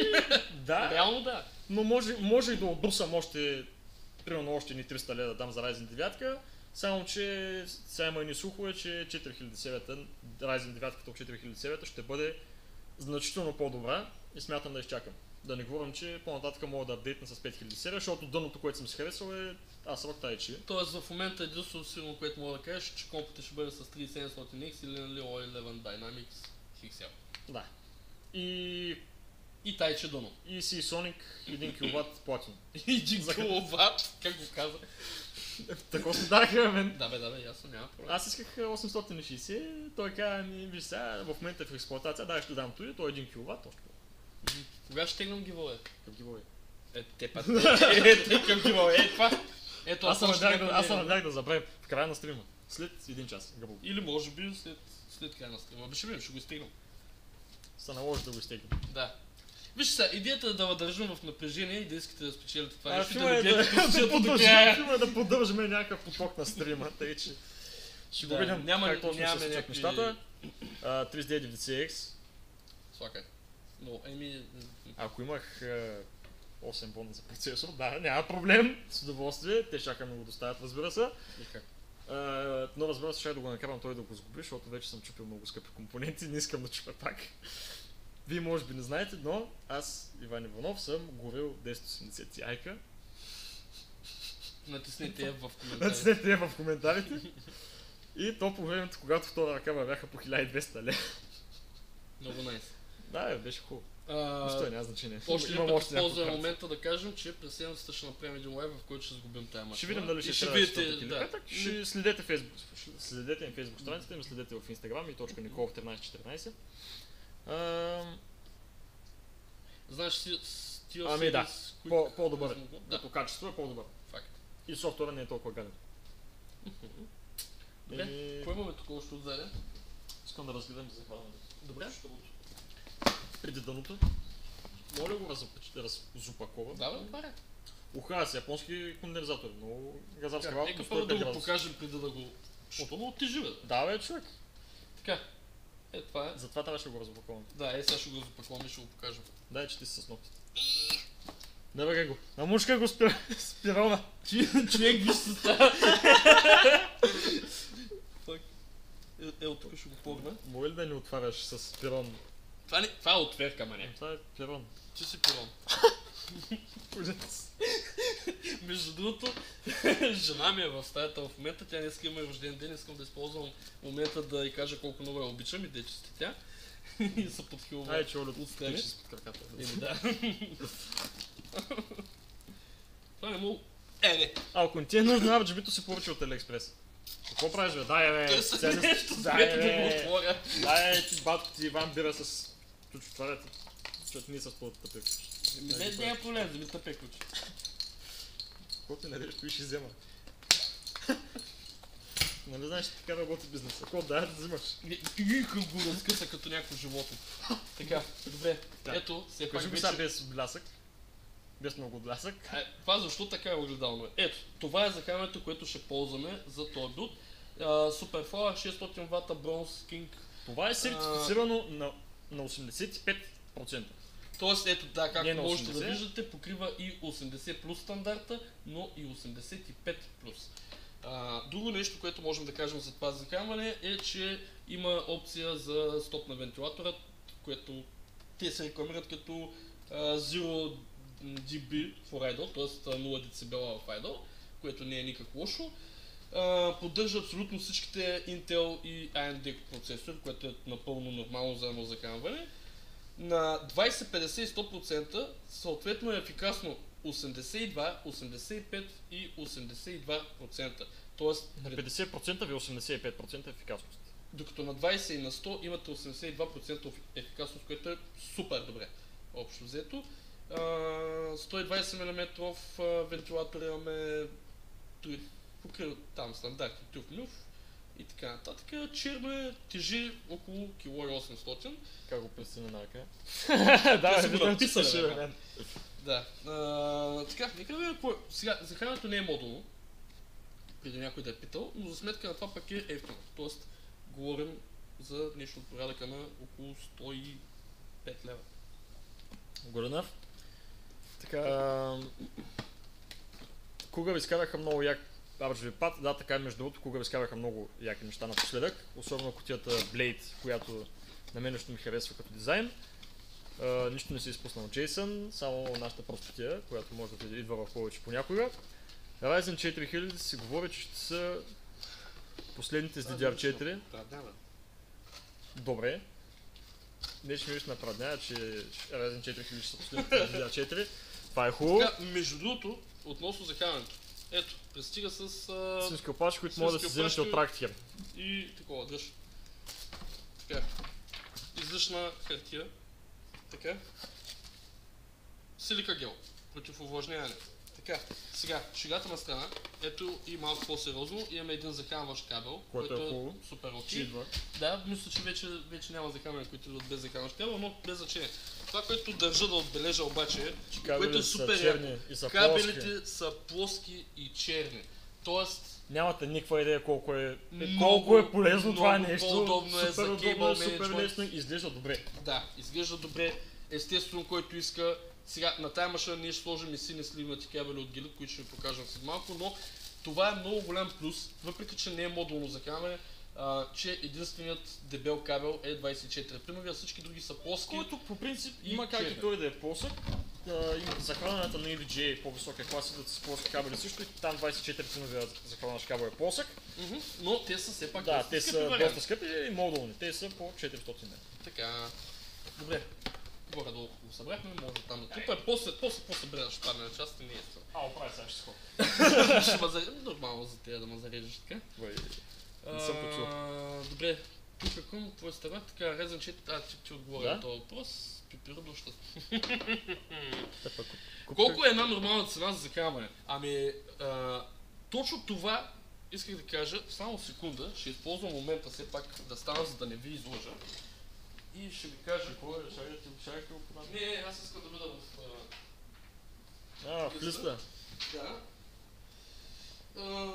да, Реално да. но може, може и да отбрусам още, примерно още ни триста лева да дам за Ryzen девет, само че сега има и ни слухове, че четири хиляди и седем, Ryzen девет от четири хиляди и седем ще бъде значително по-добра и смятам да изчакам. Да не говорим, че по-нататък мога да апдейтна с пет хиляди и седем, защото дъното, което съм си харесал е Acer Taichi. Тоест в момента единственото сигурно, което мога да кажеш, че компът ще бъде с три хиляди и седемстотин X или нали о единадесет Dynamics X L. Да. И... И Taichi Dono. и Seasonic един киловат платин. един киловат, как го каза? Тако се даха, мен. Да бе, да бе, ясно, няма проблем. Аз исках осемстотин и шейсет, той каза ми, виж сега, в момента е в експлоатация, дай ще дам той, той е един киловат, още. Кога ще теглям гивове? Как ги води? Е, те път, е, те към гивове, е това. Ето, Аз се още надях да, някой аз се не е. надях да забравим в края на стрима. След един час, гъбъл. Или може би след, след края на стрима. Ще видим, ще го изтегнем. Се наложи да го изтеглим. Да. Виж сега, идеята е да въдържим в напрежение и да искате да спечелите това А, нещо, филма да е го да, гледате да, концерта до поддържим, края. филма е да поддържаме някакъв поток на стрима, тъй че ще го Да, видим няма- как точно нямаме се случват някакви- нещата. А, трийсет и девет деветдесет X, Слакай. Но, еми... ако имах а, осем бона за процесор, да, няма проблем, с удоволствие, те чакаме да го доставят, разбира се. Никак. Uh, но разбира се, ще да го накарам той да го сгуби, защото вече съм чупил много скъпи компоненти, не искам да чупя пак. Вие може би не знаете, но аз, Иван Иванов, съм горил десет осемдесет Ti-ка. Натиснете я в коментарите. Натиснете я в коментарите. И то по времето, когато втора ръка вървяха по хиляда и двеста лева. Много найс. Да, бе, беше хубаво. А, Нищо няма значение. Още един Имам път още няколко използваме карти. момента да кажем, че през седмицата ще направим един лайв, в който ще сгубим тая машина. Ще видим дали И ще, ще видите, видите, да. да. Ще следете фейсбук, следете им фейсбук страницата им, следете в инстаграм и точка Николов тринайсет четиринайсет. Ам, Знаеш си, с тия Ами да, сервис, Quick по- по-добър е. Reasonable- Да, Като качество е по-добър. факт. И софтуера не е толкова гаден. Добре, Еми, кое имаме тук още отзаде? искам да разгледам за захвана. Добре. Преди дъното. Моля го разопачите, разопакова. Да, бе, това е. Уха с японски кондензатор, но газарска работа. Нека по първо сто и да пет го градуса. покажем преди да го... Защото много тежи, бе. Да, бе, човек. Така. Е, това е. Затова трябваше да го разопаковам. Да, е, сега ще го запакваме и ще го покажем. Дай, че ти си с ногтите. Не бе, го. Намушка го спира... спирона. Човек, виж се става. Фак. Е, е, от тук ще го погна. Мога ли да не отваряш с спирон? Това, не, това е отверка, мане. Това е пирон. Ти си пирон. Ужас. Между другото, жена ми е в стаята в момента, тя днес има рожден ден, искам да използвам момента да й кажа колко много я обичам и да я чести тя. И се подхилва Ай, че Олю, отстрани. тече си под краката. Еми да. Това не мога... Е, не. А, ако не ти е нужно, абджибито си поръча от Алиекспрес. Какво правиш, бе? Дай, бе. Той се цели- нещо, Дай, смете да го бе. отворя. Дай, ти батко ти Иван бира с ключ отваряте. Защото ние с по-тъпи. Еми, Не, няма проблем, да ми тъпе ключ. Какво ти нареш, той ще взема. Нали знаеш, че така работи бизнеса. Какво да, да взимаш? И го разкъса като някакво животно. Така, добре. Да. Ето, все пак Кажи ми сега вече... без блясък. Без много блясък. Е, това защо така е огледално е? Ето, това е захранването, което ще ползваме за този билд. Superflower шестстотин вата Bronze King Това е сертифицирано на, на осемдесет и пет процента. Тоест, ето да, както на можете да осемдесет. виждате, покрива и осемдесет плюс стандарта, но и осемдесет и пет плюс. А, друго нещо, което можем да кажем за това захранване е, че има опция за стоп на вентилатора, което те се рекламират като а, Zero ди би for idle, т.е. нула децибела в idle, което не е никак лошо. Uh, поддържа абсолютно всичките Intel и ей ем ди процесори, което е напълно нормално за едно захранване. На двайсет, петдесет и сто процента съответно е ефикасно осемдесет и два, осемдесет и пет и осемдесет и два процента. Тоест, на петдесет процента ви осемдесет и пет процента ефикасност. Докато на двайсет и на сто имате осемдесет и два процента ефикасност, което е супер добре. Общо взето. Uh, сто и двайсет милиметра вентилатор имаме покрива там стандарти тюф-мюф и така нататък. Черно тежи около едно цяло и осемстотин. Как го престина на ръка? Да, да, го написали, бе, мен. Да. А, така, нека да видим. Сега, захранването не е модулно, преди някой да е питал, но за сметка на това пък е ефтино. Тоест, говорим за нещо от порядъка на около сто и пет лева. Good enough. Така... Кога ви изкараха много як арджови пад, да, така и между другото, кога ви изкараха много яки неща напоследък, особено кутията Blade, която на мен нещо ми харесва като дизайн. Uh, нищо не се изпусна от JSON, само нашата простотия, която може да идва в повече понякога. Ryzen четири хиляди се говори, че ще са последните с ди ди ар четири. Добре. Не ще ми виж напредня, че Ryzen четири хиляди ще са последните с ди ди ар четири. Това е хубаво. Така, между другото, относно захранването. Ето, пристига с... А... Свински опашки, които могат да се вземете от практика. И такова, дръж. Така. Излишна хартия. Така. Силика гел. Против увлажняване. Така. Сега, шегата на страна. Ето и малко по-сериозно. Имаме един захранващ кабел, който е, е супер окей. Okay. Да, мисля, че вече, вече няма захранване, които идват без захранващ кабел, но без значение. Това, което държа да отбележа обаче е, което е супер черни и са кабелите плоски. са плоски и черни. Тоест, нямате никаква идея колко е, много, колко е полезно много това нещо. по-удобно е супер за удобно, е, кейбъл супер лесно и изглежда добре. Да, изглежда добре. Естествено, който иска. Сега на тая машина ние ще сложим и сини сливнати кабели от Gilead, които ще ви покажем след малко, но това е много голям плюс, въпреки че не е модулно захранване, а, че единственият дебел кабел е двайсет и четири пинови, а всички други са плоски. Който по принцип и има как черни. и той да е плосък. Да, има захранването на и ви джи ей по-висока класа идват с плоски кабели също и там двайсет и четири пиновия захранващ кабел е плосък. Mm-hmm. Но те са все пак да, доста те скъпи са варианти. доста скъпи и модулни. Те са по четиристотин лева. Така, добре. Горе-долу го събрахме, може там да трупа. После, после по-събираш падне на част и не е това. А, оправи сега ще сходя. Ще ме зарежеш. Нормално за тея да ме зарежеш така. Не съм почул. Добре, тук към твой става, така Ryzen четири, а ти, ти отговоря Да? на този въпрос, пипира доща. Те пък куп- Колко е една нормална цена за захранване? Ами, а, точно това исках да кажа, само секунда, ще използвам момента все пак да стана, за да не ви изложа. И ще ви кажа. Какво е? Шагате го, шагате го по Не, не, аз искам да бъда в... а, А, в листа. Да. А,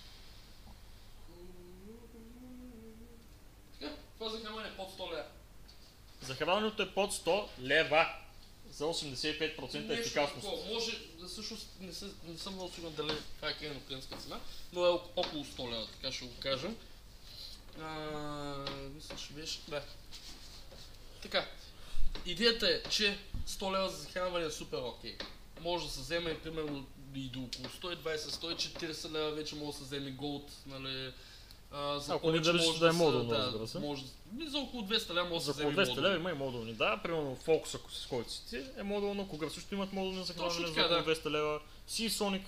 Така, това захранване е под сто лева. Захранването е под сто лева за осемдесет и пет процента Нещо ефикасност. такова. Може, всъщност не, се, не съм много сигурен дали това е крайно клиентска цена, но е о- около сто лева, така ще го кажем. А, мисля, че беше... Да. Така. Идеята е, че сто лева за захранване е супер окей. Може да се вземе примерно и до около сто и двайсет до сто и четирийсет лева вече може да се вземе Gold, нали. А, за Ако не повече държиш може да е се- модулно, разбира се. Може, ми за около двеста лева може да За се вземе около двеста модулно. лева има и модулни. Да, примерно Focus, ако с който си ти, е модулно, кога също имат модулни захранване Точно за така, около да. двеста лева. Seasonic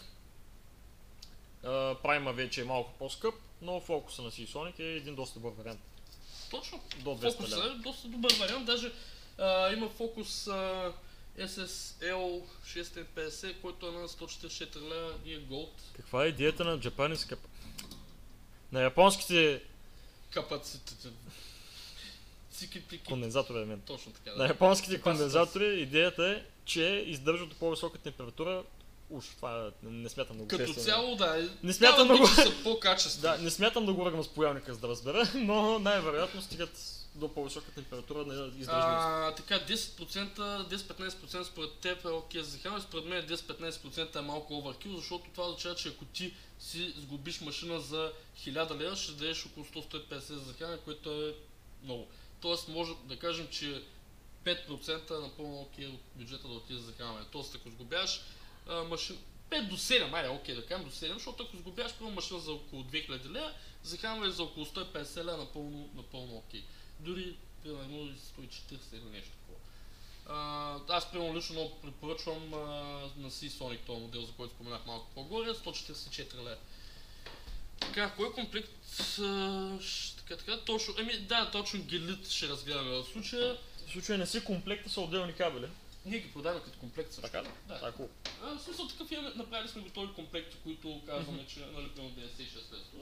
Prima вече е малко по-скъп, но Focus на Seasonic е един доста добър вариант. Точно. До двеста Фокус лева. е доста добър вариант, даже а, има Focus а, ес ес ел шестстотин и петдесет, който е на сто четирийсет и четири лева и е Gold. Каква е идеята на Japanese Cap? На японските Капацитет. Цики-пики. кондензатори е мен. Точно така, На да. японските Capacitance. кондензатори идеята е, че издържат до по-висока температура. Уж, това не, не смятам да го Като тествам. цяло, да. Не смятам да да го- са по-качествени. Да, не смятам да го върна с появника, за да разбера, но най-вероятно стигат до по-висока температура на издържливост. А, така, десет процента, десет-петнайсет процента според теб е окей за захранване, според мен десет-петнайсет процента е малко оверкил, защото това означава, че ако ти си сглобиш машина за хиляда лева, ще дадеш около сто до сто и петдесет за захранване, което е много. Тоест може да кажем, че пет процента е напълно окей от бюджета да отиде за захранване. Тоест ако сглобяваш машина, пет до седем, айде окей да кажем до седем, защото ако сглобяваш първо машина за около две хиляди лева, захранване за около сто и петдесет лева напълно, напълно окей. Дори примерно сто и четирийсет или нещо такова. А, аз примерно лично много препоръчвам а, на Seasonic този модел, за който споменах малко по-горе, сто четирийсет и четири лева. Така, кой комплект? А, така, така, точно, еми да, точно гелит ще разгледаме в случая. В случая не си комплекта, са отделни кабели. Ние ги продаваме като комплект също. Така ли? Да. Так, хубаво. А, в смисъл такъв имаме, направили сме готови комплекти, които казваме, че нали примерно деветдесет и шест лева.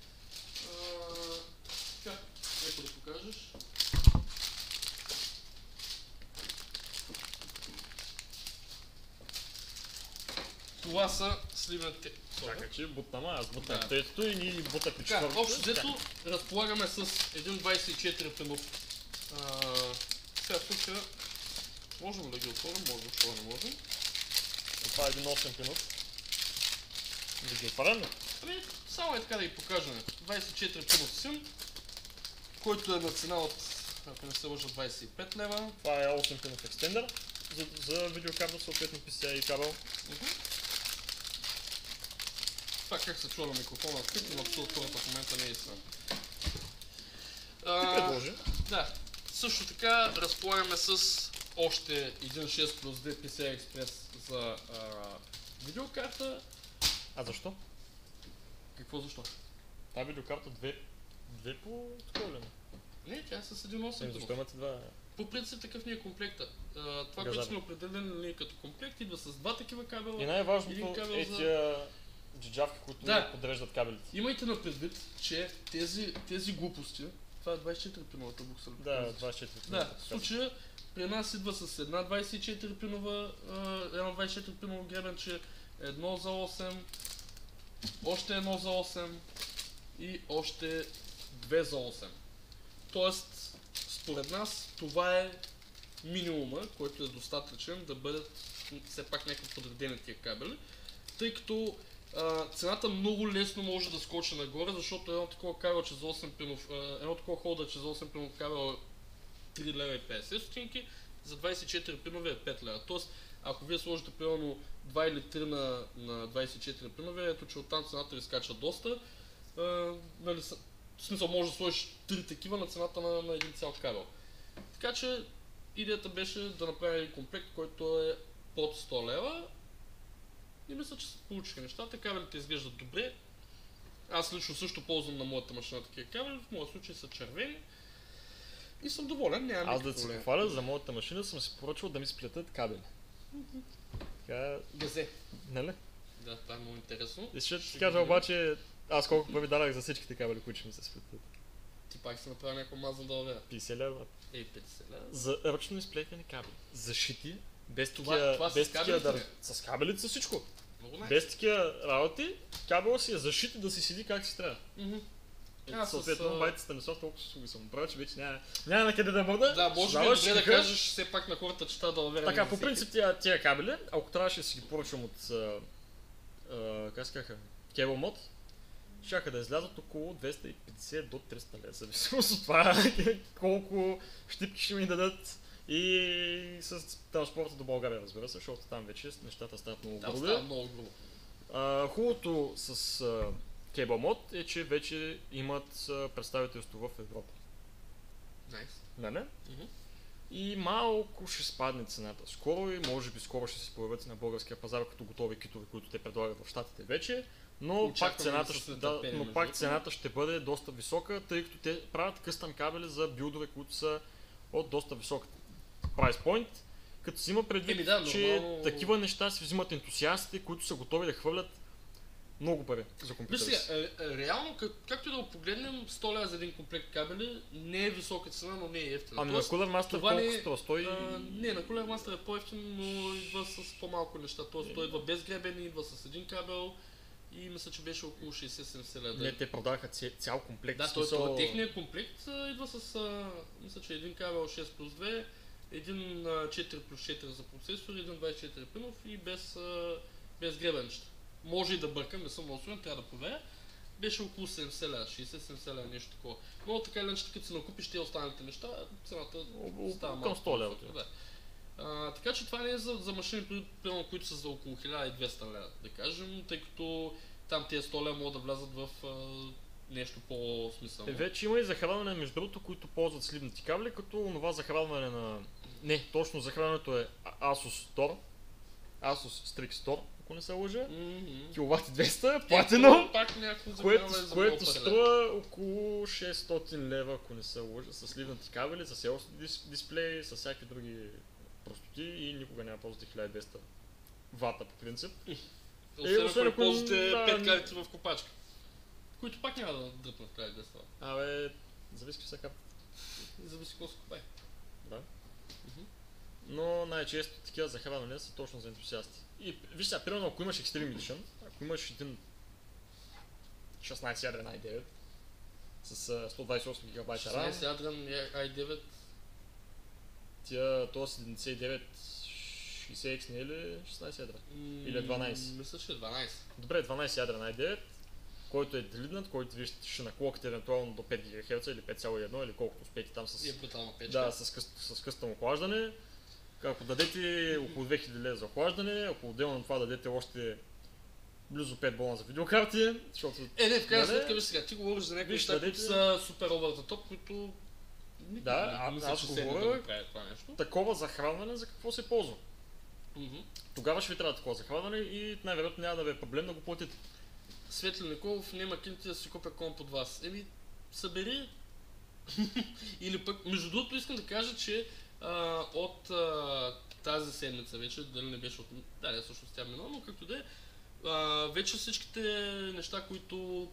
Така, ето да покажеш. Това са сливните. Така че бутнама, аз бутнах Да. третото и ние бутахме Така, четвъртото. общо взето разполагаме с един двайсет и четири пинов. Сега тук можем ли да ги отворим? Може, защо не можем? Това е един осем пинов. Да ги отварям ли? Ами, само е така да ги покажем. двайсет и четири пинов сим, който е на цена от, ако не се лъжа, двайсет и пет лева. Това е осем пинов екстендър за, за видеокарта, съответно пи си ай и кабел. Това как се чува на микрофона открит, но абсолютно хората в момента не е истина. Ти предложи. Да. Също така разполагаме с още един шест плюс две пи си ай Express за а, видеокарта. А защо? Какво защо? Та видеокарта две, две по такова ли? Не, тя е с един осем. Защо имате два? По принцип такъв ни е комплекта. А, това, Газар. което сме определени като комплект, идва с два такива кабела. И най-важното един кабел е за- тия джиджавки, които Да. подреждат кабелите. Имайте на предвид, че тези, тези глупости, това е двайсет и четири пиновата букса. Да, двайсет и четири. Да, в случая при нас идва с една двайсет и четири пинова, една двайсет и четири пиново гребенче, едно за осем, още едно за осем и още две за осем. Тоест, според нас, това е минимума, който е достатъчен да бъдат все пак някакви подредени тия кабели, тъй като а, цената много лесно може да скочи нагоре, защото едно такова кабелче за осем пинов, а, едно такова холдърче за осем пинов кабел е три лева и петдесет стотинки, за двайсет и четири пинове е пет лева. Тоест, ако вие сложите примерно два или три на, на двайсет и четири пинове, ето че оттам цената ви скача доста. А, нали, с- в смисъл може да сложиш три такива на цената на, на един цял кабел. Така че идеята беше да направим един комплект, който е под сто лева. И мисля, че се получиха нещата. Кабелите изглеждат добре. Аз лично също ползвам на моята машина такива кабели, в моя случай са червени. И съм доволен, няма Аз да никакъв се проблем. похваля, за моята машина съм си поръчал да ми сплетат кабели. Така, Газе. нали? Да, това е много интересно. И ще Ще ти кажа го видим. обаче, аз колко пари дадах за всичките кабели, които ще ми се сплетат. Ти пак си направи някаква мазна дълвера. петдесет лева. Ей, петдесет лева. За ръчно изплетени кабели. Зашити, без Това- такива, това с без такива кабелите да... С кабелите, с всичко. Много най. Без такива работи, кабела си е зашит и да си седи как си трябва. Мгм. Е, Аз с, съответно, а, байте Станислав толкова услуги съм правил, че вече няма, няма на къде да мърда. Да, може би е Създаваш добре да шиха. кажеш все пак на хората, че тази дълвера не е Така, за по всеки. принцип тия, тия кабели, ако трябваше да си ги поръчам от, а, а, как се казаха, CableMod, щяха да излязат около двеста и петдесет до триста лева, зависимост от това колко щипки ще ми дадат и с транспорта до България, разбира се, защото там вече нещата стават много Там груби. става много грубо. А, хубавото с а, CableMod е, че вече имат а, представителство в Европа. Найс. Нали? Мгм. И малко ще спадне цената. Скоро и може би скоро ще се появят на българския пазар като готови китове, които те предлагат в щатите вече, но Очакваме пак, цената, да с ще, да, нетърпение, но между пак другото. цената ще бъде доста висока, тъй като те правят къстъм кабели за билдове, които са от доста висок прайс point, като си има предвид, Еми да, че нормално- такива неща си взимат ентусиастите, които са готови да хвърлят много пари за Виж компютъра сега, си. е, е, реално, как, както и да го погледнем, сто лева за един комплект кабели не е висока цена, но не е ефтина. Ами на Тоест, Cooler Master това не колко е- струва? сто и... а, не, на Cooler Master е по-ефтин, но идва с по-малко неща. Тоест, той идва без гребени, идва с един кабел и мисля, че беше около шейсет-седемдесет лева. Не, те продаха цял комплект. Да, смисъл... той, техният комплект а, идва с, а, мисля, че един кабел шест плюс две, един а, четири плюс четири за процесор, един двайсет и четири пинов и без, а, без гребенчета. Може и да бъркам, не съм много сигурен, трябва да проверя. Беше около седемдесет лева, шейсет-седемдесет лева, нещо такова. Но така или иначе, като си накупиш те останалите неща, цената става малко. Към сто лева. Да. А, така че това не е за, за машини, примерно, които са за около хиляда и двеста лева, да кажем, тъй като там тези сто лева могат да влязат в а, нещо по-смислено. Е, вече има и захранване, между другото, които ползват сливните кабели, като това захранване на... Не, точно захранването е Asus Store, Asus Strix Store, ако не се лъжа, Mm-hmm. киловат и двеста, платино, Пак някакво което, за което струва около шестстотин лева, ако не се лъжа, с сливните кабели, с L C D дисплей, с всякакви други простоти и никога няма ползвате хиляда и двеста вата по принцип. Освен, освен ако ако- ползвате да, пет кабелите в копачка, които пак няма да дръпнат хиляда и двеста. Абе, зависи какви са карта. Зависи какво се купае. Да. Но най-често такива захранвания са точно за ентусиасти. И виж сега, примерно ако имаш Extreme Edition, ако имаш един шестнайсет ядрен ай девет с а, сто двайсет и осем гигабайта RAM, шестнайсет ядрен ай девет, тия този седемдесет и девет шейсет икс не е ли шестнайсет ядрен? Или дванайсет? Мисля, че е дванайсет. Добре, дванайсет ядрен ай девет, който е делиднат, който виж ще наклокате евентуално до пет гигахерца или пет цяло и едно или колкото успеете там с... И е брутална печка. Да, с, къс, с къстъм охлаждане. Ако дадете около две хиляди лева за охлаждане, ако отделно на това дадете още близо пет бона за видеокарти, защото... Е, не, в крайна да, сметка, виж сега, ти говориш за някакви Виж, неща, които дадете- са супер over the top, които... никой Да, не а- мисля, аз че седне говоря- да го прави това нещо. Такова захранване за какво се ползва? Мгм. Тогава ще ви трябва такова захранване и най-вероятно няма да ви е проблем да го платите. Светли Николов, няма кинти да си купя комп от вас. Еми, събери. Или пък, между другото искам да кажа, че а, от а, тази седмица вече, дали не беше от... Да, не, всъщност тя минала, но както да е, а, вече всичките неща, които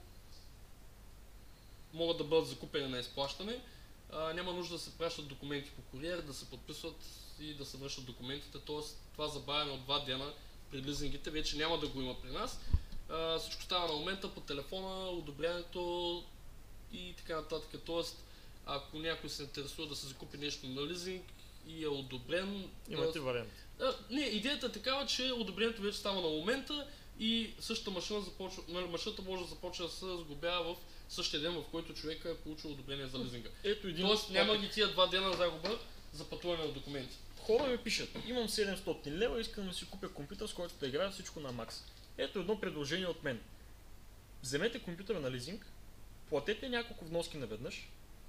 могат да бъдат закупени на изплащане, а, няма нужда да се пращат документи по куриер, да се подписват и да се връщат документите, т.е. това забавяне от два дена при лизингите вече няма да го има при нас. А, всичко става на момента по телефона, одобряването и така нататък. Тоест, ако някой се интересува да се закупи нещо на лизинг и е одобрен... Имате а, вариант. а, не, идеята е такава, че одобрението вече става на момента и същата машина започва, нали, машината може да започне да се сглобява в същия ден, в който човека е получил одобрение за лизинга. Ето един... Тоест няма ги тия два дена загуба за пътуване на документи. Хора ми пишат, имам седемстотин лева, искам да си купя компютър, с който да играя всичко на макс. Ето едно предложение от мен. Вземете компютъра на лизинг, платете няколко вноски наведнъж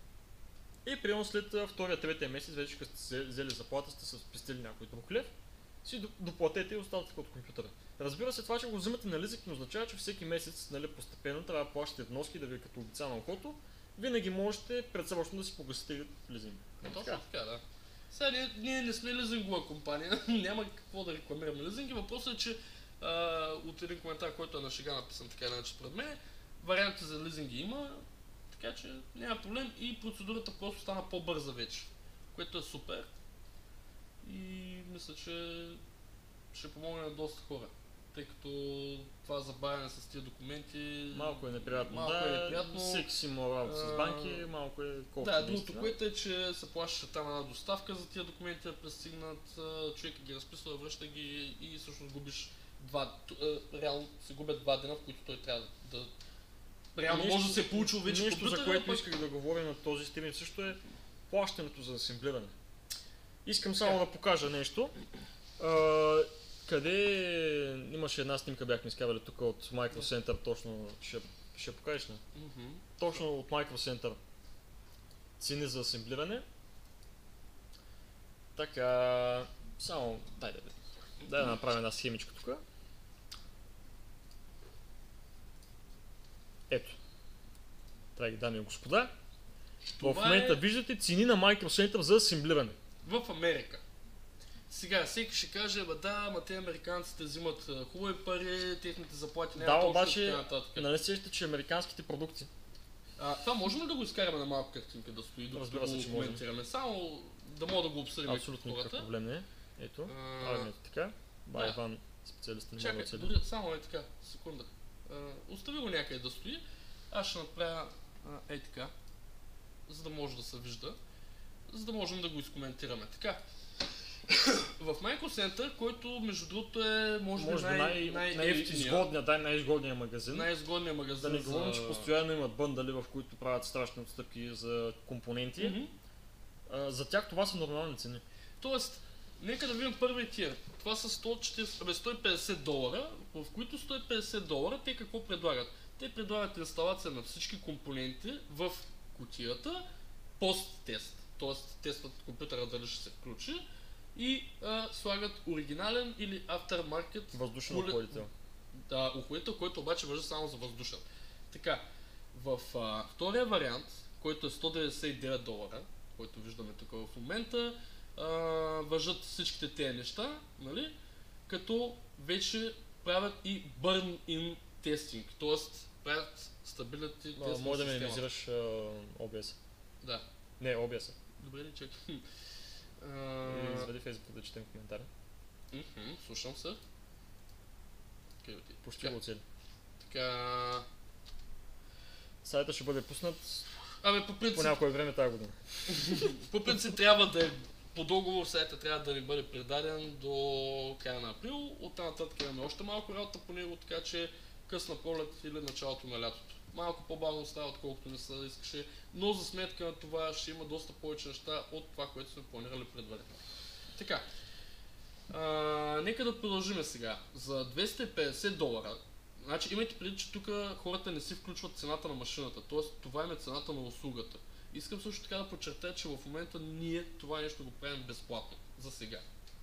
и примерно след а, втория, третия месец, вече като сте взели заплата, сте се спестили някой друг лев, си до- доплатете и остатък от компютъра. Разбира се, това, че го вземате на лизинг, не означава, че всеки месец, нали, постепенно трябва да плащате вноски, да ви е като обица на ухото. Винаги можете предсрочно да си погасите лизинг. Точно Така. така, да. Сега ние, ние не сме лизингова компания, няма какво да рекламираме лизинги. Въпросът е, че а, от един коментар, който е на шега написан така иначе пред мен, варианти за лизинги има, така че няма проблем и процедурата просто стана по-бърза вече, което е супер и мисля, че ще помогне на доста хора, тъй като това забавяне с тия документи Малко е неприятно, малко да, е неприятно. всеки си има работа с А, банки, малко е колко Да, другото, което е, че се плащаше там една доставка за тия документи да пристигнат, а, човек ги разписва, връща ги и всъщност губиш два, т- а, реално се губят два дена, в които той трябва да... Реално Нещо- може да се е получил вече Нещо, компютъра, за което пък- исках да говоря на този стрим също е плащането за асемблиране. Искам само да покажа нещо. А, къде имаше една снимка, бяхме изкарали тук от Micro Center, точно ще, ще покажеш ли? Мгм. Точно от Micro Center цени за асемблиране. Така, само, дай да, дай да направим една схемичка тук. Ето. Драги дами и господа, в Това момента е виждате цени на Micro Center за асемблиране. в Америка. Сега, всеки ще каже, бе да, ама те американците взимат а, хубави пари, техните заплати няма Да, точно и обаче, така нататък. нали сещате, че американските продукти, А, това можем ли да го изкараме на малка картинка да стои, докато Разбира се, го че можем. коментираме? Само да мога да го обсъдим абсолютно хората. никакъв проблем не е. Ето, А, правим ето така. Бай да. Иван, специалист на Чакай, модел цели. дори само е така, секунда. А, остави го някъде да стои. Аз ще направя а, ей така, за да може да се вижда, за да можем да го изкоментираме. Така. В Micro Center, който между другото е може, Може би най- най- най-ефтиния, най-изгодния, дай най-изгодния магазин. най-изгодният магазин Да не за... говорим, че постоянно имат бъндали, в които правят страшни отстъпки за компоненти. Мгм. А, за тях това са нормални цени. Тоест, нека да видим първият тир. Това са сто четиридесет, абе, сто и петдесет долара, в които сто и петдесет долара те какво предлагат? Те предлагат инсталация на всички компоненти в кутията, пост-тест, т.е. тестват компютъра дали ще се включи и а, слагат оригинален или aftermarket Въздушен куле- охладител. да, охладител, който обаче важи само за въздушен. Така, в а, втория вариант, който е сто деветдесет и девет долара, който виждаме тук в момента, а, въжат всичките тези неща, нали? Като вече правят и burn-in тестинг, т.е. правят стабилити тест на А, може да системата. минимизираш о би ес. Да. Не, о би ес. Добре ли чек? И изведи Фейсбук да четем коментари. Мгм, слушам се. Къде отиде? Почти Така, го оцели. така... Сайта ще бъде пуснат Абе, по по принцип, някое време тази година. по принцип трябва да е по договор, сайта трябва да ни бъде предаден до края на април. Оттам нататък имаме още малко работа по него, така че късна пролет или началото на лятото. Малко по-бавно става, отколкото не се искаше, но за сметка на това ще има доста повече неща от това, което сме планирали предварително. Така, а, нека да продължим сега. За двеста и петдесет долара, значи имайте преди, че тук хората не си включват цената на машината, т.е. това е цената на услугата. Искам също така да подчертая, че в момента ние това нещо го правим безплатно, за сега.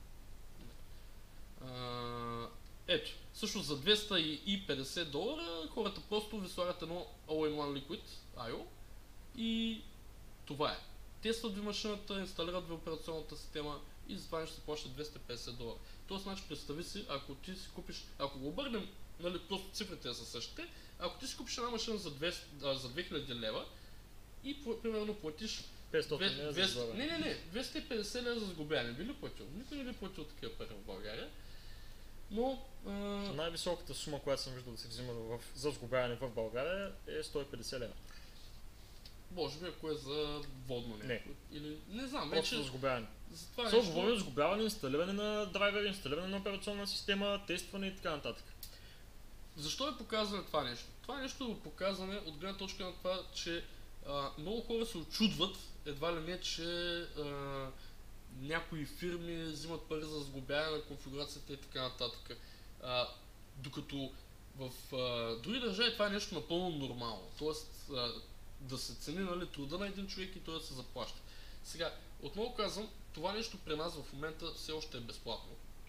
А, ето, също за двеста и петдесет долара хората просто ви слагат едно All-in-One Liquid ай о и това е. Тестват ви машината, инсталират ви операционната система и за това нещо се плаща двеста и петдесет долара. Тоест, значи, представи си, ако ти си купиш, ако го обърнем, нали, просто цифрите са същите, ако ти си купиш една машина за, двеста, а, за две хиляди лева и по- примерно платиш петстотин две- лева за двеста излагане. Не, не, не, двеста и петдесет лева за сглобяване. Би ли платил? Никой не би платил такива пари в България. Но, а, Най-високата сума, която съм виждал да се взима в, за сглобяване в България е сто и петдесет лева. може би ако е за водно Не. нещо. Или, не знам, Просто за вече сглобяване. за това Со нещо... говорим за сглобяване, инсталиране на драйвери, инсталиране на операционна система, тестване и така нататък. Защо е показано това нещо? Това нещо е показане от гледна точка на това, че а, много хора се очудват, едва ли не, че а, някои фирми взимат пари за сглобяване на конфигурацията и така нататък. А, докато в а, други държави това е нещо напълно нормално. Тоест а, да се цени, нали, труда на един човек и той да се заплаща. Сега, отново казвам, това нещо при нас в момента все още е безплатно.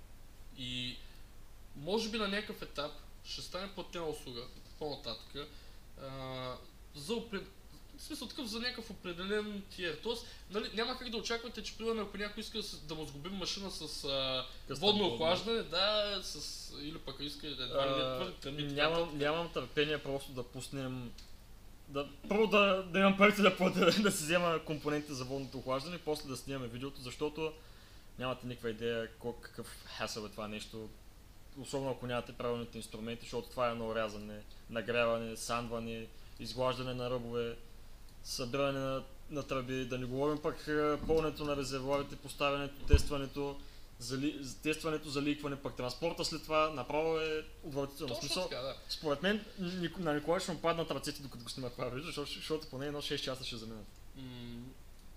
И може би на някакъв етап ще стане платена услуга по-нататък. а, за опред... в смисъл такъв за някакъв определен тиер. Тоест, нали, няма как да очаквате, че примерно ако някой иска да, с- да му сгубим машина с а, Къстъм водно водно. охлаждане, да, с... или пък иска да едва ли не А, твърде тръби, така нямам, нататък. нямам търпение просто да пуснем да, първо да, да имам парите да платя, да си взема компонентите за водното охлаждане, после да снимаме видеото, защото нямате никаква идея кой, какъв хасъл е това нещо. Особено ако нямате правилните инструменти, защото това е едно рязане, нагряване, сандване, изглаждане на ръбове, събиране на, на тръби, да не говорим пък е, пълнето на резервуарите, поставянето, тестването, зали, тестването, заликване, пък транспорта след това направо е отвратително. Точно Смисъл, така, да. според мен Ник- на Николай ще му паднат ръцете докато го снима това видео, защото, защото поне едно шест часа ще заминат. М,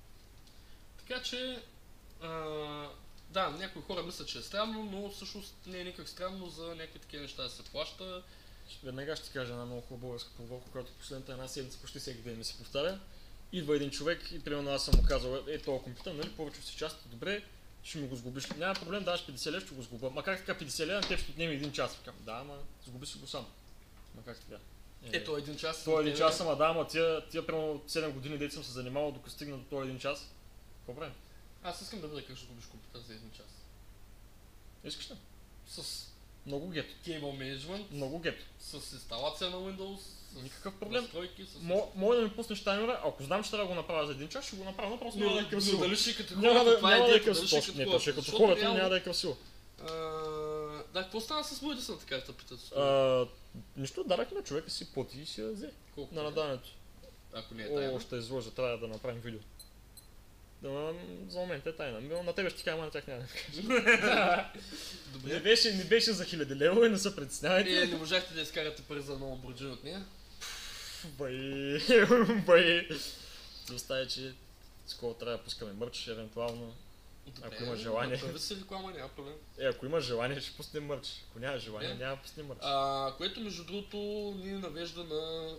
Така че, а, да, някои хора мислят, че е странно, но всъщност не е никак странно за някакви такива неща да се плаща. Веднага ще ти кажа една много хубава българска поговорка, която последната една седмица почти всеки ден ми се повтаря. Идва един човек и примерно аз съм му казал, е, този компютър, нали, повече си част, добре, ще ми го сгубиш. Няма проблем, даваш петдесет лева, ще го сгуба. Ма как така петдесет лева, те ще отнеме един час. Викам, да, ама сгуби си го сам. Ма как така? Е, Ето един час. той един те- час, ама да, ама тия, тия примерно седем години дете съм се занимавал, докато стигна до този един час. Какво правим? Аз искам да бъда как ще губиш компютър за един час. Искаш ли? С Много гето. cable management, Много гето. с инсталация на Windows, с Никакъв проблем. настройки, с... Мо- Може да ми пуснеш таймера, ако знам, че трябва да го направя за един час, ще го направя, но просто Но, няма да е но красиво. дали ще е като Няма хората, да, това е няма да е идеята, дали красиво. ще е Не, като точно хората. като Защото хората реално, няма да е красиво. а, Да, какво стана с боядисната карта, питат? А, нищо, дарахме човека си плати и си я взе Колко на е? надаването. Ако не е О, тайна. ще изложа, трябва да направим видео. Да, за момент е тайна. Но на тебе ще ти кажа, ама на тях няма да кажа. Не Добре. беше, не беше за хиляди лева и не се притеснявайте. Е, не можахте да изкарате пари за ново Lamborghini от нея? Бай, бай. Достава е, че скоро трябва да пускаме мърч, евентуално. Добре, Ако има желание. направи си реклама, няма проблем. Е, ако има желание, ще пуснем мърч. Ако няма желание, Е. няма да пуснем мърч. А, което между другото ни навежда на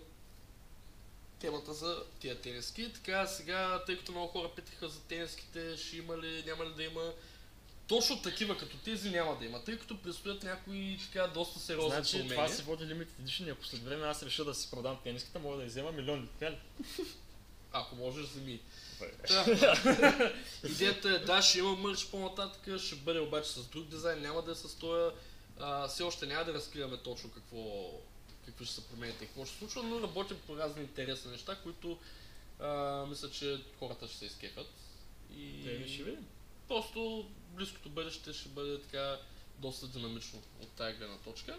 темата за тия тениски. Така сега, тъй като много хора питаха за тениските, ще има ли, няма ли да има. Точно такива като тези няма да има, тъй като предстоят някои така доста сериозни Значи промени. това се води Limited Edition и ако след време аз реша да си продам тениската, мога да иззема милиони, така ли? Ако можеш, вземи. Бай. Да. Идеята е, да, ще има мърч по-нататък, ще бъде обаче с друг дизайн, няма да е с този. А, все още няма да разкриваме точно какво, какви ще са промените и какво ще се случва, но работим по разни интересни неща, които а, мисля, че хората ще се изкефят. И Те ми ще видим. просто близкото бъдеще ще бъде така доста динамично от тази гледна точка.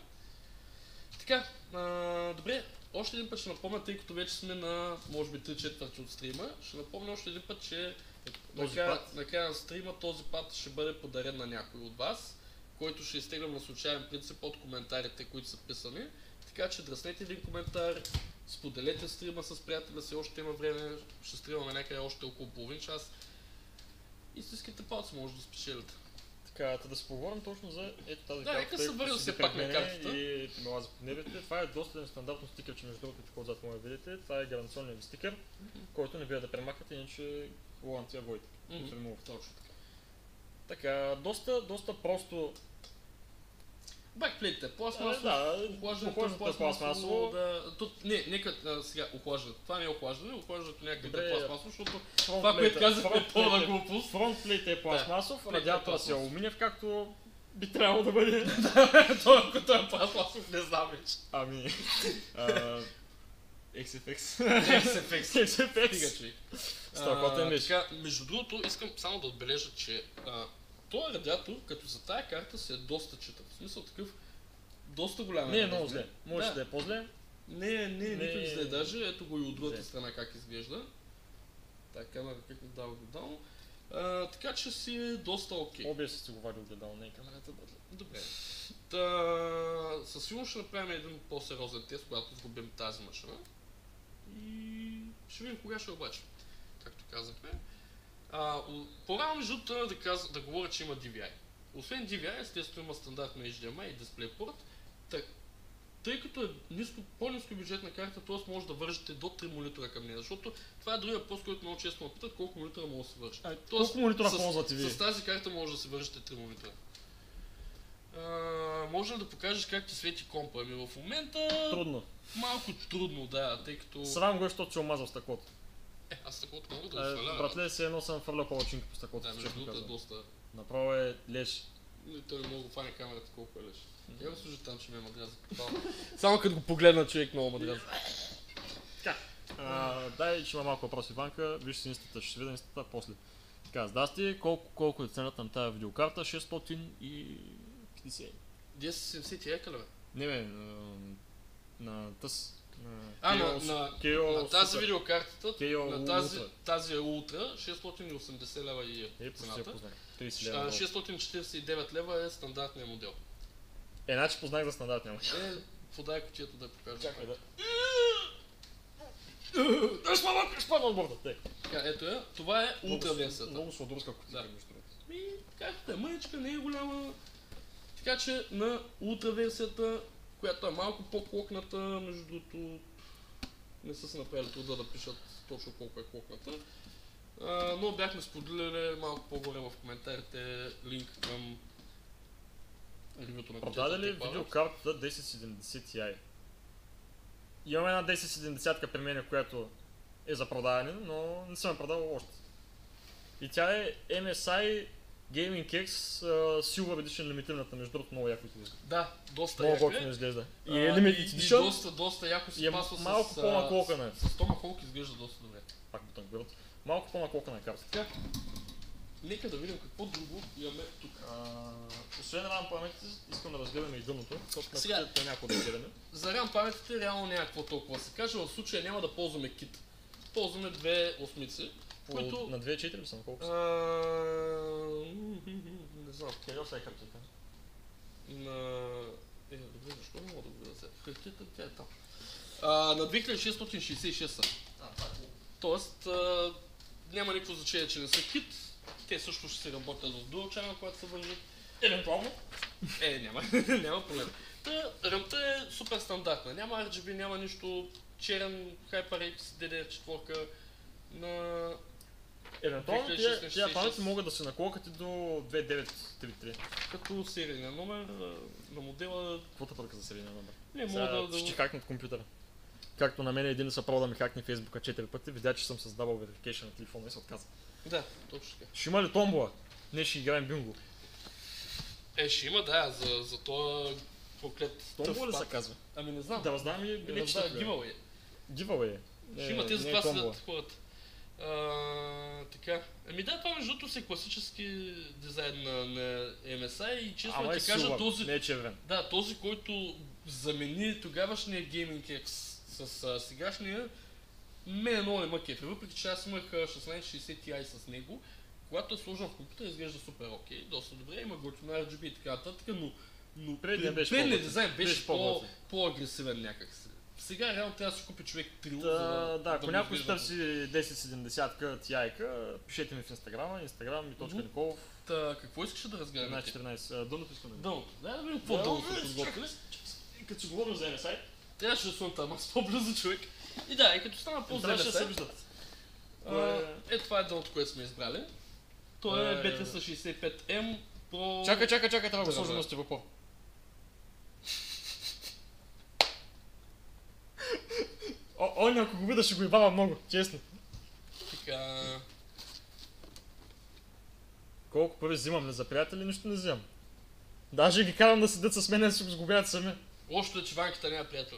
Така, а, добре, още един път ще напомня, тъй като вече сме на, може би, три четвърти от стрима, ще напомня още един път, че Този накрая, път? накрая на стрима този път ще бъде подарен на някой от вас, който ще изтеглям на случайен принцип от коментарите, които са писани. Така че дръснете един коментар, споделете стрима с приятеля си, още има време, ще стримаме някъде още около половин час. И стискайте палци, може да спечелите. Така, да си поговорим точно за ето тази Да, карта. нека тъй се като върнем седи все пак пред на мене картата. И мила за поднебите. Това е доста стандартно стикерче, между другото, тук отзад може да видите. Това е гаранционният ви стикер, който не бива да премахвате, иначе логантия войте. Мгм. Точно така. Така, доста, доста просто. Бакплейтите, Е, пластмасово, да, охлаждането охлаждането е е пластмасово. Да, тут, не, нека а, сега охлаждането. Това не е охлаждане, охлаждането някъде е Добре. пластмасово, защото Фронт това, което плейта- казахме, е фронт пълна плейта- глупост. Фронт плейт е пластмасов, плейта е радиатора си е пластмасов. алуминиев, както би трябвало да бъде. Това, ако той е пластмасов, не знам вече. Ами. а, икс еф икс. Икс еф икс. икс еф Стига, икс. човек. Страхотен А, беше. така, между другото, искам само да отбележа, че а, този радиатор, като за тая карта, си е доста читав. В смисъл такъв, доста голям. Не е много зле. Може Да. да е по-зле. Не, не, не, Не. никак зле даже. Ето го и от другата Зле. страна как изглежда. Така, камера как ми дава гледало. А, така че си е доста окей. О би ес си го вади огледало, не е камерата да. Добре. Та, със сигурност ще направим един по-сериозен тест, когато сгубим тази машина. И ще видим кога ще обаче, както казахме. А, у- по-рано между другото да, каз... да говоря, че има ди ви ай. Освен ди ви ай, естествено има стандартно ейч ди ем ай и DisplayPort. Так, тъй като е ниско, по-ниско бюджетна карта, т.е. може да вържете до три монитора към нея, защото това е другия въпрос, който много често ме питат, колко монитора може да се вържи. А, Тоест, колко монитора с- ползвате ви? С тази карта може да се вържете три монитора. А, може ли да покажеш как ти свети компа? Ами в момента Трудно. малко трудно, да, тъй като... Срам го е, защото че омазал стъклото. Е, аз такова мога да Е, го сваля. братле, се едно съм фърлял палачинка по стъклото, Да, между честно другото е казвам. доста... Направо е леш. Не, той много фани камерата, колко е леш. Я го служи там, че ме мадряза. Само като го погледна човек много мадряза. А, дай, че има малко въпрос, Иванка. Виж си инстата, ще си видя инстата после. Така, здрасти, колко, колко е цената на тази видеокарта? шестстотин и петдесет. десет седемдесет ти екала, бе. Не бе, на, на тъс. На А, на, K O на, K O на тази Super. видеокартата, K O на тази, Ultra. тази е ултра, шестстотин и осемдесет лева и е Е, почти я цената. познах. тридесет лева. А, долу. шестстотин четиридесет и девет лева е стандартният модел. Е, значи познах за стандартния. Е, подай кутията да я покажа. Чакай да. Да спадна, спадна от борда. Тъй. Така, ето я. Това е ултра версията. Много сладурска кутия, Да. между другото. Ми, както е мъничка, не е голяма. Така че на ултра версията, която е малко по-клокната, между другото не са се направили труда да пишат точно колко е клокната. А, но бяхме споделили малко по-горе в коментарите линк към ревюто на Продаде ли Tech Power. видеокартата десет седемдесет Ti? Имаме една десет седемдесет при мен, която е за продаване, но не съм я продавал още. И тя е ем ес ай Gaming X uh, Silver Edition лимитираната, между другото много яко изглежда. Да, доста Много яко готино е. изглежда. И А, е Limited и, и Edition доста, доста яко и се е пасва с... малко а, по-наклокана. С, с Тома Холк изглежда доста добре. Пак бутон берат. Малко по-наклокана е карта. Така. Нека да видим какво друго имаме тук. А, освен RAM паметите, искам да разгледаме и дъното, защото на Сега- кутията някакво да гледаме. За RAM паметите реално няма какво толкова да се каже, в случая няма да ползваме кит. Ползваме две осмици, По, които... На две четири ли са, на колко А, са? не знам. Къде са хартията? На... Е, добре, защо не мога да го видя сега? Хартията, тя е там. А, на две хиляди шестстотин шейсет и шест са. А, това е хубаво. Тоест, а, няма никакво значение, че не са кит. Те също ще се работят в Dual Channel, когато се вържат. Евентуално. Е, няма, няма проблем. Та, ръмта е супер стандартна. Няма Ар Джи Би, няма нищо. Черен HyperX Ди Ди Ар четири на... Евентуално две хиляди тия, шестнадесет тия и памети шест. могат да се наколкат и до две девет три три. Като серийния номер а, на модела... Какво те пърка за серийния номер? Не мога да... да... Ще хакнат компютъра. Както на мен един са пробва да ми хакне Фейсбука четири пъти, видя, че съм с Double Verification на телефона и се отказа. Да, точно така. Ще има ли томбола? Не, ще играем бинго. Е, ще има, да, за, за този проклет... Томбола ли тъв се пак. казва? Ами не знам. Да раздавам ли? Не, че да, giveaway. Giveaway. Ще има, те за не е това томбола. седят хората. А, така. Ами да, това между другото си е класически дизайн на, на Ем Ес Ай и честно Ама да е ти кажа силвър, този... не е червен. Да, този, който замени тогавашния гейминг екс с а, сегашния, мен много не ме кефи, въпреки че аз имах а, шестнадесет шейсет Ти Ай с него, когато е сложен в компютър изглежда супер окей, доста добре, има готино Ар Джи Би и така нататък, но, но Предният беше предният по-готин. дизайн беше, Беше по, по-готин. по-агресивен някакси. Сега реално трябва да си купи човек трил, Да, за да, да, ако го някой изглежда. търси десет седемдесет Ти Ай-ка, пишете ми в Инстаграма, Инстаграм и точка Мгм. Николов, Та, какво искаш да разгледаме? една четиринадесет. А, Дъното искам да видя. Дълното. Да, да видим какво Да, дълното бе, са подготвили. Като си говорим за Ем Ес Ай, Трябваше да съм там, аз по-близо човек. И да, и като стана по трябваше да се зелен виждат. А, е, това е дълното, което сме избрали. То е Е, Би Ти Ес шейсет и пет М Pro... Чакай, чакай, чакай, трябва да Добре, сложим добре. на стивопор. О, он ако го видя ще го ебава много, честно. Така... Колко пари взимам, не за приятели, нищо не взимам. Даже ги карам да седят с мен и да си го сгубят сами. Лошото е, че ванката няма приятел.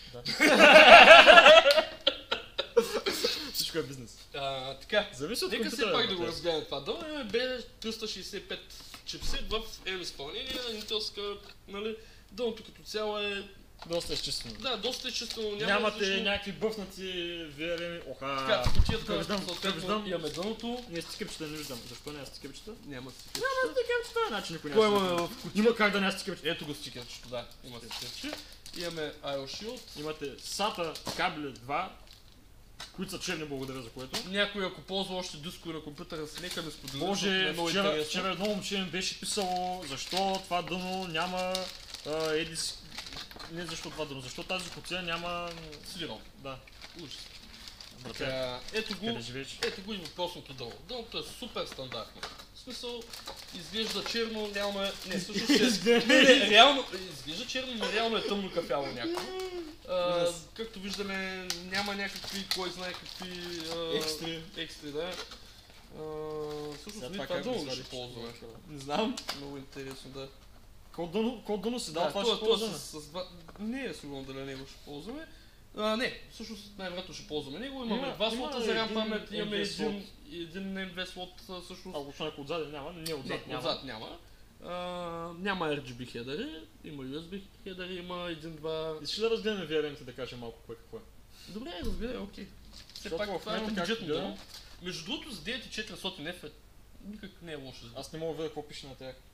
Всичко е бизнес. А, така, Зависи от нека все компютъра. пак да го бе, разгледаме това. Долу имаме Би триста шейсет и пет чипсет в М изпълнение, интелска, нали, дълното като цяло е, Доста изчистено. да, доста изчистено, няма Нямате излишно. някакви бъфнати Ви Ар Ем-и. Оха. Така, в Тук кутията виждам, тук съответно виждам. имаме дълното. Не стикърчета не виждам. Защо не е стикърчета? Няма стикер. Няма стикърчета, значи никой Кой няма имаме стикърчета. в Има как да няма стикърчета. Ето го стикерчето, да, има стикерче. Имаме IOShield. Имате сата кабели два, които са черни, благодаря за което. Някой ако ползва още дискове на компютъра си, нека ми сподели. защото Боже, ми е много вчера, интересно. вчера едно момче ми беше писало защо това дъно няма а, едис... Не защо това дъно, защо тази кутия няма... Силирал. Да, Ужас. брате, Така, ето го, къде живееш? ето го и въпросното дъно. Дъното е супер стандартно. В смисъл, изглежда черно, реално е... Не, всъщност е... Не, не, реално... Изглежда черно, но реално е тъмно кафяво някакво. А, Ужас. както виждаме, няма някакви, кой знае какви... А, Екстри. Екстри, да. А, всъщност Сега ние това това как го дълно ще свалиш? ползваме. Не знам. Много интересно, да. Кол дъно, кол дъно си дал, Да, това това, ще това ползваме. с, с два... Не е сигурно дали него ще ползваме. А, не, всъщност най-вероятно ще ползваме него. Имаме Има- два има слота за RAM един памет, имаме Ем две слот. един, един Ем две слот а, всъщност. А ако някой отзад няма, не отзад Не, няма. отзад няма. А, няма Ар Джи Би хедари, има Ю Ес Би хедари, има един-два... Искаш да разгледаме Ви Ар Ем-те да кажем малко кое какво е? Добре, разбира, окей. Все Защото пак в това е момента как бюджетно гледам- дълно. Между другото за девет хиляди и четиристотин Еф е никак не е лошо. Аз не мога да видя какво пише на тях.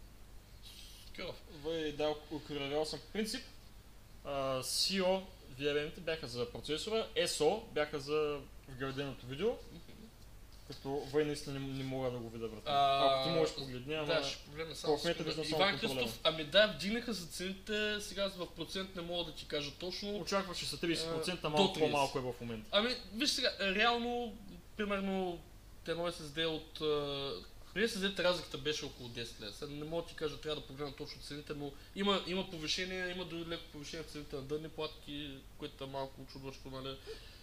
Кърв. Вай, да, окорявал съм. В принцип, а, Си О Ви Ар Ем-те бяха за процесора, Ес О бяха за вграденото видео, като Вай наистина не, не мога да го видя, брат. А, Ако ти можеш погледни, ама... Да, ще погледна само. в момента секунда. виждам само Иван контролера. Христов, ами да, вдигнаха за цените, сега в процент не мога да ти кажа точно. Очакваше се тридесет процента, А, малко до тридесет. по-малко е в момента. Ами, виж сега, реално, примерно, едно Ес Ес Ди от... а, При Ес Ес Ди разликата беше около десет лева. Сега не мога да ти кажа, трябва да погледна точно цените, но има, има повишение, има дори леко повишение в цените на дънни платки, което е малко очудващо, нали.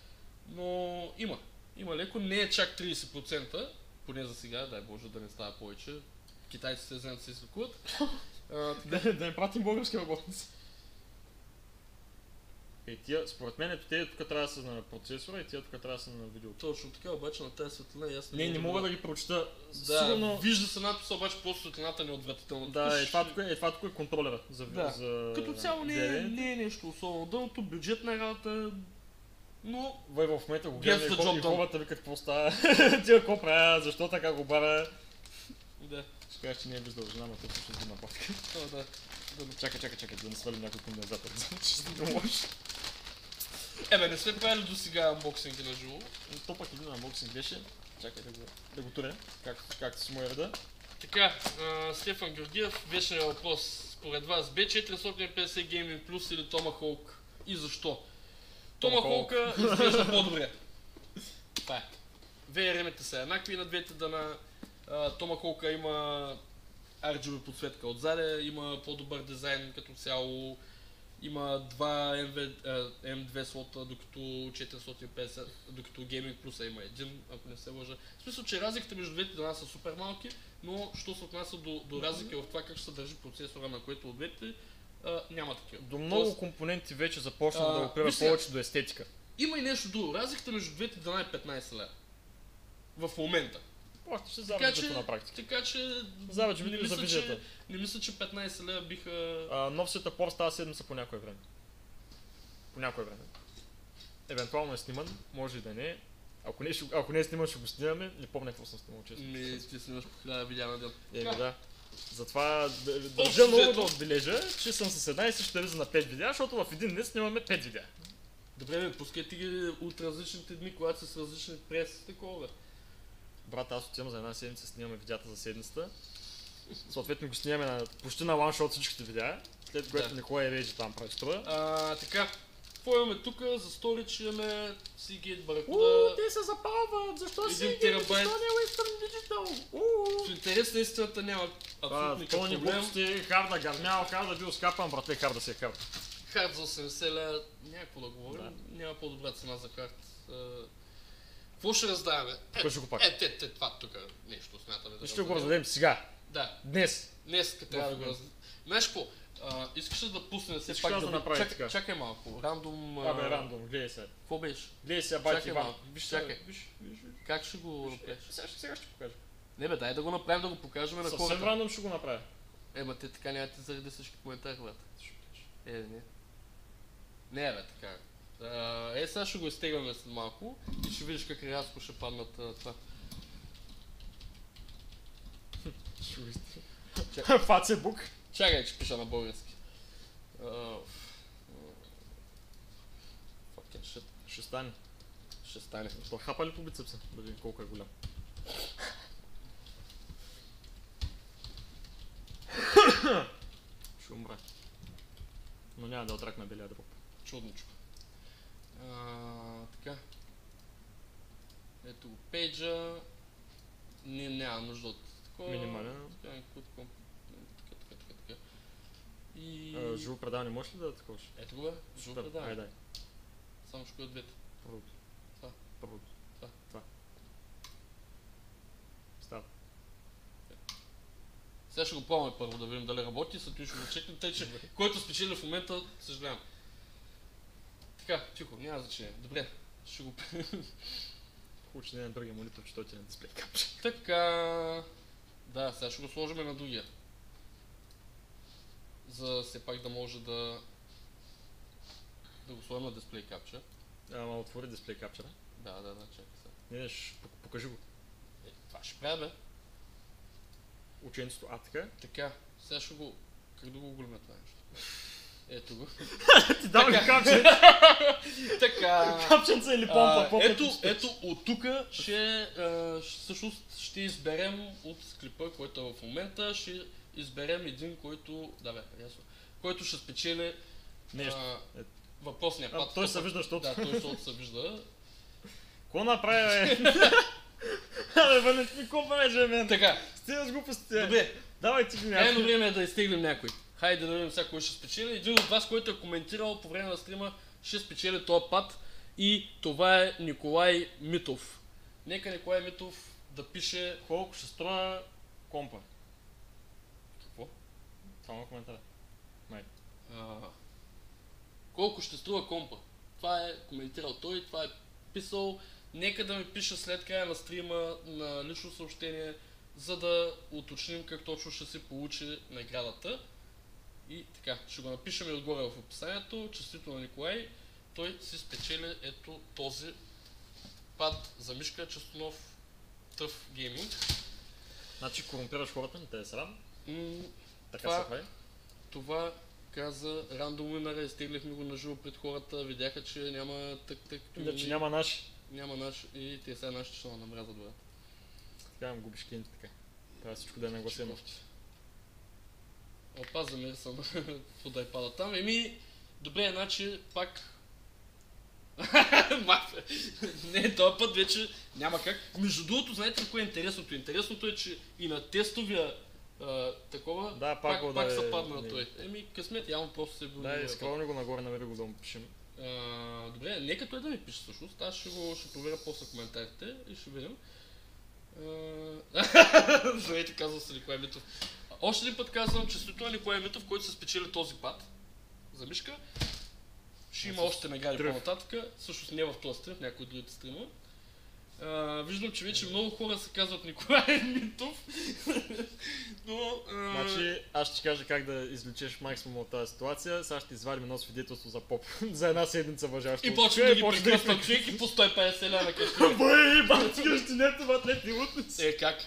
Но има. Има леко, не е чак тридесет процента, поне за сега, дай Боже да не става повече. Китайците знаят да се излекуват. А, така, Да, да не пратим български работници. Е, тия, според мен, ето тези тук трябва да са на процесора и тия тук трябва да са на видеото. Точно така, обаче на тази светлина и аз Не, не мога да ги прочита. Да, Сигурно... вижда се надписа, обаче просто светлината не е отвратителна. Да, е, това тук е, е, това тук е контролера за, Да. за... Като цяло не е, не е нещо особено. Дъното, бюджетна работа, но... Вай в момента го Gets гледам и, the хо- job и done. хората викат какво става. Тия какво правя, защо така го бара. Да. Ще кажеш, че не е без дължина, но тук ще взима патка. А, да. Чакай, чакай, чакай, да не свалим някой кондензатор. Ще си да можеш. Ебе, не сме правили до сега анбоксинги на живо. То пък един анбоксинг беше. Чакай да го, да го туря, как, както си моя реда. Така, а, Стефан Георгиев, вечният въпрос. Според вас, Б четиристотин и петдесет Gaming Plus или Tomahawk? И защо? Tomahawk изглежда по-добре. Това е. ви ар ем-ите са еднакви на двете дана. Tomahawk има ар джи би подсветка отзаде, има по-добър дизайн като цяло. Има два ем две слота, докато четиристотин и петдесет, докато Gaming Plus има един, ако не се лъжа. В смисъл, че разликите между двете дана са супер малки, но що се отнася до, до разлика в това как ще се държи процесора на което от двете, а, няма такива. До много Тоест, компоненти вече започнат а, да опират виж сега. повече до естетика. има и нещо друго. Разликата между двете дана е петнайсет лева. В момента. Просто ще Така завърши че, на практика. така че Завърши не, видео за мисля, визията. че, не мисля, че петнайсет лева биха... А, нов светапор става седмица по някое време. По някое време. Евентуално е сниман, може и да не е. Ако не, ще- ако не е сниман, ще го снимаме. Не помня какво съм снимал, честно. Ми, ти снимаш по хиляда видеа на ден. Еми Така. да. Затова д- държа Общо много взето. да отбележа, че съм с една и съща виза на пет видеа, защото в един ден снимаме пет видеа. Добре, бе, пускайте ги от различните дни, когато са с различни прес, такова, бе. Брат, аз отивам за една седмица, снимаме видеята за седмицата. Съответно го снимаме на, почти на ланшот всичките видеа, след което Да. Николай режи там прави строя. А, така, какво имаме тук? За Storage имаме Seagate Ууу, Barracuda. те се запалват! Защо Един си ги? терабайт. Защо не е Western Digital? Ууу! В интерес на истината няма Това, абсолютно никакъв пълни проблем. глупости, харда гармял, харда бил скапан, братле, харда си е хард. Хард за осемдесет лева, няма какво да говорим, Да. няма по-добра цена за хард. А, Какво ще раздаваме? Е, Кой ще го пак? е, те, те, това тук нещо смятаме да Ще го раздадем. раздадем сега, Да, днес. днес трябва да го В- раздадем. Знаеш какво? А, искаш ли да пуснем все Искаш пак аз да ви- направя чакай, така? чакай малко, рандом... Абе, а, рандом, гледай сега. Какво беше? Гледай сега, байт Чакай Иван. малко, Виж сега, чакай. виж, виж, виж. Как ще го направиш? Сега, ще- сега ще покажа. Не бе, дай да го направим, да го покажем на Съвсем хората. рандом ще го направя. Ема те така няма да ти заради всички коментари, брат. Е, не. Не бе, така. А, е, сега ще го изтегляме след малко и ще видиш как рязко ще паднат а, това. Фацебук. Чакай, че пиша на български. Uh, fucking shit. Ще стане. Ще стане. То хапа ли по бицепса? Да видим колко е голям. Ще умра. Но няма да отракна белия дроб. Чудничко. А, така. Ето го пейджа. Не, няма нужда от такова. Минимален. Така, някакво такова. Така, така, така, така. И... А, живо предаване можеш ли да таковаш? Ето го бе, живо Супер, предаване. Айде, дай. Само ще от двете. Първото. Това. Първото. Това. Това. Става. Сега ще го пробваме първо да видим дали работи, след това ще го чекнем, тъй че който спечели в момента, съжалявам. Така, тихо, няма значение. Добре, ще го... Хубаво, че не е на другия монитор, че той ти е на дисплей капче. Така... Да, сега ще го сложим на другия. За все пак да може да... Да го сложим на дисплей капча. Ама отвори дисплей капче, да? Да, да, да, чакай сега. Не, не, ще пок- покажи го. Е, това ще правя, бе. Ученцето, а така? Така, сега ще го... Как да го оголемя това нещо? Ето го. Ти дам ли Така. капче? Така... Капченца или помпа? А, помпа ето, ти- ето от тук ще, а, ще- всъщност ще изберем от клипа, който е в момента, ще изберем един, който, да бе, ясно, който ще спечели Нещо. а, Е. въпросния А, пат. той се вижда, защото... Да, той защото се вижда. Какво направи, бе? Абе, бъде ми какво правиш, мен? Така, Стига с глупостите. добре, Давай ти ги крайно някой. време е да изтеглим някой. Хайде да видим сега кой ще спечели. Един от вас, който е коментирал по време на стрима, ще спечели този пат. И това е Николай Митов. Нека Николай Митов да пише... Колко ще струва компа? Какво? Това е коментар. А, колко ще струва компа. Това е коментирал той, това е писал. Нека да ми пише след края на стрима на лично съобщение, за да уточним как точно ще се получи наградата. И така, ще го напишем и отгоре в описанието. Честито на Николай. Той си спечели ето този пад за мишка, чисто нов Тъв Гейминг. Значи корумпираш хората, не те е срам. М- Така това- се прави. Това каза рандом winner, изтеглихме го на живо пред хората, видяха, че няма тък тък Иначе няма наши. няма наш и те сега нашите ще намрязат бъдат. Така му губиш клиенти така. Трябва всичко да е нагласено. Опа, замир съм под iPad там. Еми, добре, значи пак... Мафе. Не, този път вече няма как. Между другото, знаете ли кое е интересното? Интересното е, че и на тестовия а, такова, Да, пак пак, го пак да е- са падна не. той. Еми, късмет, явно просто се е бил... Да, неговия скролни го нагоре, намери го да му пишем. А, добре, нека той да ми пише всъщност. Аз ще го ще проверя после коментарите и ще видим. Здравейте, казвам се Николай Митов. Още един път казвам, честито на Николай Митов, който се спечели този пад за мишка. Ще има още награди Тръв. по-нататък. Всъщност не в този стрим, в някои от другите стрима. А, виждам, че вече много хора се казват Николай Митов. Но... а, Значи, аз ще ти кажа как да извлечеш максимум от тази ситуация. Сега ще извадим едно свидетелство за поп. За една седмица въжащо. И почвам да ги прекръствам човек и по сто и петдесет лева на къща. Бой, бати къщинето, батлет и лутници. Е, как?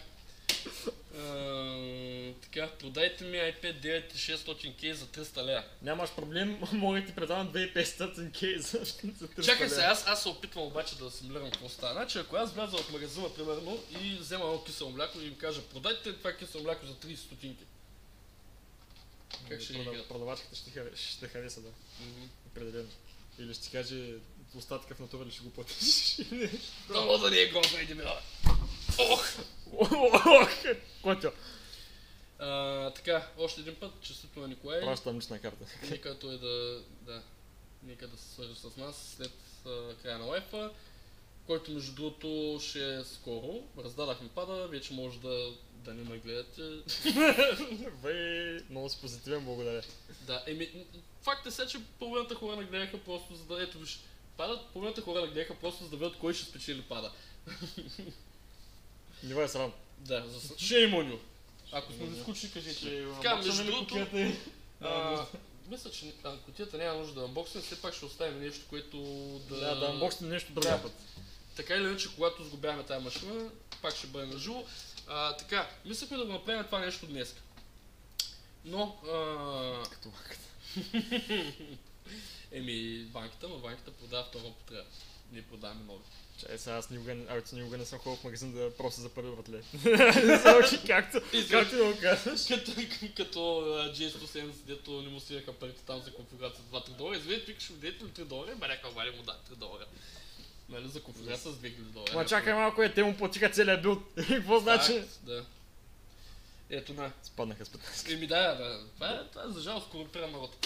А, така, продайте ми iPad девет хиляди и шестстотин кей за триста лева. Нямаш проблем, мога да ти предавам две хиляди и петстотин кей за за триста Чакай лева. се, аз, аз се опитвам обаче да асимилирам какво става. Значи, ако аз вляза в магазина, примерно, и взема едно кисело мляко и им кажа, продайте това кисело мляко за трийсет стотинки. Как ще ги Продав- гледат? Продавачката ще, харе- ще хареса, да. Определено. Или ще ти каже, остатъка в натура ли ще го платиш. Да мога да не е грозна, иди ми да. Ох! Ох, Котя. А, така, още един път, честито на Николай. Пращам лична карта. Нека той да, да, нека да се свържи с нас след а, края на лайфа, който между другото ще е скоро. Раздадахме пада, вече може да, да не ме гледате. Бе, много си позитивен, благодаря. Да, еми, факт е сега, че половината хора нагледаха просто за да, ето виж, падат, половината хора нагледаха просто за да видят кой ще спечели пада. Не е срам. Да, за с- shame on you. Ако сме Shame on you. заскучили, кажете. Ще Така, анбоксаме между ли другото, кутията и- а, мисля, че а, кутията няма нужда да анбоксим, все пак ще оставим нещо, което да... Да, да анбоксим нещо друг Да. път. Така или иначе, когато сгубяваме тази машина, пак ще бъде на живо. А, така, мислехме да го направим това нещо днес. Но, а... Като маката. еми, банката, но банката продава втора употреба. Ние продаваме нови. Чай, сега аз никога, не- аз никога не съм ходил в магазин да просто за първи път ле. Само че както, както да го казваш. Като, като джей сто седемдесет, дето не му свираха парите там за конфигурация два-три долара, изведете, викаш, видите ли три долара, ба някаква вали му да, три долара. Нали, за конфигурация с две хиляди долара. Ма чакай малко, е, те му платиха целия билд. И какво значи? Факт, да. Ето на. Спаднаха с петнайсет. Еми да, да. Това е, това е за жалост корумпиран народ.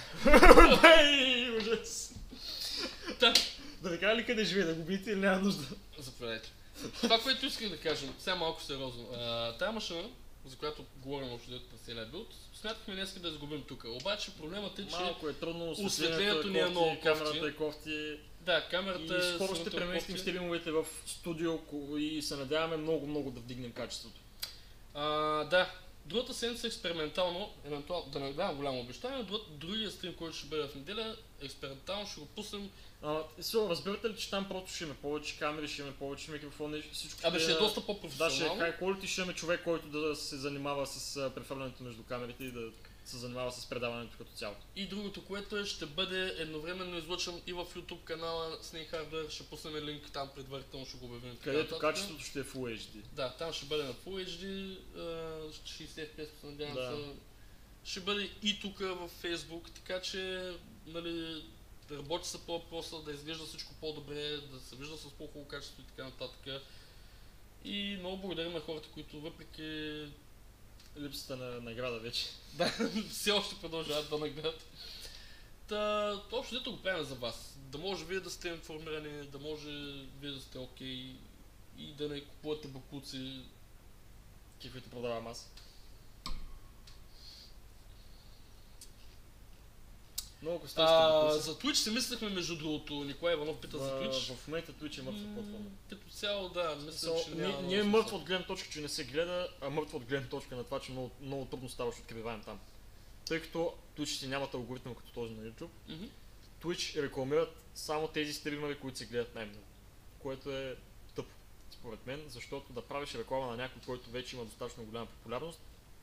Ей, ужас. Та, Да ви кажа ли къде живее, да го биете или няма нужда? заповядайте. Това, което исках да кажем, сега малко сериозно. А, тая машина, за която говорим общо дето на целия билд, смятахме днес да я изгубим тук. Обаче проблемът е, че Малко е трудно, осветлението осветлението ни е е много кофти, камерата кофти. е кофти. да, камерата И е скоро ще сравнително преместим кофти. стримовете в студио ко- и се надяваме много-много да вдигнем качеството. А, да, другата седмица експериментално, евентуално, да не давам голямо обещание, друг- другия стрим, който ще бъде в неделя, експериментално ще го пуснем. А, со, разбирате ли, че там просто ще имаме повече камери, ще имаме повече микрофони, всичко Абе, ще е на- доста Да, ще е по-професионално. high quality, ще имаме човек, който да се занимава с а, прехвърлянето между камерите и да се занимава с предаването като цяло. И другото, което е, ще бъде едновременно излъчен и в YouTube канала Snake Hardware, ще пуснем линк там предварително, ще го обявим. така Където нататък. качеството ще е Full ейч ди. Да, там ще бъде на Full ейч ди, а, шейсет еф пи ес, надявам Да. се. Ще бъде и тук в Facebook, така че, нали, да работи се по въпроса, да изглежда всичко по-добре, да се вижда с по-хубаво качество и така нататък. И много благодарим на хората, които въпреки Липсата на награда вече. да, все още продължават да наградат. Та, общо дето го правим за вас. Да може вие да сте информирани, да може вие да сте окей и да не купувате бакуци. Каквито продавам аз. Много костящи А, въпроси. за Twitch си мислехме, между другото, Николай Иванов пита за Twitch. В момента Twitch е мъртва платформа. Като цяло, да, мисля, So, че не, няма... не е мъртва от гледна точка, че не се гледа, а мъртва от гледна точка на това, че много, много трудно ставаш откриваем там. Тъй като Twitch си нямат алгоритъм като този на YouTube, Mm-hmm. Twitch рекламират само тези стримери, които се гледат най-много. Което е тъпо, според мен, защото да правиш реклама на някой, който вече има достатъчно голяма популярност,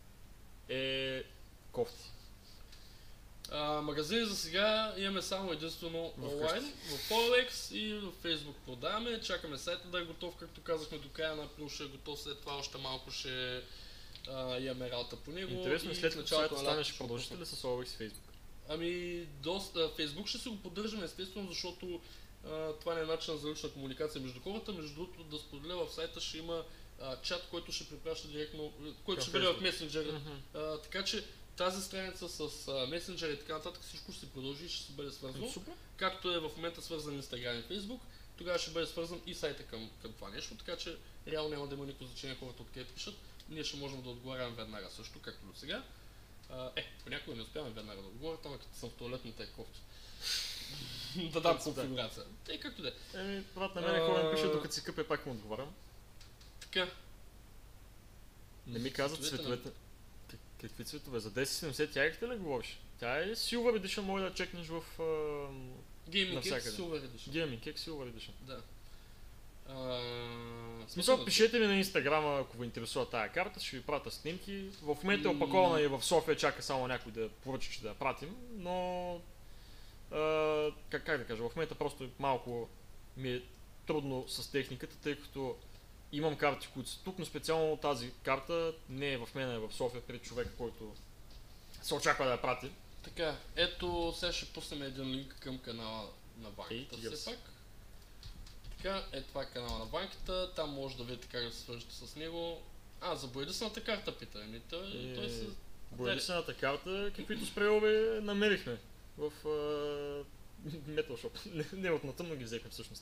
е кофти. А, магазини за сега имаме само единствено В онлайн, къщи. в о ел екс и в Facebook продаваме. Чакаме сайта да е готов, както казахме, до края на април ще е готов, след това още малко ще а, имаме работа по него. Интересно, и след в като началото сайта на стане, лятото ще ще продължите пусна. ли с о ел екс и Facebook? Ами, доста, Facebook ще си го поддържаме естествено, защото а, това не е начин за лична комуникация между хората. Между другото, да споделя, в сайта ще има а, чат, който ще препраща директно, който Към ще бъде в Facebook. месенджера. Мгм. А, така че тази страница с а, месенджера и така нататък всичко ще се продължи и ще се бъде свързано. Супер. Както е в момента свързан Instagram и Facebook, тогава ще бъде свързан и сайта към, към това нещо, така че реално няма да има никакво значение хората откъде пишат. Ние ще можем да отговаряме веднага също, както до сега. А, е, понякога не успяваме веднага да отговоря, там като съм в туалетната е кофти. Да дам конфигурация. Е, както да е. Еми, брат на мен хора ми пише, докато си къпе, пак му отговарям. Така. Не ми казват Цветовете цветовете. Как- Какви цветове? За десет седемдесет ягите ли говориш? Тя е Silver Edition, може да чекнеш в Gaming X навсякъде. Silver Edition. Gaming X Silver Edition. Да. А, В смисъл, пишете ми на Инстаграма, ако ви интересува тая карта, ще ви пратя снимки. В момента е М. опакована и в София, чака само някой да поръча, че да я пратим, но а, как, как да кажа, в момента просто малко ми е трудно с техниката, тъй като имам карти, които са тук, но специално тази карта не е в мен, е в София пред човек, който се очаква да я прати. Така, ето сега ще пуснем един линк към канала на Ей, банката стига все се. пак. Така, е това е канала на банката, там може да видите как да се свържете с него. А, за боядисаната карта пита, ами той, Е, той се... Боядисаната карта, каквито спреове намерихме в Metal Shop. Не, не от на тъмно ги взехме всъщност.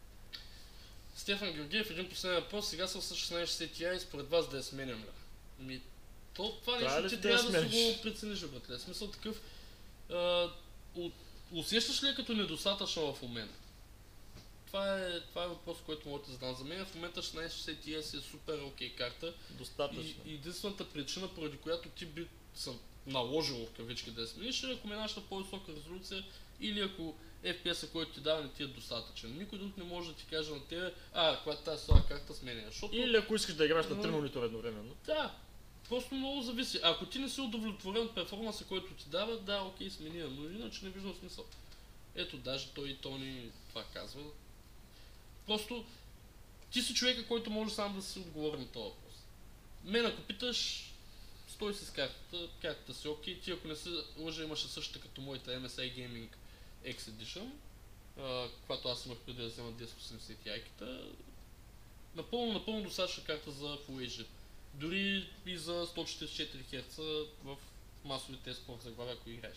Стефан Георгиев, един последен въпрос, сега са с шестнайсет шейсет Ti и според вас да я сменям ли? Ми, то, това Трябва нещо ли ти да я трябва да си смениш? го прецениш, братле. В смисъл такъв, а, у- усещаш ли я като недостатъчно в момента? Това е, това е въпрос, който мога да ти задам. За мен в момента шестнайсет шейсет Ti си е супер окей карта. Достатъчно. И, и единствената причина, поради която ти би съм наложил в кавички да я смениш, е ако минаш на по-висока резолюция или ако еф пи ес-а, който ти дава, не ти е достатъчен. Никой друг не може да ти каже на тебе, а, когато тази слаба карта сменя. Защото, Или ако искаш да играш на три Но- монитора едновременно. да, просто много зависи. Ако ти не си удовлетворен от перформанса, който ти дава, да, окей, смени я, но иначе не виждам смисъл. Ето, даже той и Тони това казва. Просто ти си човека, който може сам да си отговори на този въпрос. Мен ако питаш, стой си с картата, картата си окей, ти ако не се лъжа имаше същата като моята ем ес ай Gaming X Edition, а, когато аз имах преди да взема десет осемдесет Ti-ката, напълно, напълно достатъчна карта за Full ейч ди. Дори и за сто четиридесет и четири херца в масовите спорт заглавия, ако играеш.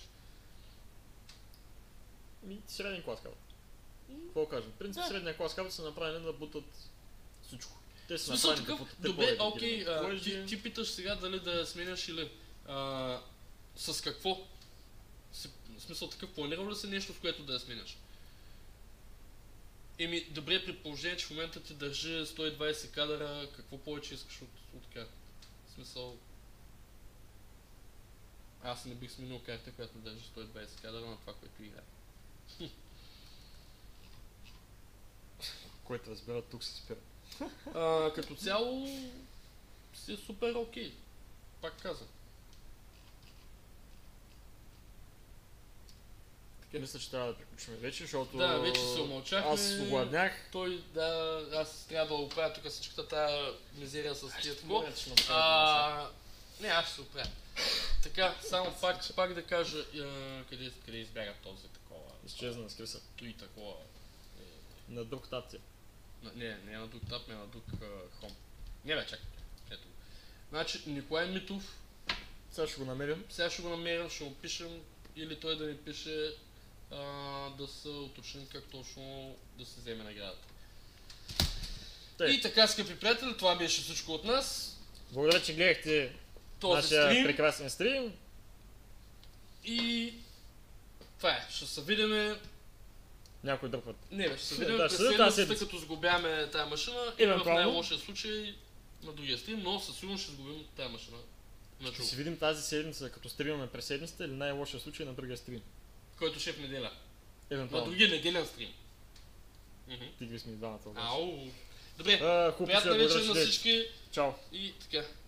Ми, среден клас карта. Какво кажем? В принцип, Да. средния клас карта са направени да бутат всичко. Те В са смисъл направени да такъв, бутат добре, тепло, окей, а, Кой ти, ще- ти питаш сега дали да я сменяш или а, с какво? Си, в смисъл такъв, планирал ли си нещо, с което да я сменяш? Еми, добре, при положение, че в момента ти държи сто и двайсет кадъра, какво повече искаш от, от карта? В смисъл... Аз не бих сменил карта, която държи сто и двайсет кадъра на това, което играе. Който разбира, тук се спира. А, като цяло си е супер окей. Пак казвам. Мисля, че трябва да приключим вече, защото Да, вече се умълчахме. аз огладнях. Той, да, аз трябва да оправя тук всичката тая мизерия с тия такова. Моля, че ме оставя А, не, аз ще се оправя. Така, само пак, пак да кажа, а, къде, къде избяга този такова. Изчезна, скри се. Той такова. На друг тапция. На- Не, не е на друг тап, не е на друг а, хом. Не бе, чакай. Ето го. Значи, Николай Митов, Сега ще го намерим. сега ще го намерим, ще му пишем, или той да ни пише а, да се уточним как точно да се вземе наградата. Тъй. И така, скъпи приятели, това беше всичко от нас. Благодаря, че гледахте Този нашия стрим прекрасен стрим. и Това е, ще се видиме. Някой друг път. Не бе, ще се Да, видим да, през ще видим тази седмицата, седмица. като сгубяме тая машина и в Евентуално. най-лошия случай на другия стрим, но със сигурност ще сгубим тая машина. На Ще чул. си видим тази седмица, като стримаме през седмицата или най-лошия случай на другия стрим. Който ще е в неделя. На Евентуално. другия неделен стрим. Мгм. Тигри сме и двамата. обаче. Ау. Добре, А, хубаво, приятна ще вечер благодаря, на че гледате. всички Чао. и така.